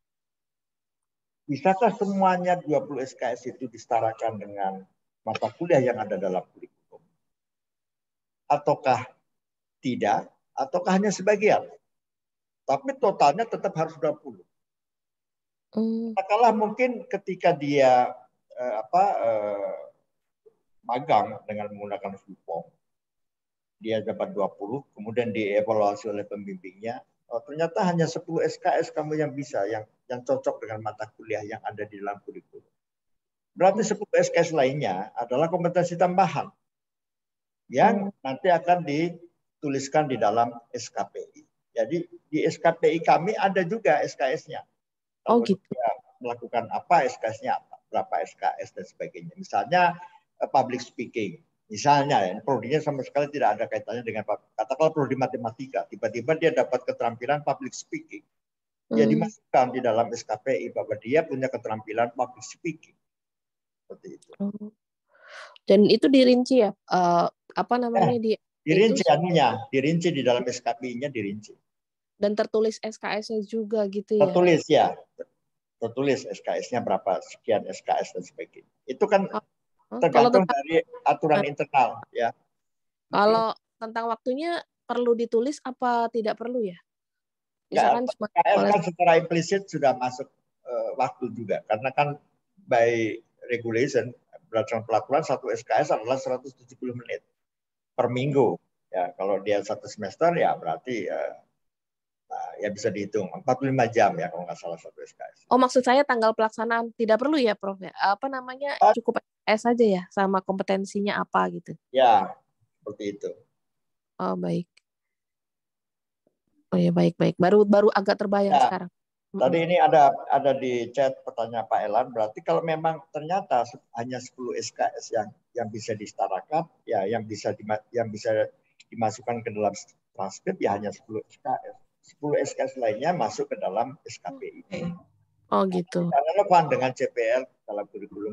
bisakah semuanya dua puluh S K S itu disetarakan dengan mata kuliah yang ada dalam kurikulum? Ataukah tidak? Ataukah hanya sebagian? Tapi totalnya tetap harus dua puluh. Mm. Katakanlah mungkin ketika dia eh, apa eh, magang dengan menggunakan B P O M, dia dapat dua puluh, kemudian dievaluasi oleh pembimbingnya. Oh, ternyata hanya sepuluh S K S kamu yang bisa, yang yang cocok dengan mata kuliah yang ada di dalam kurikulum. Berarti sepuluh S K S lainnya adalah kompetensi tambahan yang hmm. nanti akan dituliskan di dalam S K P I. Jadi di S K P I kami ada juga S K S-nya. Oh gitu. Dia melakukan apa, S K S-nya apa, berapa S K S dan sebagainya. Misalnya public speaking. Misalnya, ya, prodinya sama sekali tidak ada kaitannya dengan, katakanlah prodi matematika, tiba-tiba dia dapat keterampilan public speaking. Dia hmm. dimasukkan di dalam S K P I bahwa dia punya keterampilan public speaking. Seperti itu. Dan itu dirinci ya, uh, apa namanya? Eh, di, dirinci itu, anunya, dirinci di dalam S K P I-nya dirinci. Dan tertulis S K S-nya juga gitu ya? Tertulis ya, tertulis S K S-nya berapa, sekian S K S dan sebagainya. Itu kan oh. tergantung tentang, dari aturan nah, internal ya. Kalau tentang waktunya perlu ditulis apa tidak perlu ya? Misalkan ya, S K S kan secara implisit sudah masuk uh, waktu juga, karena kan by regulation berdasarkan peraturan satu S K S adalah seratus tujuh puluh menit per minggu. Ya, kalau dia satu semester ya berarti uh, nah, ya bisa dihitung empat puluh lima jam ya kalau nggak salah satu S K S. Oh, maksud saya tanggal pelaksanaan tidak perlu ya, Prof ya? Apa namanya? Cukup S aja ya sama kompetensinya apa gitu. Ya, seperti itu. Oh, baik. Oh ya, baik-baik. Baru baru agak terbayang ya. sekarang. Tadi ini ada ada di chat pertanyaan Pak Elan, berarti kalau memang ternyata hanya sepuluh S K S yang yang bisa disetarakan, ya yang bisa di, yang bisa dimasukkan ke dalam transkrip ya hanya sepuluh S K S. sepuluh S K S lainnya masuk ke dalam S K P I. Oh gitu. Nah, relevan dengan C P L dalam kurikulum.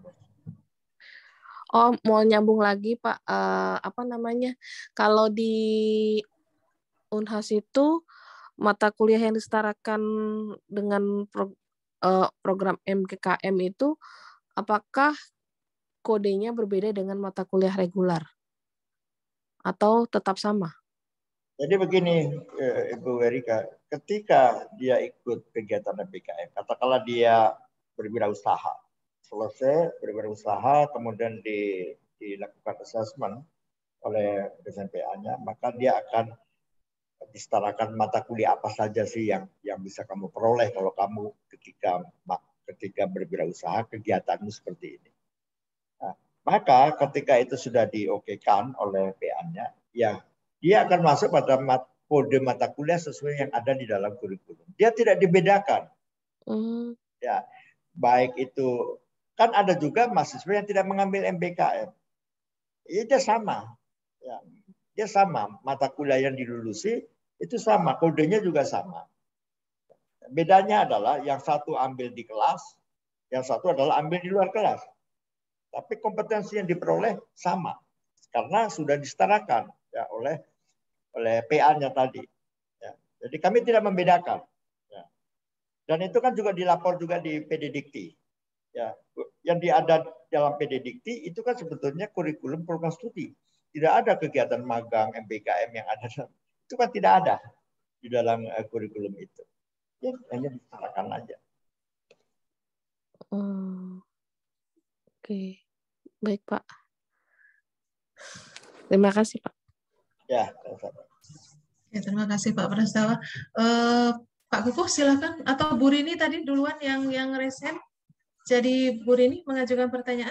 Oh, mau nyambung lagi Pak, uh, apa namanya? Kalau di Unhas itu mata kuliah yang disetarakan dengan pro, uh, program M K K M itu, apakah kodenya berbeda dengan mata kuliah reguler? Atau tetap sama? Jadi begini, Ibu Erika, ketika dia ikut kegiatan M K K M, katakanlah dia berwirausaha, selesai berwirausaha, kemudian di, dilakukan assessment oleh D S M P A-nya, maka dia akan disetarakan mata kuliah apa saja sih yang yang bisa kamu peroleh kalau kamu ketika ketika berwirausaha kegiatanmu seperti ini. Nah, maka ketika itu sudah diokekan oleh P A-nya, ya dia akan masuk pada mat, kode mata kuliah sesuai yang ada di dalam kurikulum. Dia tidak dibedakan. Mm. Ya, baik itu kan ada juga mahasiswa yang tidak mengambil M B K M. Ya, dia sama. Ya, dia sama. Mata kuliah yang dilulusi itu sama, kodenya juga sama. Bedanya adalah yang satu ambil di kelas, yang satu adalah ambil di luar kelas. Tapi kompetensi yang diperoleh sama, karena sudah disetarakan ya, oleh oleh P A-nya tadi. Ya. Jadi kami tidak membedakan. Ya. Dan itu kan juga dilapor juga di P D Dikti. Ya. Yang ada dalam P D Dikti itu kan sebetulnya kurikulum program studi. Tidak ada kegiatan magang M B K M yang ada. Itu kan tidak ada di dalam uh, kurikulum itu. Ya, hanya disetarakan aja. Hmm. Oke. Okay. Baik, Pak. Terima kasih, Pak. Ya, ya terima kasih Pak Prastawa. Uh, Pak Kukuh silakan, atau Bu Rini tadi duluan yang yang resen. Jadi Bu Rini mengajukan pertanyaan.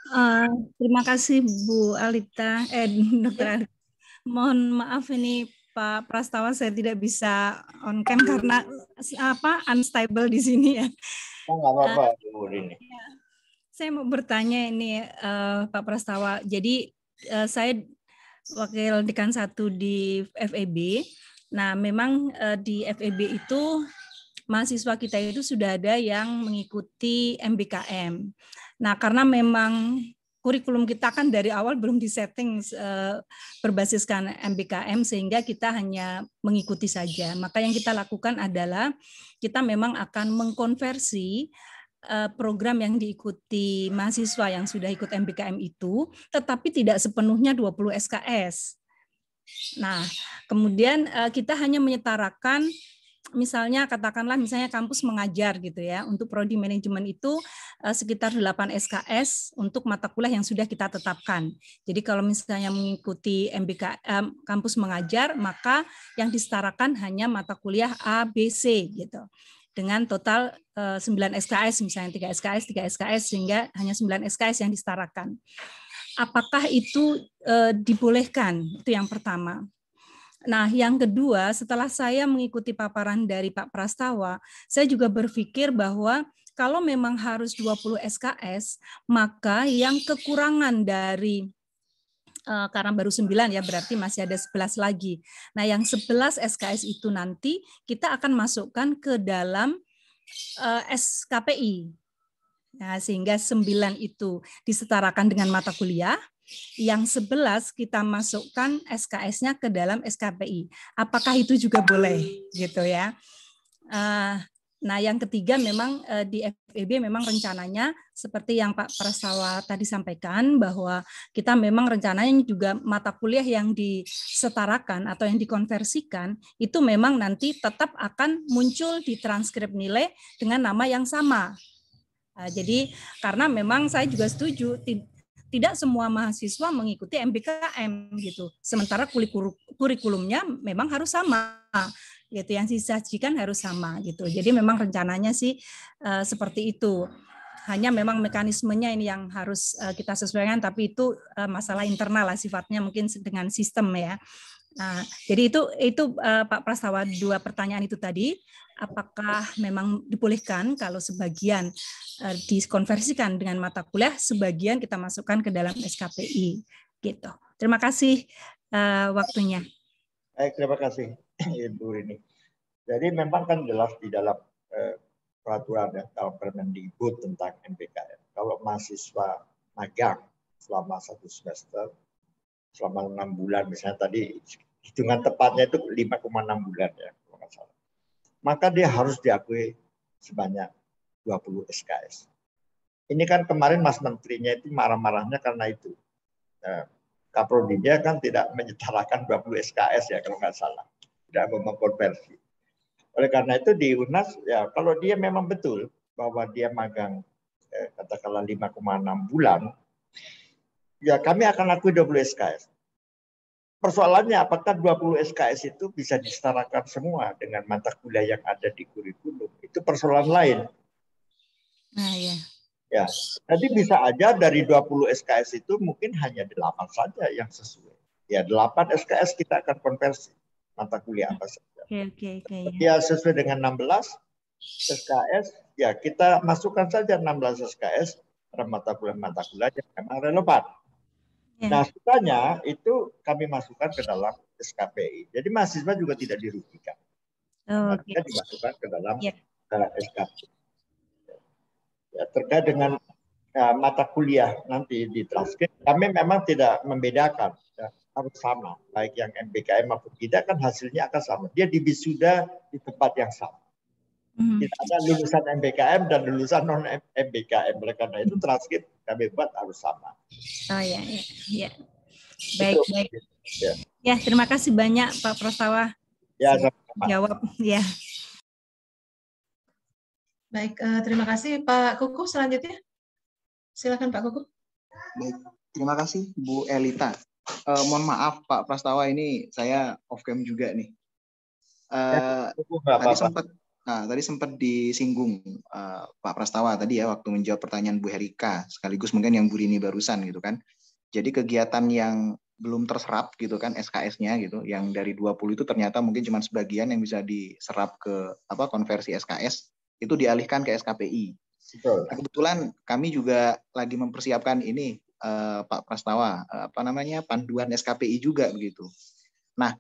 Uh, terima kasih Bu Alita, eh Dokter ya. Alita. Mohon maaf ini Pak Prastawa, saya tidak bisa on cam karena apa unstable di sini ya. Oh, nggak apa-apa, Bu Rini. Ya, saya mau bertanya ini uh, Pak Prastawa. Jadi uh, saya wakil dekan satu di F E B. Nah, memang uh, di F E B itu mahasiswa kita itu sudah ada yang mengikuti M B K M. Nah, karena memang kurikulum kita kan dari awal belum disetting uh, berbasiskan M B K M sehingga kita hanya mengikuti saja. Maka yang kita lakukan adalah kita memang akan mengkonversi uh, program yang diikuti mahasiswa yang sudah ikut M B K M itu, tetapi tidak sepenuhnya dua puluh S K S. Nah, kemudian uh, kita hanya menyetarakan misalnya katakanlah misalnya kampus mengajar gitu ya, untuk prodi manajemen itu uh, sekitar delapan S K S untuk mata kuliah yang sudah kita tetapkan. Jadi kalau misalnya mengikuti M B K um, kampus mengajar, maka yang disetarakan hanya mata kuliah A, B, C gitu. Dengan total uh, sembilan S K S, misalnya tiga S K S, tiga S K S, sehingga hanya sembilan S K S yang disetarakan. Apakah itu uh, dibolehkan? Itu yang pertama. Nah, yang kedua, setelah saya mengikuti paparan dari Pak Prastawa, saya juga berpikir bahwa kalau memang harus dua puluh S K S, maka yang kekurangan dari uh, karena baru sembilan ya, berarti masih ada sebelas lagi. Nah, yang sebelas S K S itu nanti kita akan masukkan ke dalam uh, S K P I. Nah, sehingga sembilan itu disetarakan dengan mata kuliah. Yang sebelas kita masukkan S K S-nya ke dalam S K P I. Apakah itu juga boleh gitu ya? Nah, yang ketiga memang di F E B memang rencananya seperti yang Pak Prastawa tadi sampaikan bahwa kita memang rencananya juga mata kuliah yang disetarakan atau yang dikonversikan itu memang nanti tetap akan muncul di transkrip nilai dengan nama yang sama. Nah, jadi karena memang saya juga setuju tidak semua mahasiswa mengikuti M B K M gitu. Sementara kurikulumnya memang harus sama gitu, yang disajikan harus sama gitu. Jadi memang rencananya sih uh, seperti itu. Hanya memang mekanismenya ini yang harus uh, kita sesuaikan, tapi itu uh, masalah internal lah sifatnya, mungkin dengan sistem ya. Nah, jadi itu itu uh, Pak Prastawa, dua pertanyaan itu tadi. Apakah memang dibolehkan kalau sebagian uh, dikonversikan dengan mata kuliah, sebagian kita masukkan ke dalam S K P I gitu. Terima kasih uh, waktunya. Baik, terima kasih Ibu Rini. Jadi memang kan jelas di dalam eh, peraturan atau Permendikbud tentang M B K M. Kalau mahasiswa magang selama satu semester, selama enam bulan, misalnya tadi hitungan tepatnya itu lima koma enam bulan ya, kalau nggak salah. Maka dia harus diakui sebanyak dua puluh S K S. Ini kan kemarin Mas Menterinya itu marah-marahnya karena itu. Nah, Kaprodinya kan tidak menyetarakan dua puluh S K S ya kalau nggak salah. Tidak mau mengkonversi. Oleh karena itu di U N A S, ya kalau dia memang betul bahwa dia magang eh, katakanlah lima koma enam bulan, ya kami akan akui dua puluh S K S. Persoalannya apakah dua puluh S K S itu bisa disetarakan semua dengan mata kuliah yang ada di kurikulum? Itu persoalan lain. Nah, ya. Ya, jadi bisa aja dari dua puluh S K S itu mungkin hanya delapan saja yang sesuai. Ya, delapan S K S kita akan konversi mata kuliah apa saja. Oke, oke, oke. Ya, sesuai dengan enam belas S K S, ya kita masukkan saja enam belas S K S pada mata kuliah-mata kuliah yang memang relevan. Nah, sisanya itu kami masukkan ke dalam S K P I. Jadi mahasiswa juga tidak dirugikan. Oh, okay. Kita dimasukkan ke dalam yeah. S K P I. Ya, terkait dengan ya, mata kuliah nanti di transkrip, kami memang tidak membedakan. Ya, harus sama. Baik yang M B K M maupun tidak kan hasilnya akan sama. Dia diwisuda di tempat yang sama. Mm-hmm. Tidak ada lulusan M B K M dan lulusan non M B K M. Oleh karena itu transkrip kami buat harus sama. Oh ya, ya, ya. Baik, itu, baik. Ya. Ya, terima kasih banyak Pak Prastawa. Ya, sama-sama. Jawab, ya. Baik, uh, terima kasih Pak Kuku. Selanjutnya, silakan Pak Kuku. Baik, terima kasih Bu Elita. Uh, mohon maaf Pak Prastawa, ini saya off cam juga nih. Uh, ya, tadi sempat, nah tadi sempat disinggung uh, Pak Prastawa tadi ya waktu menjawab pertanyaan Bu Herika, sekaligus mungkin yang Bu Rini barusan gitu kan. Jadi kegiatan yang belum terserap gitu kan S K S-nya gitu. Yang dari dua puluh itu ternyata mungkin cuma sebagian yang bisa diserap ke apa konversi S K S, itu dialihkan ke S K P I. Betul. Nah, kebetulan kami juga lagi mempersiapkan ini eh, Pak Prastawa, apa namanya panduan S K P I juga begitu. Nah,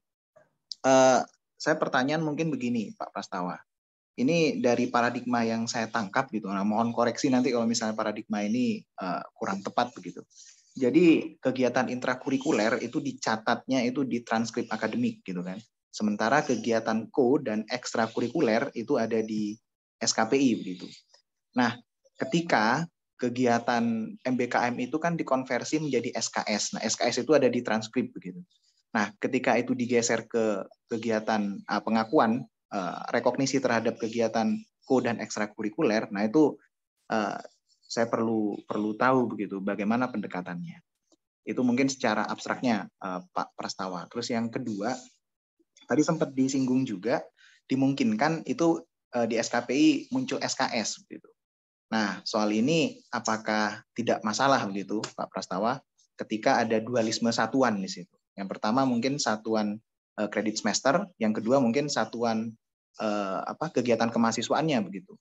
eh, saya pertanyaan mungkin begini Pak Prastawa. Ini dari paradigma yang saya tangkap gitu. Nah, mohon koreksi nanti kalau misalnya paradigma ini uh, kurang tepat begitu. Jadi kegiatan intrakurikuler itu dicatatnya itu di transkrip akademik gitu kan. Sementara kegiatan ko dan ekstrakurikuler itu ada di S K P I begitu. Nah, ketika kegiatan M B K M itu kan dikonversi menjadi S K S. Nah, S K S itu ada di transkrip begitu. Nah, ketika itu digeser ke kegiatan uh, pengakuan Uh, rekognisi terhadap kegiatan ko dan ekstrakurikuler, nah itu uh, saya perlu perlu tahu begitu bagaimana pendekatannya. Itu mungkin secara abstraknya uh, Pak Prastawa. Terus yang kedua, tadi sempat disinggung juga dimungkinkan itu uh, di S K P I muncul S K S begitu. Nah soal ini apakah tidak masalah begitu Pak Prastawa ketika ada dualisme satuan di situ? Yang pertama mungkin satuan uh, kredit semester, yang kedua mungkin satuan Eh, apa kegiatan kemahasiswaannya begitu.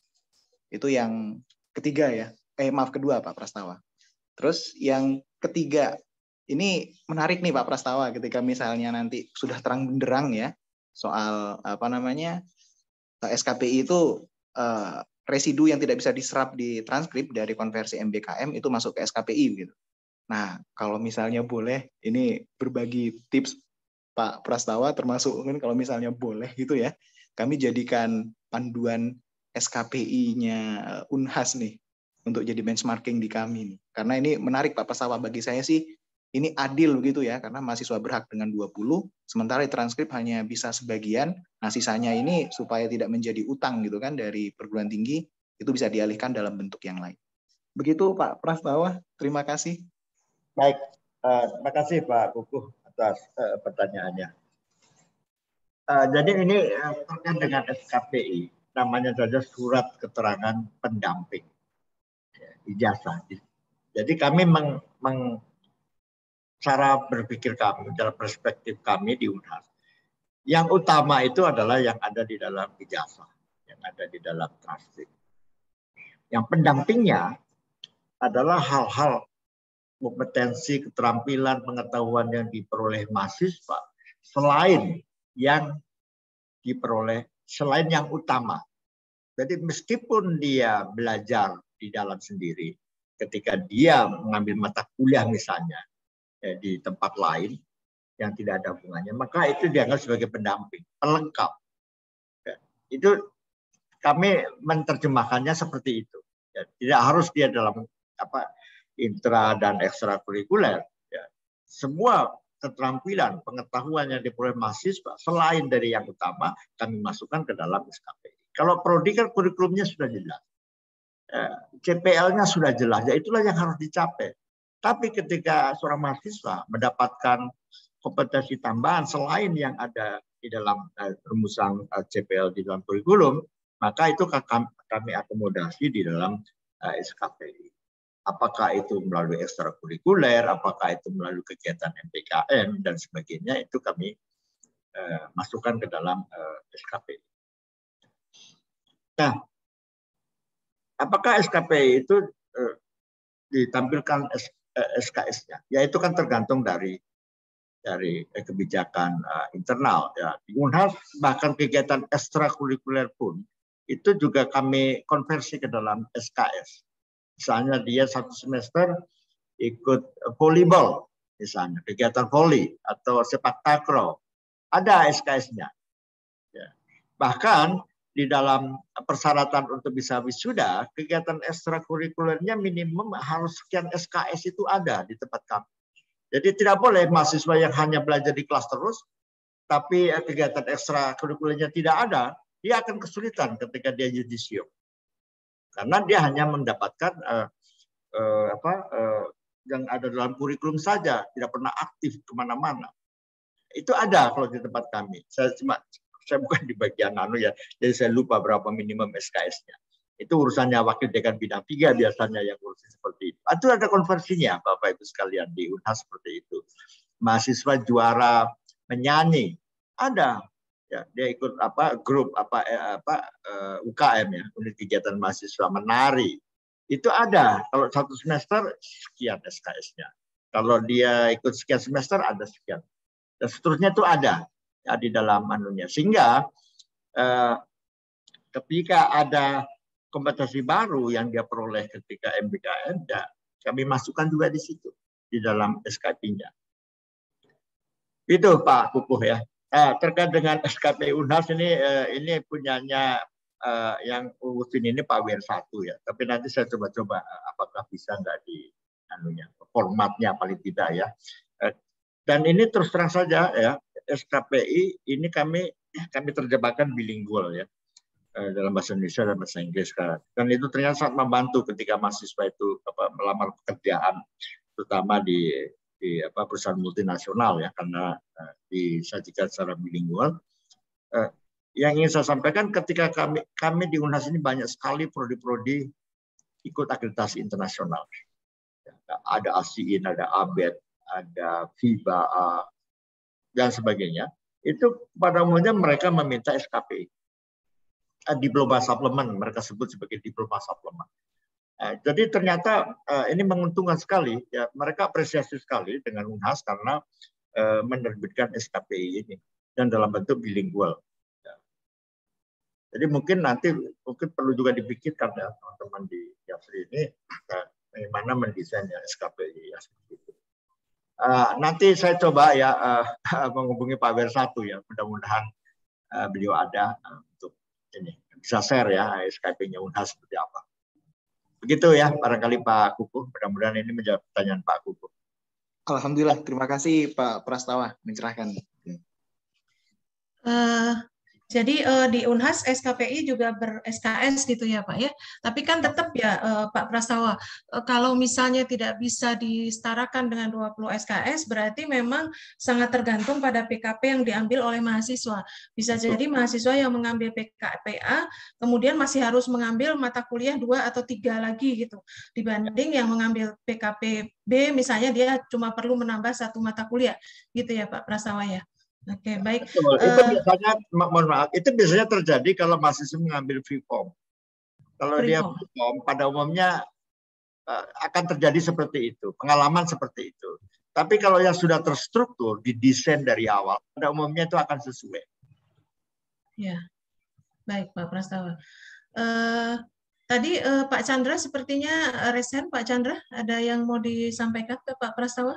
Itu yang ketiga ya. Eh maaf kedua Pak Prastawa. Terus yang ketiga, ini menarik nih Pak Prastawa ketika misalnya nanti sudah terang benderang ya soal apa namanya S K P I itu eh, residu yang tidak bisa diserap di transkrip dari konversi M B K M itu masuk ke S K P I gitu. Nah, kalau misalnya boleh ini berbagi tips Pak Prastawa termasuk mungkin kalau misalnya boleh gitu ya. Kami jadikan panduan S K P I-nya Unhas nih untuk jadi benchmarking di kami nih. Karena ini menarik Pak Prastawa, bagi saya sih ini adil begitu ya, karena mahasiswa berhak dengan dua puluh, sementara di transkrip hanya bisa sebagian, nah sisanya ini supaya tidak menjadi utang gitu kan dari perguruan tinggi, itu bisa dialihkan dalam bentuk yang lain. Begitu Pak Prastawa, terima kasih. Baik, uh, terima kasih Pak Kukuh atas uh, pertanyaannya. Uh, jadi ini uh, terkait dengan S K P I, namanya saja surat keterangan pendamping ya, ijazah. Jadi kami meng, meng, cara berpikir kami, dalam perspektif kami di Unhas, yang utama itu adalah yang ada di dalam ijazah, yang ada di dalam transkrip. Yang pendampingnya adalah hal-hal kompetensi, keterampilan, pengetahuan yang diperoleh mahasiswa selain yang diperoleh, selain yang utama. Jadi meskipun dia belajar di dalam sendiri, ketika dia mengambil mata kuliah misalnya eh, di tempat lain yang tidak ada hubungannya, maka itu dianggap sebagai pendamping, pelengkap. Ya, itu kami menerjemahkannya seperti itu. Ya, tidak harus dia dalam apa intra dan ekstrakurikuler. Ya. Semua keterampilan, pengetahuan yang diperoleh mahasiswa selain dari yang utama kami masukkan ke dalam S K P I. Kalau prodi kan kurikulumnya sudah jelas, C P L-nya sudah jelas, ya itulah yang harus dicapai. Tapi ketika seorang mahasiswa mendapatkan kompetensi tambahan selain yang ada di dalam rumusan C P L di dalam kurikulum, maka itu kami akomodasi di dalam S K P I. Apakah itu melalui ekstrakurikuler, apakah itu melalui kegiatan M B K M dan sebagainya, itu kami uh, masukkan ke dalam uh, S K P I. Nah, apakah S K P I itu uh, ditampilkan S K S-nya? Ya itu kan tergantung dari dari kebijakan uh, internal. Ya. Di Unhas bahkan kegiatan ekstrakurikuler pun itu juga kami konversi ke dalam S K S. Misalnya dia satu semester ikut volleyball, misalnya kegiatan volley atau sepak takraw, ada S K S-nya. Ya. Bahkan di dalam persyaratan untuk bisa wisuda, kegiatan ekstrakurikulernya minimum harus sekian S K S itu ada di tempat kami. Jadi tidak boleh mahasiswa yang hanya belajar di kelas terus, tapi kegiatan ekstrakurikulernya tidak ada, dia akan kesulitan ketika dia yudisium. Karena dia hanya mendapatkan uh, uh, apa uh, yang ada dalam kurikulum saja, tidak pernah aktif kemana-mana. Itu ada kalau di tempat kami. Saya cuma saya bukan di bagian anu ya, jadi saya lupa berapa minimum S K S-nya. Itu urusannya wakil dekan bidang tiga biasanya yang urusan seperti itu. Itu ada konversinya Bapak Ibu sekalian di Unhas seperti itu. mahasiswa juara menyanyi, ada. Ya, dia ikut apa grup apa eh, apa uh, U K M ya, unit kegiatan mahasiswa menari. Itu ada. Kalau satu semester sekian S K S-nya. Kalau dia ikut sekian semester ada sekian. Dan seterusnya itu ada ya, di dalam anunya. Sehingga eh, ketika ada kompetensi baru yang dia peroleh ketika M B K M, ya, kami masukkan juga di situ di dalam S K P-nya. Itu Pak Kukuh ya. Nah, terkait dengan S K P I Unhas ini eh, ini punyanya eh, yang urusin ini Pak W R satu ya. Tapi nanti saya coba-coba apakah bisa nggak di anunya formatnya paling tidak ya. Eh, dan ini terus terang saja ya, S K P I ini kami kami terjemahkan bilingual ya, eh, dalam bahasa Indonesia dan bahasa Inggris kan. Dan itu ternyata sangat membantu ketika mahasiswa itu apa, melamar pekerjaan, terutama di di apa perusahaan multinasional ya, karena uh, disajikan secara bilingual. Uh, yang ingin saya sampaikan, ketika kami kami di Unhas ini banyak sekali prodi-prodi ikut akreditasi internasional. Ya, ada A S I I N, ada A B E T, ada FIBA uh, dan sebagainya. Itu pada umumnya mereka meminta S K P I, uh, diploma suplemen, mereka sebut sebagai diploma suplemen. Nah, jadi ternyata uh, ini menguntungkan sekali, ya mereka apresiasi sekali dengan Unhas karena uh, menerbitkan S K P I ini dan dalam bentuk bilingual. Ya. Jadi mungkin nanti mungkin perlu juga dipikirkan ya teman-teman di Yasri ini uh, bagaimana mendesainnya S K P I ya seperti itu. Uh, nanti saya coba ya uh, menghubungi Pak W R satu ya, mudah-mudahan uh, beliau ada uh, untuk ini bisa share ya S K P-nya Unhas seperti apa. Begitu ya, barangkali Pak Kukuh. Mudah-mudahan ini menjawab pertanyaan Pak Kukuh. Alhamdulillah, terima kasih Pak Prastawa mencerahkan. Uh, jadi uh, di Unhas S K P I juga ber S K S gitu ya Pak ya. Tapi kan tetap ya uh, Pak Prastawa, uh, kalau misalnya tidak bisa disetarakan dengan dua puluh S K S, berarti memang sangat tergantung pada P K P yang diambil oleh mahasiswa. Bisa jadi mahasiswa yang mengambil P K P A, kemudian masih harus mengambil mata kuliah dua atau tiga lagi gitu. Dibanding yang mengambil P K P B, misalnya dia cuma perlu menambah satu mata kuliah. Gitu ya Pak Prastawa ya. Oke, okay, baik. Betul. Itu biasanya, mohon maaf, itu biasanya terjadi kalau mahasiswa mengambil free form. Kalau free dia free form, pada umumnya uh, akan terjadi seperti itu, pengalaman seperti itu. Tapi kalau yang sudah terstruktur, didesain dari awal, pada umumnya itu akan sesuai. Ya, baik Pak Prastawa. Uh, tadi uh, Pak Chandra sepertinya resen, Pak Chandra, ada yang mau disampaikan ke Pak Prastawa?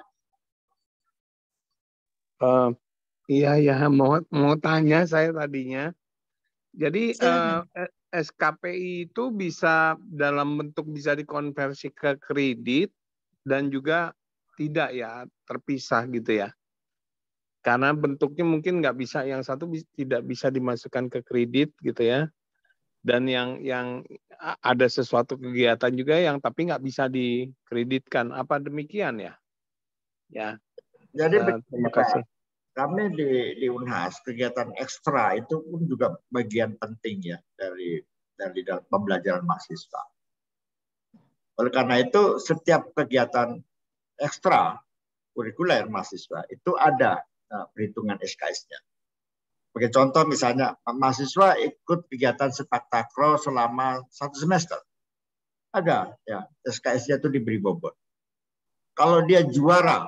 Uh, Iya, ya mau mau tanya saya tadinya. Jadi uh, S K P I itu bisa dalam bentuk bisa dikonversi ke kredit dan juga tidak ya terpisah gitu ya. Karena bentuknya mungkin nggak bisa, yang satu tidak bisa dimasukkan ke kredit gitu ya. Dan yang yang ada sesuatu kegiatan juga yang tapi nggak bisa dikreditkan. Apa demikian ya? Ya. Jadi uh, terima kasih. Kami di, di Unhas, kegiatan ekstra itu pun juga bagian penting ya dari dari pembelajaran mahasiswa. Oleh karena itu, setiap kegiatan ekstra kurikuler mahasiswa itu ada uh, perhitungan S K S-nya. Sebagai contoh misalnya, mahasiswa ikut kegiatan sepak takraw selama satu semester. Ada ya, S K S-nya itu diberi bobot. Kalau dia juara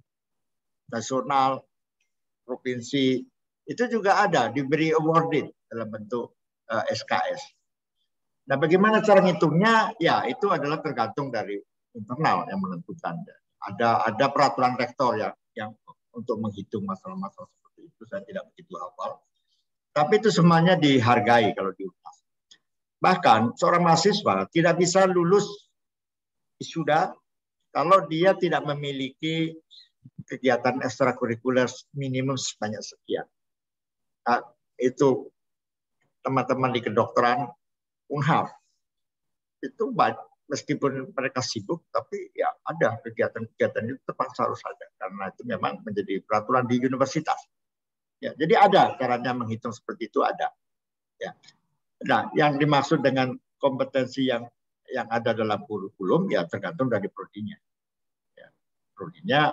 nasional, provinsi, itu juga ada diberi awarded dalam bentuk uh, S K S. Nah, bagaimana cara ngitungnya? Ya, itu adalah tergantung dari internal yang menentukan. Ada ada peraturan rektor ya yang untuk menghitung masalah-masalah seperti itu. Saya tidak begitu hafal. Tapi itu semuanya dihargai kalau di Unhas. Bahkan seorang mahasiswa tidak bisa lulus wisuda kalau dia tidak memiliki kegiatan ekstrakurikuler minimum sebanyak sekian. Nah, itu teman-teman di kedokteran Unhas itu meskipun mereka sibuk, tapi ya ada kegiatan-kegiatan itu terpaksa harus ada karena itu memang menjadi peraturan di universitas. Ya, jadi ada caranya menghitung seperti itu ada. Ya. Nah, yang dimaksud dengan kompetensi yang yang ada dalam kurikulum ya tergantung dari prodinya. Ya, prodinya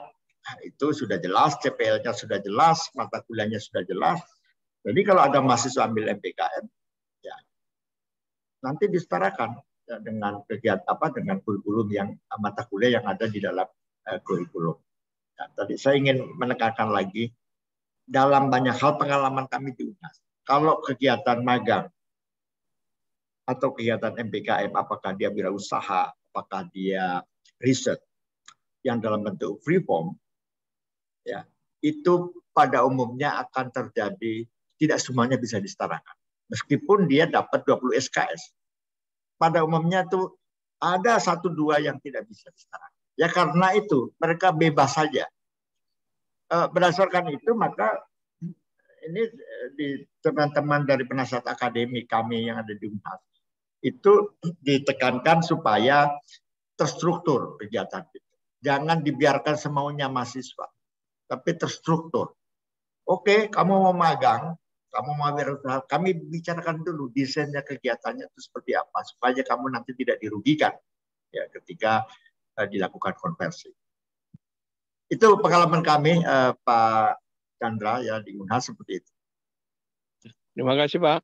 itu sudah jelas, C P L-nya sudah jelas, mata kuliahnya sudah jelas. Jadi kalau ada mahasiswa ambil M P K M, ya nanti disetarakan ya, dengan kegiatan apa dengan kurikulum yang mata kuliah yang ada di dalam uh, kurikulum. Ya, tadi saya ingin menekankan lagi dalam banyak hal pengalaman kami di U N A S. Kalau kegiatan magang atau kegiatan M P K M, apakah dia wirausaha, apakah dia riset yang dalam bentuk free form, ya itu pada umumnya akan terjadi, tidak semuanya bisa disetarakan. Meskipun dia dapat dua puluh S K S, pada umumnya tuh ada satu dua yang tidak bisa disetarakan. Ya karena itu mereka bebas saja. Berdasarkan itu maka ini di teman-teman dari penasihat akademik kami yang ada di U N A S itu ditekankan supaya terstruktur kegiatan itu. Jangan dibiarkan semaunya mahasiswa, tapi terstruktur. Oke, kamu mau magang, kamu mau berusaha, kami bicarakan dulu desainnya kegiatannya itu seperti apa supaya kamu nanti tidak dirugikan ya ketika uh, dilakukan konversi. Itu pengalaman kami uh, Pak Chandra ya di U N A S seperti itu. Terima kasih Pak.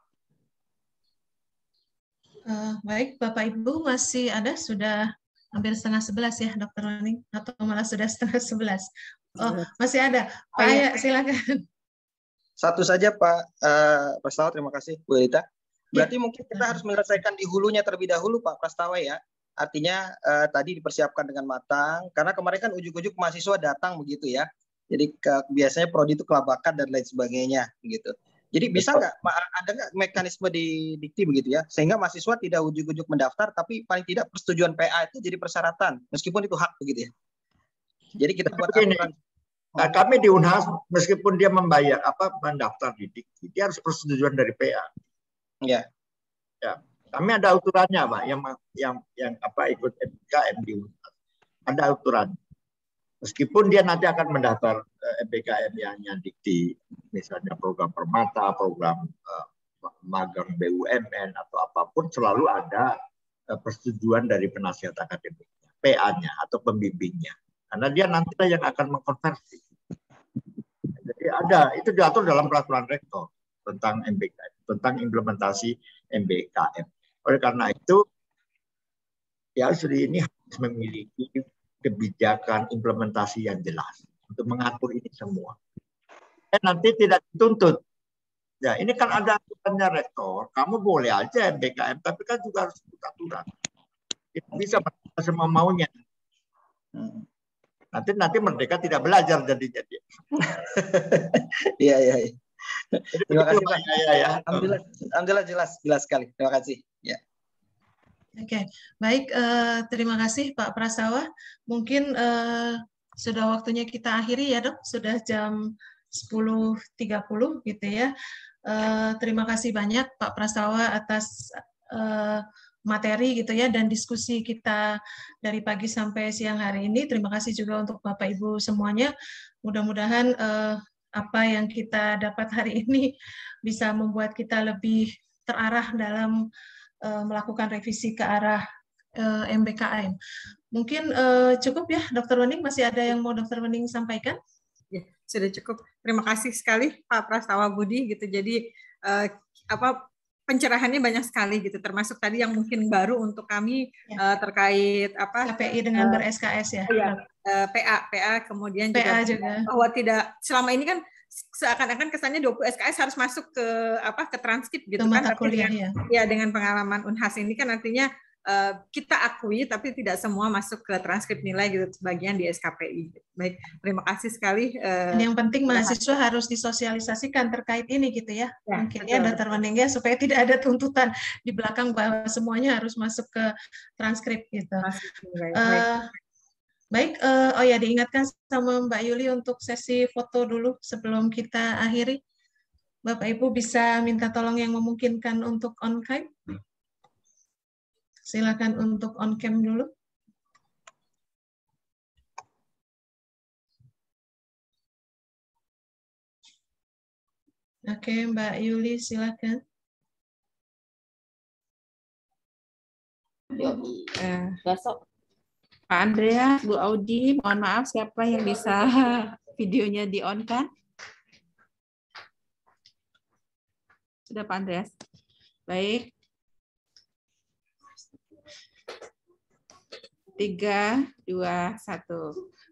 Uh, baik, Bapak Ibu masih ada, sudah hampir setengah sebelas ya, Dokter Wening, atau malah sudah setengah sebelas. Oh, masih ada. Pak Aya, silakan. Satu saja Pak uh, Prastawa, terima kasih Bu Elita. Berarti ya, mungkin kita harus menyelesaikan di hulunya terlebih dahulu Pak Prastawa ya. Artinya uh, tadi dipersiapkan dengan matang, karena kemarin kan ujuk-ujuk mahasiswa datang begitu ya. Jadi ke, biasanya prodi itu kelabakan dan lain sebagainya begitu. Jadi bisa nggak, ada nggak mekanisme di dikti begitu ya, sehingga mahasiswa tidak ujuk-ujuk mendaftar, tapi paling tidak persetujuan P A itu jadi persyaratan, meskipun itu hak begitu ya. Jadi kita buat aturan. Nah, kami di U N A S, meskipun dia membayar apa mendaftar di dikti, dia harus persetujuan dari P A. Ya. Ya. Kami ada aturannya, Pak, yang yang yang apa ikut M P K M di U N A S. Ada aturan. Meskipun dia nanti akan mendaftar uh, M P K M yang dikti, misalnya program Permata, program uh, magang B U M N atau apapun, selalu ada uh, persetujuan dari penasihat akademiknya, P A-nya atau pembimbingnya. Karena dia nantilah yang akan mengkonversi. Jadi ada, itu diatur dalam peraturan rektor tentang M B K M, tentang implementasi M B K M. Oleh karena itu, ya studi ini harus memiliki kebijakan implementasi yang jelas untuk mengatur ini semua. Dan nanti tidak dituntut. Ya, ini kan ada aturannya rektor, kamu boleh aja M B K M, tapi kan juga harus ikut aturan. Tidak bisa semua maunya. Nanti nanti Merdeka tidak belajar jadi jadi. Iya iya. Terima kasih Pak. Ya, ya, ya. Alhamdulillah, alhamdulillah jelas jelas sekali. Terima kasih. Ya. Oke, okay. Baik. Uh, terima kasih Pak Prastawa. Mungkin uh, sudah waktunya kita akhiri ya Dok. Sudah jam sepuluh tiga puluh gitu ya. Uh, terima kasih banyak Pak Prastawa atas uh, materi gitu ya dan diskusi kita dari pagi sampai siang hari ini. Terima kasih juga untuk Bapak Ibu semuanya. Mudah-mudahan uh, apa yang kita dapat hari ini bisa membuat kita lebih terarah dalam uh, melakukan revisi ke arah uh, M B K M. Mungkin uh, cukup ya, Dokter Wening. Masih ada yang mau Dokter Wening sampaikan? Ya, sudah cukup. Terima kasih sekali Pak Prastawa Budi gitu. Jadi uh, apa pencerahannya banyak sekali gitu, termasuk tadi yang mungkin baru untuk kami ya. uh, terkait apa K P I dengan uh, ber-S K S ya. ya uh, P A P A kemudian P A juga, juga bahwa tidak selama ini kan seakan-akan kesannya dua puluh S K S harus masuk ke apa ke transkrip gitu kan, tapi kuliah, dengan, ya. ya dengan pengalaman U N H A S ini kan artinya uh, kita akui tapi tidak semua masuk ke transkrip nilai gitu, sebagian di S K P I. Baik, terima kasih sekali. Uh, Dan yang penting mahasiswa harus disosialisasikan terkait ini gitu ya, ya mungkin betul. Ya Dokter Wening ya, supaya tidak ada tuntutan di belakang bahwa semuanya harus masuk ke transkrip gitu. Masuk, baik. Uh, Baik, uh, oh ya diingatkan sama Mbak Yuli untuk sesi foto dulu sebelum kita akhiri. Bapak Ibu bisa minta tolong yang memungkinkan untuk on cam. Silakan untuk on cam dulu. Oke, Mbak Yuli silakan. Uh, besok. Pak Andreas, Bu Audi, mohon maaf siapa yang bisa videonya di-on-kan? Sudah Pak Andreas? Baik. Tiga, dua, satu.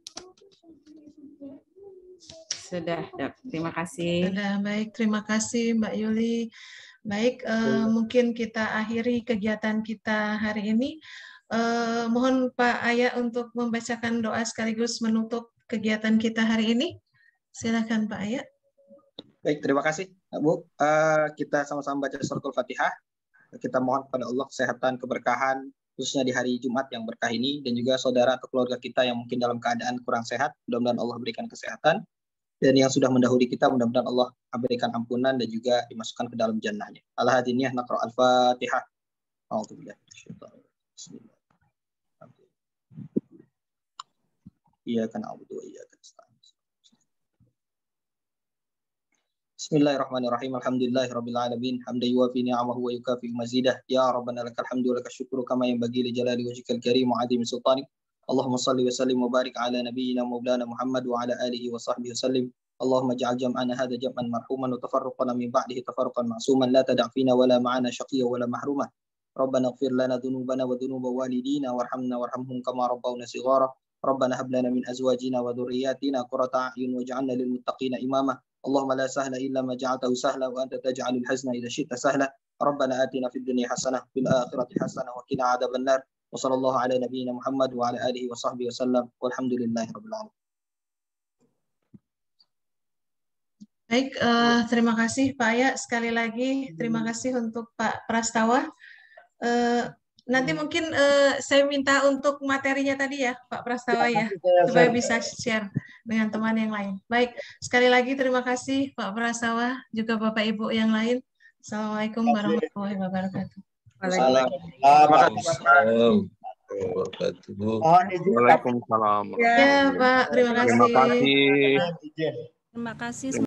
Sudah, Dok. Terima kasih. Sudah, baik. Terima kasih, Mbak Yuli. Baik, eh, mungkin kita akhiri kegiatan kita hari ini. Eh, mohon Pak Ayat untuk membacakan doa sekaligus menutup kegiatan kita hari ini. Silakan Pak Ayat. Baik, terima kasih Bu. Uh, kita sama-sama baca suratul Fatihah. Kita mohon kepada Allah kesehatan, keberkahan, khususnya di hari Jumat yang berkah ini, dan juga saudara atau keluarga kita yang mungkin dalam keadaan kurang sehat. Mudah-mudahan Allah berikan kesehatan. Dan yang sudah mendahului kita, mudah-mudahan Allah berikan ampunan dan juga dimasukkan ke dalam jannahnya. Al-Hadiniyah naqra al-Fatihah. Alhamdulillah. Bismillah. Iyyaka na'budu wa iyyaka nasta'in. Bismillahirrahmanirrahim. Alhamdulillahirabbil alamin. Hamdan yuwafi ni'amahu wa yukafi mazidah. Ya Rabbana lakal hamdu wa lakal syukru kama yanbaghi li jalali wajhikal karim wa 'azimi sultanik. Allahumma salli wa sallim wa barik ala nabiyyina maulana Muhammad wa ala alihi wa sahbihi wasallim. Allahumma ja'al jam'ana hadha jam'an marhuman wa tafarruqana min ba'dihi tafarruqan ma'suman la tad'a fina wa la ma'ana shaqiyya wa la mahruma. Rabbana ighfir lana dhunubana wa dhunuba walidina warhamna warhamhum kama rabbawna shighara. Rabbana hab lana min azwajina wa dhurriyyatina qurrata a'yun waj'alna lil muttaqina imama. Allahumma la sahla illa ma ja'altahu sahla wa anta taj'alul hazna idza syi'ta sahla. Rabbana atina fid dunya hasanah fil akhirati hasanah wa qina adzabannar. Wa sallallahu ala nabiyyina Muhammad wa ala alihi wa sahbihi wasallam. Walhamdulillahirabbil alamin. Baik, uh, terima kasih Pak Ayat sekali lagi. Terima kasih untuk Pak Prastawa. Uh, nanti mungkin uh, saya minta untuk materinya tadi ya Pak Prastawa ya, supaya bisa share dengan teman yang lain. Baik, sekali lagi terima kasih Pak Prastawa, juga Bapak Ibu yang lain. Assalamualaikum warahmatullahi wabarakatuh. Waalaikumsalam. Ya Pak, terima kasih. Terima kasih. Terima kasih.